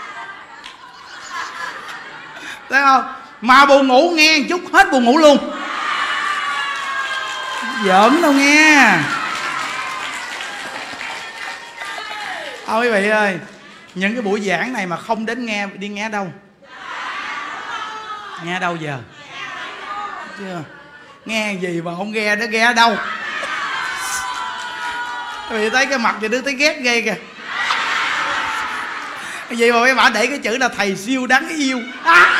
Thấy không? Mà buồn ngủ nghe một chút hết buồn ngủ luôn. Giỡn đâu nghe. Thôi quý vị ơi, những cái buổi giảng này mà không đến nghe, đi nghe đâu? Nghe đâu giờ? Chưa? Nghe gì mà không nghe, nó nghe ở đâu? Quý vị thấy cái mặt thì đứa thấy ghét ghê kìa. Cái gì mà mấy bà để cái chữ là thầy siêu đáng yêu à.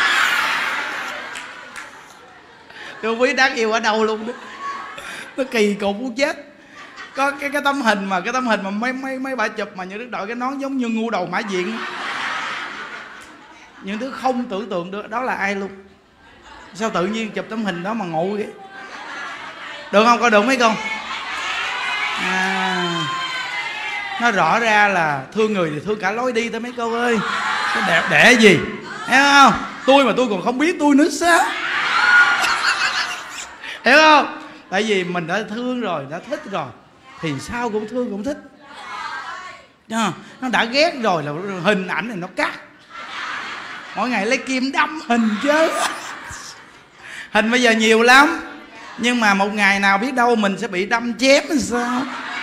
Tôi không biết đáng yêu ở đâu luôn đó. Nó kỳ cục muốn chết. Có cái cái tấm hình mà cái tấm hình mà mấy mấy mấy bà chụp mà những đứa đội cái nón giống như ngu đầu mã diện. Những đứa không tưởng tượng được đó là ai luôn. Sao tự nhiên chụp tấm hình đó mà ngộ vậy? Được không? Coi được mấy con? À, nó rõ ra là thương người thì thương cả lối đi thôi mấy cô ơi. Cái đẹp đẽ gì, hiểu không? Tôi mà tôi còn không biết tôi nữa sao? Hiểu không? Tại vì mình đã thương rồi, đã thích rồi thì sao cũng thương cũng thích. Nó đã ghét rồi là hình ảnh này nó cắt. Mỗi ngày lấy kim đâm hình chứ. Hình bây giờ nhiều lắm, nhưng mà một ngày nào biết đâu mình sẽ bị đâm chém làm sao?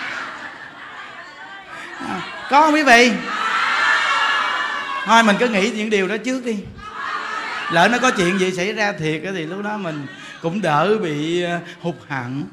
À, có không quý vị? Thôi mình cứ nghĩ những điều đó trước đi. Lỡ nó có chuyện gì xảy ra thiệt thì lúc đó mình cũng đỡ bị hụt hẫng.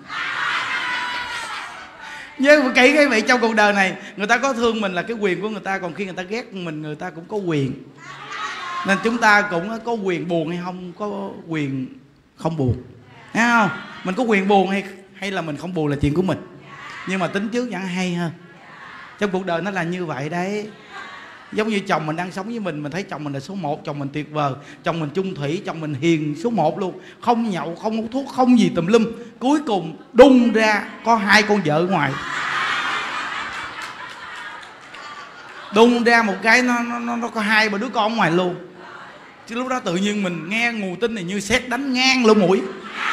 Nhưng kỹ quý vị, trong cuộc đời này người ta có thương mình là cái quyền của người ta, còn khi người ta ghét mình người ta cũng có quyền. Nên chúng ta cũng có quyền buồn hay không có quyền không buồn, thấy không? Mình có quyền buồn hay hay là mình không buồn là chuyện của mình, nhưng mà tính trước vẫn hay hơn. Trong cuộc đời nó là như vậy đấy. Giống như chồng mình đang sống với mình, mình thấy chồng mình là số một, chồng mình tuyệt vời, chồng mình chung thủy, chồng mình hiền số một luôn, không nhậu, không hút thuốc, không gì tùm lum. Cuối cùng đung ra có hai con vợ ngoài, đung ra một cái nó nó nó có hai ba đứa con ngoài luôn. Chứ lúc đó tự nhiên mình nghe nguồn tin này như sét đánh ngang lỗ mũi.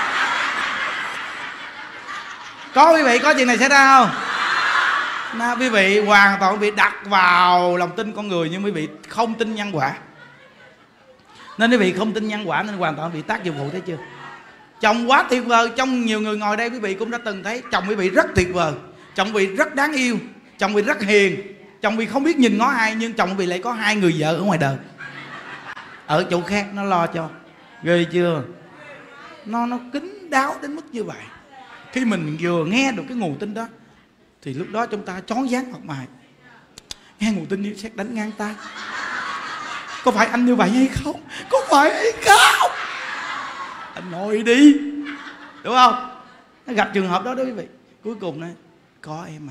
Có quý vị có chuyện này xảy ra không? Nào, quý vị hoàn toàn bị đặt vào lòng tin con người, nhưng quý vị không tin nhân quả. Nên quý vị không tin nhân quả nên hoàn toàn bị tác dụng phụ, thấy chưa? Chồng quá tuyệt vời, trong nhiều người ngồi đây quý vị cũng đã từng thấy chồng quý vị rất tuyệt vời, chồng quý vị rất đáng yêu, chồng quý vị rất hiền, chồng quý vị không biết nhìn ngó ai, nhưng chồng quý vị lại có hai người vợ ở ngoài đời, ở chỗ khác nó lo cho. Ghê chưa? Nó nó kín đáo đến mức như vậy. Khi mình vừa nghe được cái nguồn tin đó thì lúc đó chúng ta chón váng mặt mày. Nghe nguồn tin như sét đánh ngang tay. Có phải anh như vậy hay không? Có phải hay không? Anh nói đi, đúng không? Nó gặp trường hợp đó đó quý vị. Cuối cùng nói có em à,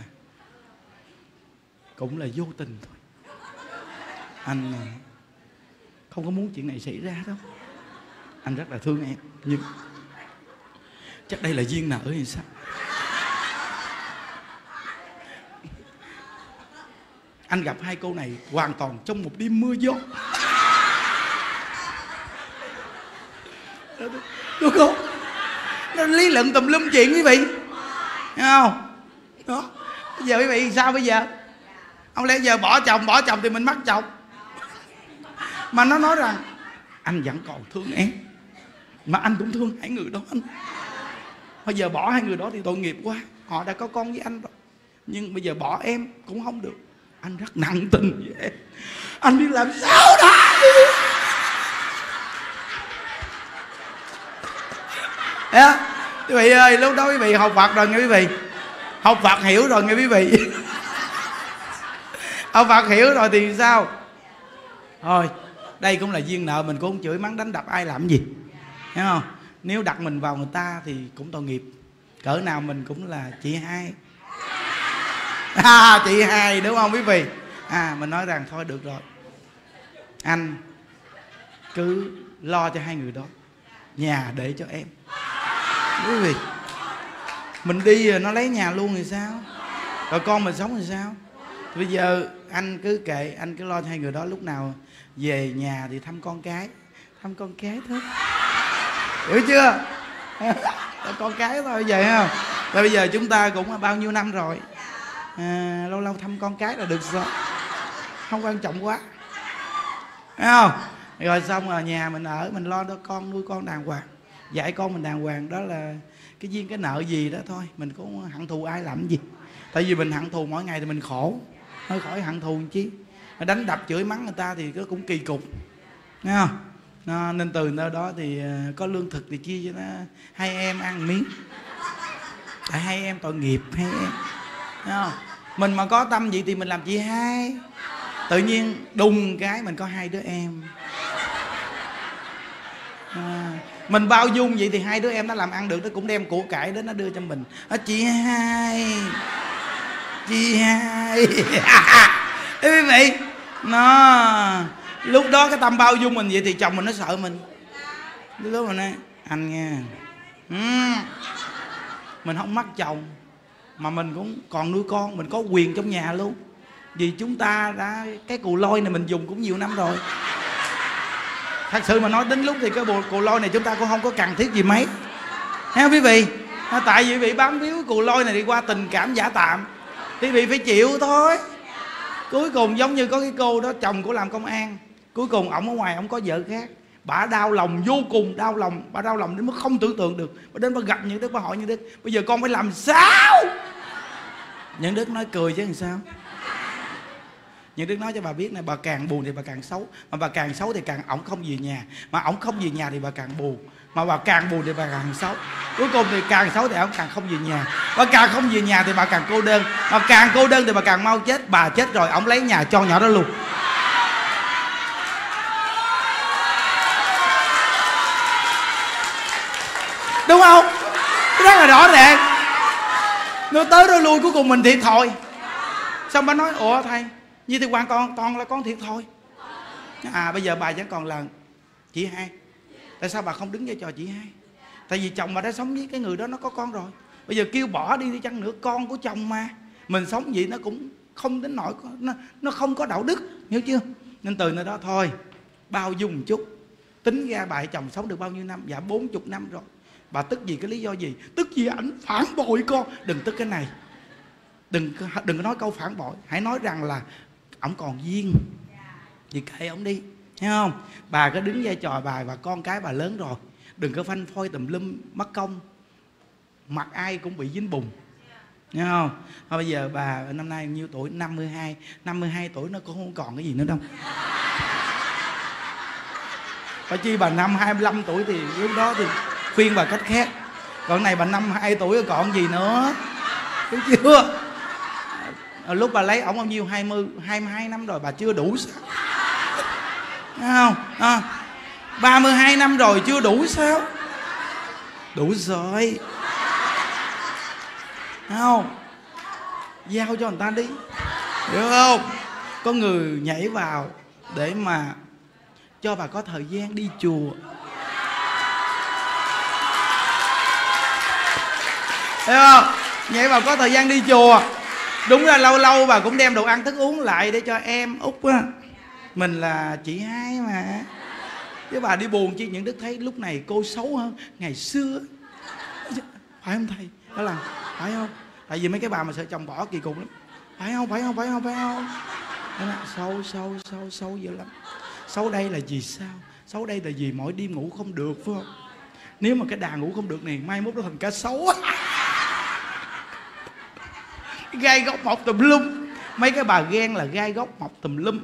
cũng là vô tình thôi. Anh không có muốn chuyện này xảy ra đâu. Anh rất là thương em, nhưng chắc đây là duyên nợ hay sao? Anh gặp hai cô này hoàn toàn trong một đêm mưa gió. Đúng không? Nó lý luận tùm lum chuyện quý vị, thấy không? Đó. Bây giờ quý vị sao bây giờ? Không lẽ giờ bỏ chồng, bỏ chồng thì mình mắc chồng. Mà nó nói rằng anh vẫn còn thương em, mà anh cũng thương hai người đó anh. Bây giờ bỏ hai người đó thì tội nghiệp quá, họ đã có con với anh rồi. Nhưng bây giờ bỏ em cũng không được. Anh rất nặng tình với em, anh biết làm sao đó. Yeah. Quý vị ơi, lúc đó quý vị học Phật rồi nghe quý vị. Học Phật hiểu rồi nghe quý vị. Học Phật hiểu rồi thì sao? Thôi, đây cũng là duyên nợ, mình cũng không chửi mắng đánh đập ai làm gì, hiểu không? Nếu đặt mình vào người ta thì cũng tội nghiệp. Cỡ nào mình cũng là chị hai. À, chị hai đúng không quý vị? À, mình nói rằng thôi được rồi, anh cứ lo cho hai người đó, nhà để cho em. Quý vị, mình đi nó lấy nhà luôn thì sao? Rồi con mình sống thì sao? Thì bây giờ anh cứ kệ, anh cứ lo cho hai người đó. Lúc nào về nhà thì thăm con cái, thăm con cái thôi, hiểu chưa? Con cái thôi vậy không? Rồi bây giờ chúng ta cũng bao nhiêu năm rồi, à, lâu lâu thăm con cái là được rồi, không quan trọng quá, thấy không? Rồi xong rồi nhà mình ở, mình lo cho con, nuôi con đàng hoàng, dạy con mình đàng hoàng. Đó là cái duyên cái nợ gì đó thôi. Mình cũng hận thù ai làm gì. Tại vì mình hận thù mỗi ngày thì mình khổ, hơi khỏi hận thù chi. Đánh đập chửi mắng người ta thì nó cũng kỳ cục, thấy không? Nó, nên từ nơi đó thì có lương thực thì chia cho nó hai em ăn miếng. Tại hai em tội nghiệp, hai em, thấy không? Mình mà có tâm vậy thì mình làm chị hai. Tự nhiên đùng cái mình có hai đứa em. À, mình bao dung vậy thì hai đứa em nó làm ăn được, nó cũng đem của cải đến nó đưa cho mình. À, chị hai, chị hai. Ê quý vị, nó lúc đó cái tâm bao dung mình vậy thì chồng mình nó sợ mình. Lúc đó mình nói anh nghe, uhm, mình không mắc chồng mà mình cũng còn nuôi con, mình có quyền trong nhà luôn. Vì chúng ta đã, cái cù lôi này mình dùng cũng nhiều năm rồi. Thật sự mà nói đến lúc thì cái bộ cù lôi này chúng ta cũng không có cần thiết gì mấy, thấy không quý vị? Tại vì quý vị bám víu cù lôi này đi qua tình cảm giả tạm, quý vị phải chịu thôi. Cuối cùng giống như có cái cô đó, chồng của làm công an, cuối cùng ổng ở ngoài ổng có vợ khác, bà đau lòng vô cùng, đau lòng, bà đau lòng đến mức không tưởng tượng được. Bà đến bà gặp Những Đức, bà hỏi Những Đức bây giờ con phải làm sao? Những Đức nói cười chứ làm sao. Những Đức nói cho bà biết này, bà càng buồn thì bà càng xấu, mà bà càng xấu thì càng ổng không về nhà, mà ổng không về nhà thì bà càng buồn, mà bà càng buồn thì bà càng xấu. Cuối cùng thì càng xấu thì ổng càng không về nhà, bà càng không về nhà thì bà càng cô đơn, mà càng cô đơn thì bà càng mau chết. Bà chết rồi ổng lấy nhà cho nhỏ đó luôn. Đúng không? Rất là rõ ràng. Nó tới đó lui, cuối cùng mình thiệt thòi. Xong bà nói ủa thầy, như thì hoàn toàn toàn là con thiệt thôi. À bây giờ bà vẫn còn là chị hai. Tại sao bà không đứng vai trò chị hai? Tại vì chồng bà đã sống với cái người đó, nó có con rồi. Bây giờ kêu bỏ đi đi chăng nữa, con của chồng mà. Mình sống vậy nó cũng không đến nỗi, nó, nó không có đạo đức, hiểu chưa? Nên từ nơi đó thôi, bao dung một chút. Tính ra bà chồng sống được bao nhiêu năm? Dạ bốn mươi năm rồi. Bà tức vì cái lý do gì? Tức vì ảnh phản bội con. Đừng tức cái này, Đừng đừng có nói câu phản bội. Hãy nói rằng là ổng còn duyên thì kệ ổng đi, thấy không? Bà cứ đứng vai trò bà và con cái bà lớn rồi, đừng có phanh phôi tùm lum mất công, mặt ai cũng bị dính bùn, thấy không? Thôi bây giờ bà năm nay nhiêu tuổi? năm mươi hai. năm mươi hai tuổi nó cũng không còn cái gì nữa đâu. Phải chi bà năm hai mươi lăm tuổi thì lúc đó thì khuyên bà cách khác. Còn này bà năm hai tuổi rồi còn gì nữa, hiểu chưa? Lúc bà lấy ổng bao nhiêu? hai mươi, hai mươi hai năm rồi, bà chưa đủ sao? Thấy không? À, ba mươi hai năm rồi chưa đủ sao? Đủ rồi. Thấy không? Giao cho người ta đi, hiểu không? Có người nhảy vào để mà cho bà có thời gian đi chùa. Thấy không? Nhảy vào có thời gian đi chùa. Đúng là lâu lâu bà cũng đem đồ ăn thức uống lại để cho em út á. Mình là chị hai mà. Chứ bà đi buồn chứ. Những Đức thấy lúc này cô xấu hơn ngày xưa. Phải không thầy? Đó là phải không? Tại vì mấy cái bà mà sợ chồng bỏ kỳ cục lắm. Phải không? Phải không? Phải không? Phải không? Đó là sâu sâu sâu sâu dữ lắm. Xấu đây là gì sao? Xấu đây là gì? Mỗi đêm ngủ không được phải không? Nếu mà cái đàn ngủ không được này, mai mốt nó thành cá sấu. Gai góc mọc tùm lum. Mấy cái bà ghen là gai góc mọc tùm lum.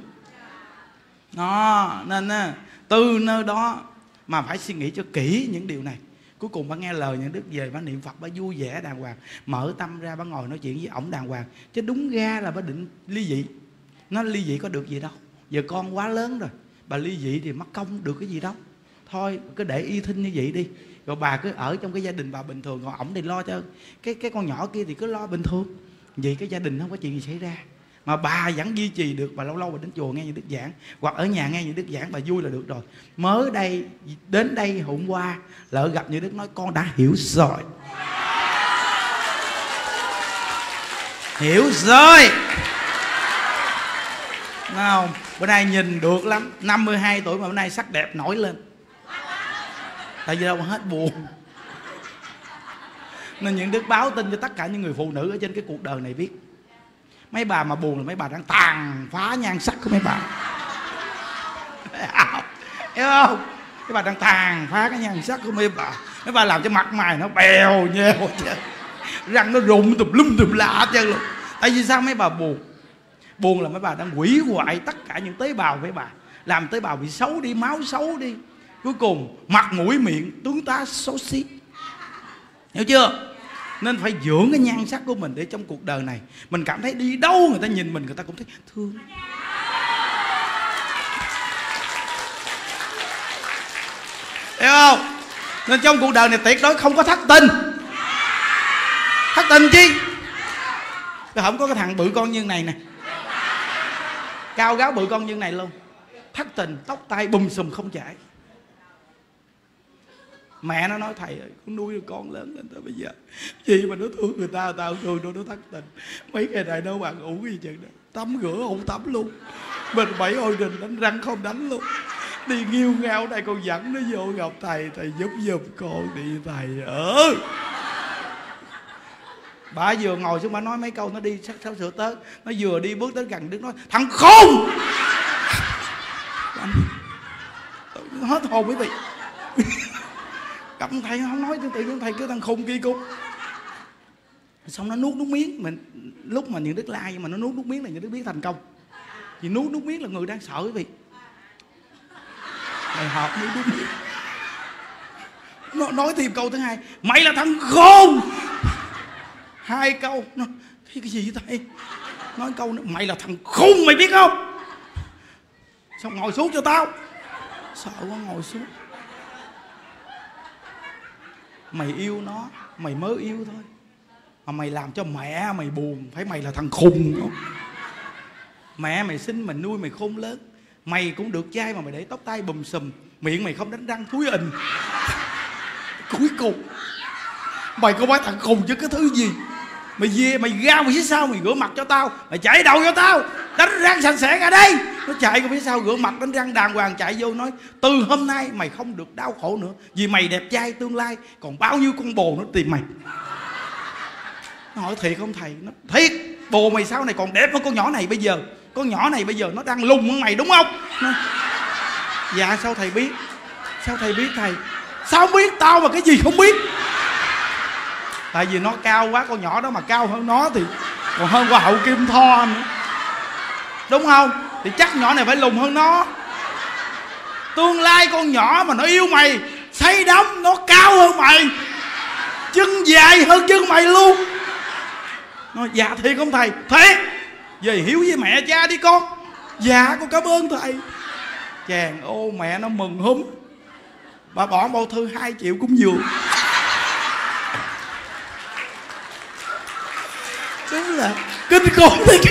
Đó, nên từ nơi đó mà phải suy nghĩ cho kỹ những điều này. Cuối cùng bà nghe lời những đức về, bà niệm Phật, bà vui vẻ đàng hoàng, mở tâm ra, bà ngồi nói chuyện với ổng đàng hoàng. Chứ đúng ra là bà định ly dị. Nó ly dị có được gì đâu. Giờ con quá lớn rồi, bà ly dị thì mất công được cái gì đâu. Thôi cứ để y thinh như vậy đi. Rồi bà cứ ở trong cái gia đình bà bình thường, còn ổng thì lo cho cái cái con nhỏ kia thì cứ lo bình thường. Vậy cái gia đình không có chuyện gì xảy ra. Mà bà vẫn duy trì được, bà lâu lâu bà đến chùa nghe những đức giảng, hoặc ở nhà nghe những đức giảng, bà vui là được rồi. Mới đây đến đây hôm qua lỡ gặp như đức nói con đã hiểu rồi. Hiểu rồi. Nào, bữa nay nhìn được lắm. Năm mươi hai tuổi mà bữa nay sắc đẹp nổi lên. Tại vì đâu mà hết buồn. Nên những đức báo tin cho tất cả những người phụ nữ ở trên cái cuộc đời này biết. Mấy bà mà buồn là mấy bà đang tàn phá nhan sắc của mấy bà. Hiểu không? Mấy bà đang tàn phá cái nhan sắc của mấy bà. Mấy bà làm cho mặt mày nó bèo nhèo, răng nó rụng tùm lum tùm la hết trơn luôn. Tại vì sao mấy bà buồn? Buồn là mấy bà đang hủy hoại tất cả những tế bào mấy bà. Làm tế bào bị xấu đi, máu xấu đi. Cuối cùng mặt mũi miệng tướng tá xấu xí. Hiểu chưa? Nên phải dưỡng cái nhan sắc của mình để trong cuộc đời này mình cảm thấy đi đâu người ta nhìn mình, người ta cũng thấy thương. Hiểu không? Nên trong cuộc đời này tuyệt đối không có thất tình. Thất tình chi? Không có cái thằng bự con như này nè, cao gáo bự con như này luôn. Thất tình, tóc tai bùm xùm không chảy. Mẹ nó nói thầy ơi, con nuôi được con lớn lên tới bây giờ gì mà nó thương người ta, người ta không thương đâu, nó thất tình. Mấy ngày này nó bạn ủ gì chừng đó, tắm rửa không tắm luôn, mình bảy ôi đình đánh răng không đánh luôn, đi nghiêu ngao đây con dẫn nó vô gặp thầy, thầy giúp giùm con đi thầy ơi. Bà vừa ngồi xuống bà nói mấy câu, nó đi sắc sắp sửa tới, nó vừa đi bước tới gần Đức nói thằng khôn. Hết hồn quý vị. Gặp thầy không nói, tự nhiên thầy kêu thằng khùng kia cục. Xong nó nuốt nước miếng. Mình lúc mà những Đức la nhưng mà nó nuốt nước miếng là những Đức biết thành công. Vì nuốt nước miếng là người đang sợ quý vị. Thầy học nuốt nước miếng. Nó nói thêm câu thứ hai, mày là thằng khôn. Hai câu. Nó, cái, cái gì vậy thầy? Nói câu nữa, mày là thằng khùng mày biết không? Xong ngồi xuống cho tao. Sợ quá ngồi xuống. Mày yêu nó, mày mới yêu thôi, mà mày làm cho mẹ mày buồn, phải mày là thằng khùng không? Mẹ mày sinh mày nuôi mày khôn lớn, mày cũng được trai mà mày để tóc tai bùm xùm, miệng mày không đánh răng thúi ình. Cuối cùng mày có phải thằng khùng chứ cái thứ gì? Mày về mày ra mày phía sau mày rửa mặt cho tao, mày chạy đầu cho tao, đánh răng sạch sẽ ra đây. Nó chạy qua phía sau rửa mặt đánh răng đàng hoàng, chạy vô nói từ hôm nay mày không được đau khổ nữa, vì mày đẹp trai tương lai còn bao nhiêu con bồ nó tìm mày. Nó hỏi thiệt không thầy? Nó thiệt, bồ mày sau này còn đẹp hơn con nhỏ này bây giờ. Con nhỏ này bây giờ nó đang lùng hơn mày đúng không? Nó, dạ sao thầy biết? Sao thầy biết thầy? Sao biết? Tao mà cái gì không biết. Tại vì nó cao quá, con nhỏ đó mà cao hơn nó thì còn hơn qua hậu Kim Tho nữa, đúng không? Thì chắc nhỏ này phải lùn hơn nó. Tương lai con nhỏ mà nó yêu mày, say đắm, nó cao hơn mày, chân dài hơn chân mày luôn. Nói dạ thiệt không thầy? Thiệt. Về hiếu với mẹ cha đi con. Dạ con cảm ơn thầy. Chàng ô mẹ nó mừng húm. Bà bỏ bao thư hai triệu cúng dường. Đúng là kinh khủng đấy.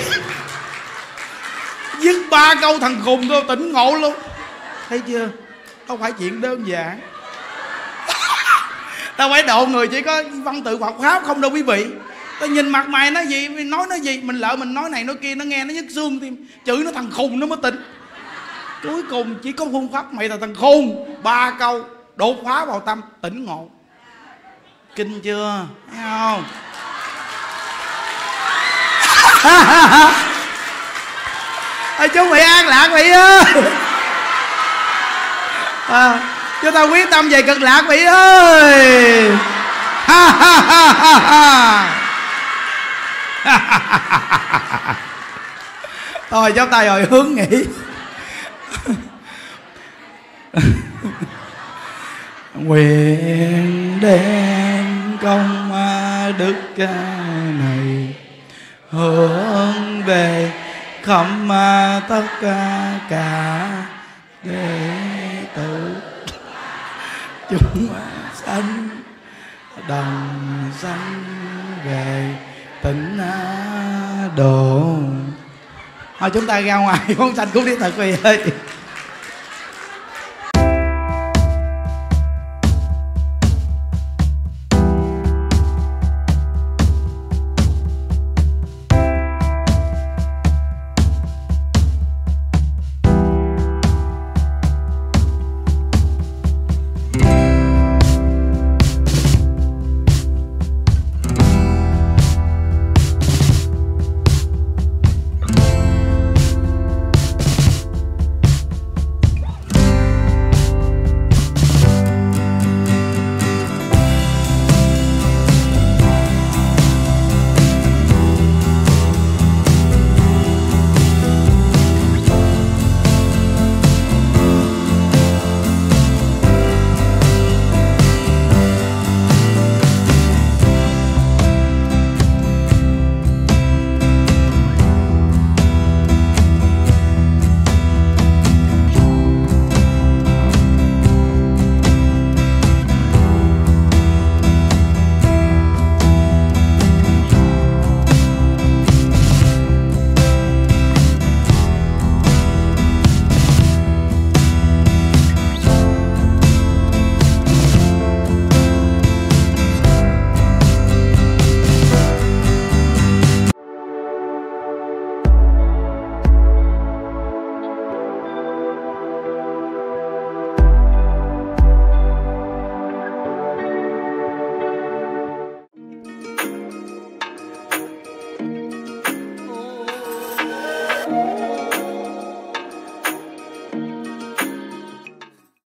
Dứt ba câu thằng khùng thôi tỉnh ngộ luôn. Thấy chưa? Không phải chuyện đơn giản. Tao phải độ người chỉ có văn tự Phật pháp không đâu quý vị. Tao nhìn mặt mày nói gì, nói nói gì, mình lỡ mình nói này nói kia nó nghe nó nhức xương tim, chửi nó thằng khùng nó mới tỉnh. Cuối cùng chỉ có phương pháp mày là thằng khùng, ba câu đột phá vào tâm tỉnh ngộ. Kinh chưa? Thấy không? À, chúc mày an lạc mày ơi. À, chúng ta quyết tâm về Cực Lạc vị ơi. Ha ha ha ha ha. Thôi chắp tay rồi hướng nghỉ. Nguyện đem công đức này hướng về khắp tất cả đệ tử chúng sanh đồng sanh về tịnh độ. Thôi chúng ta ra ngoài phóng sanh cũng đi thật quý vị ơi.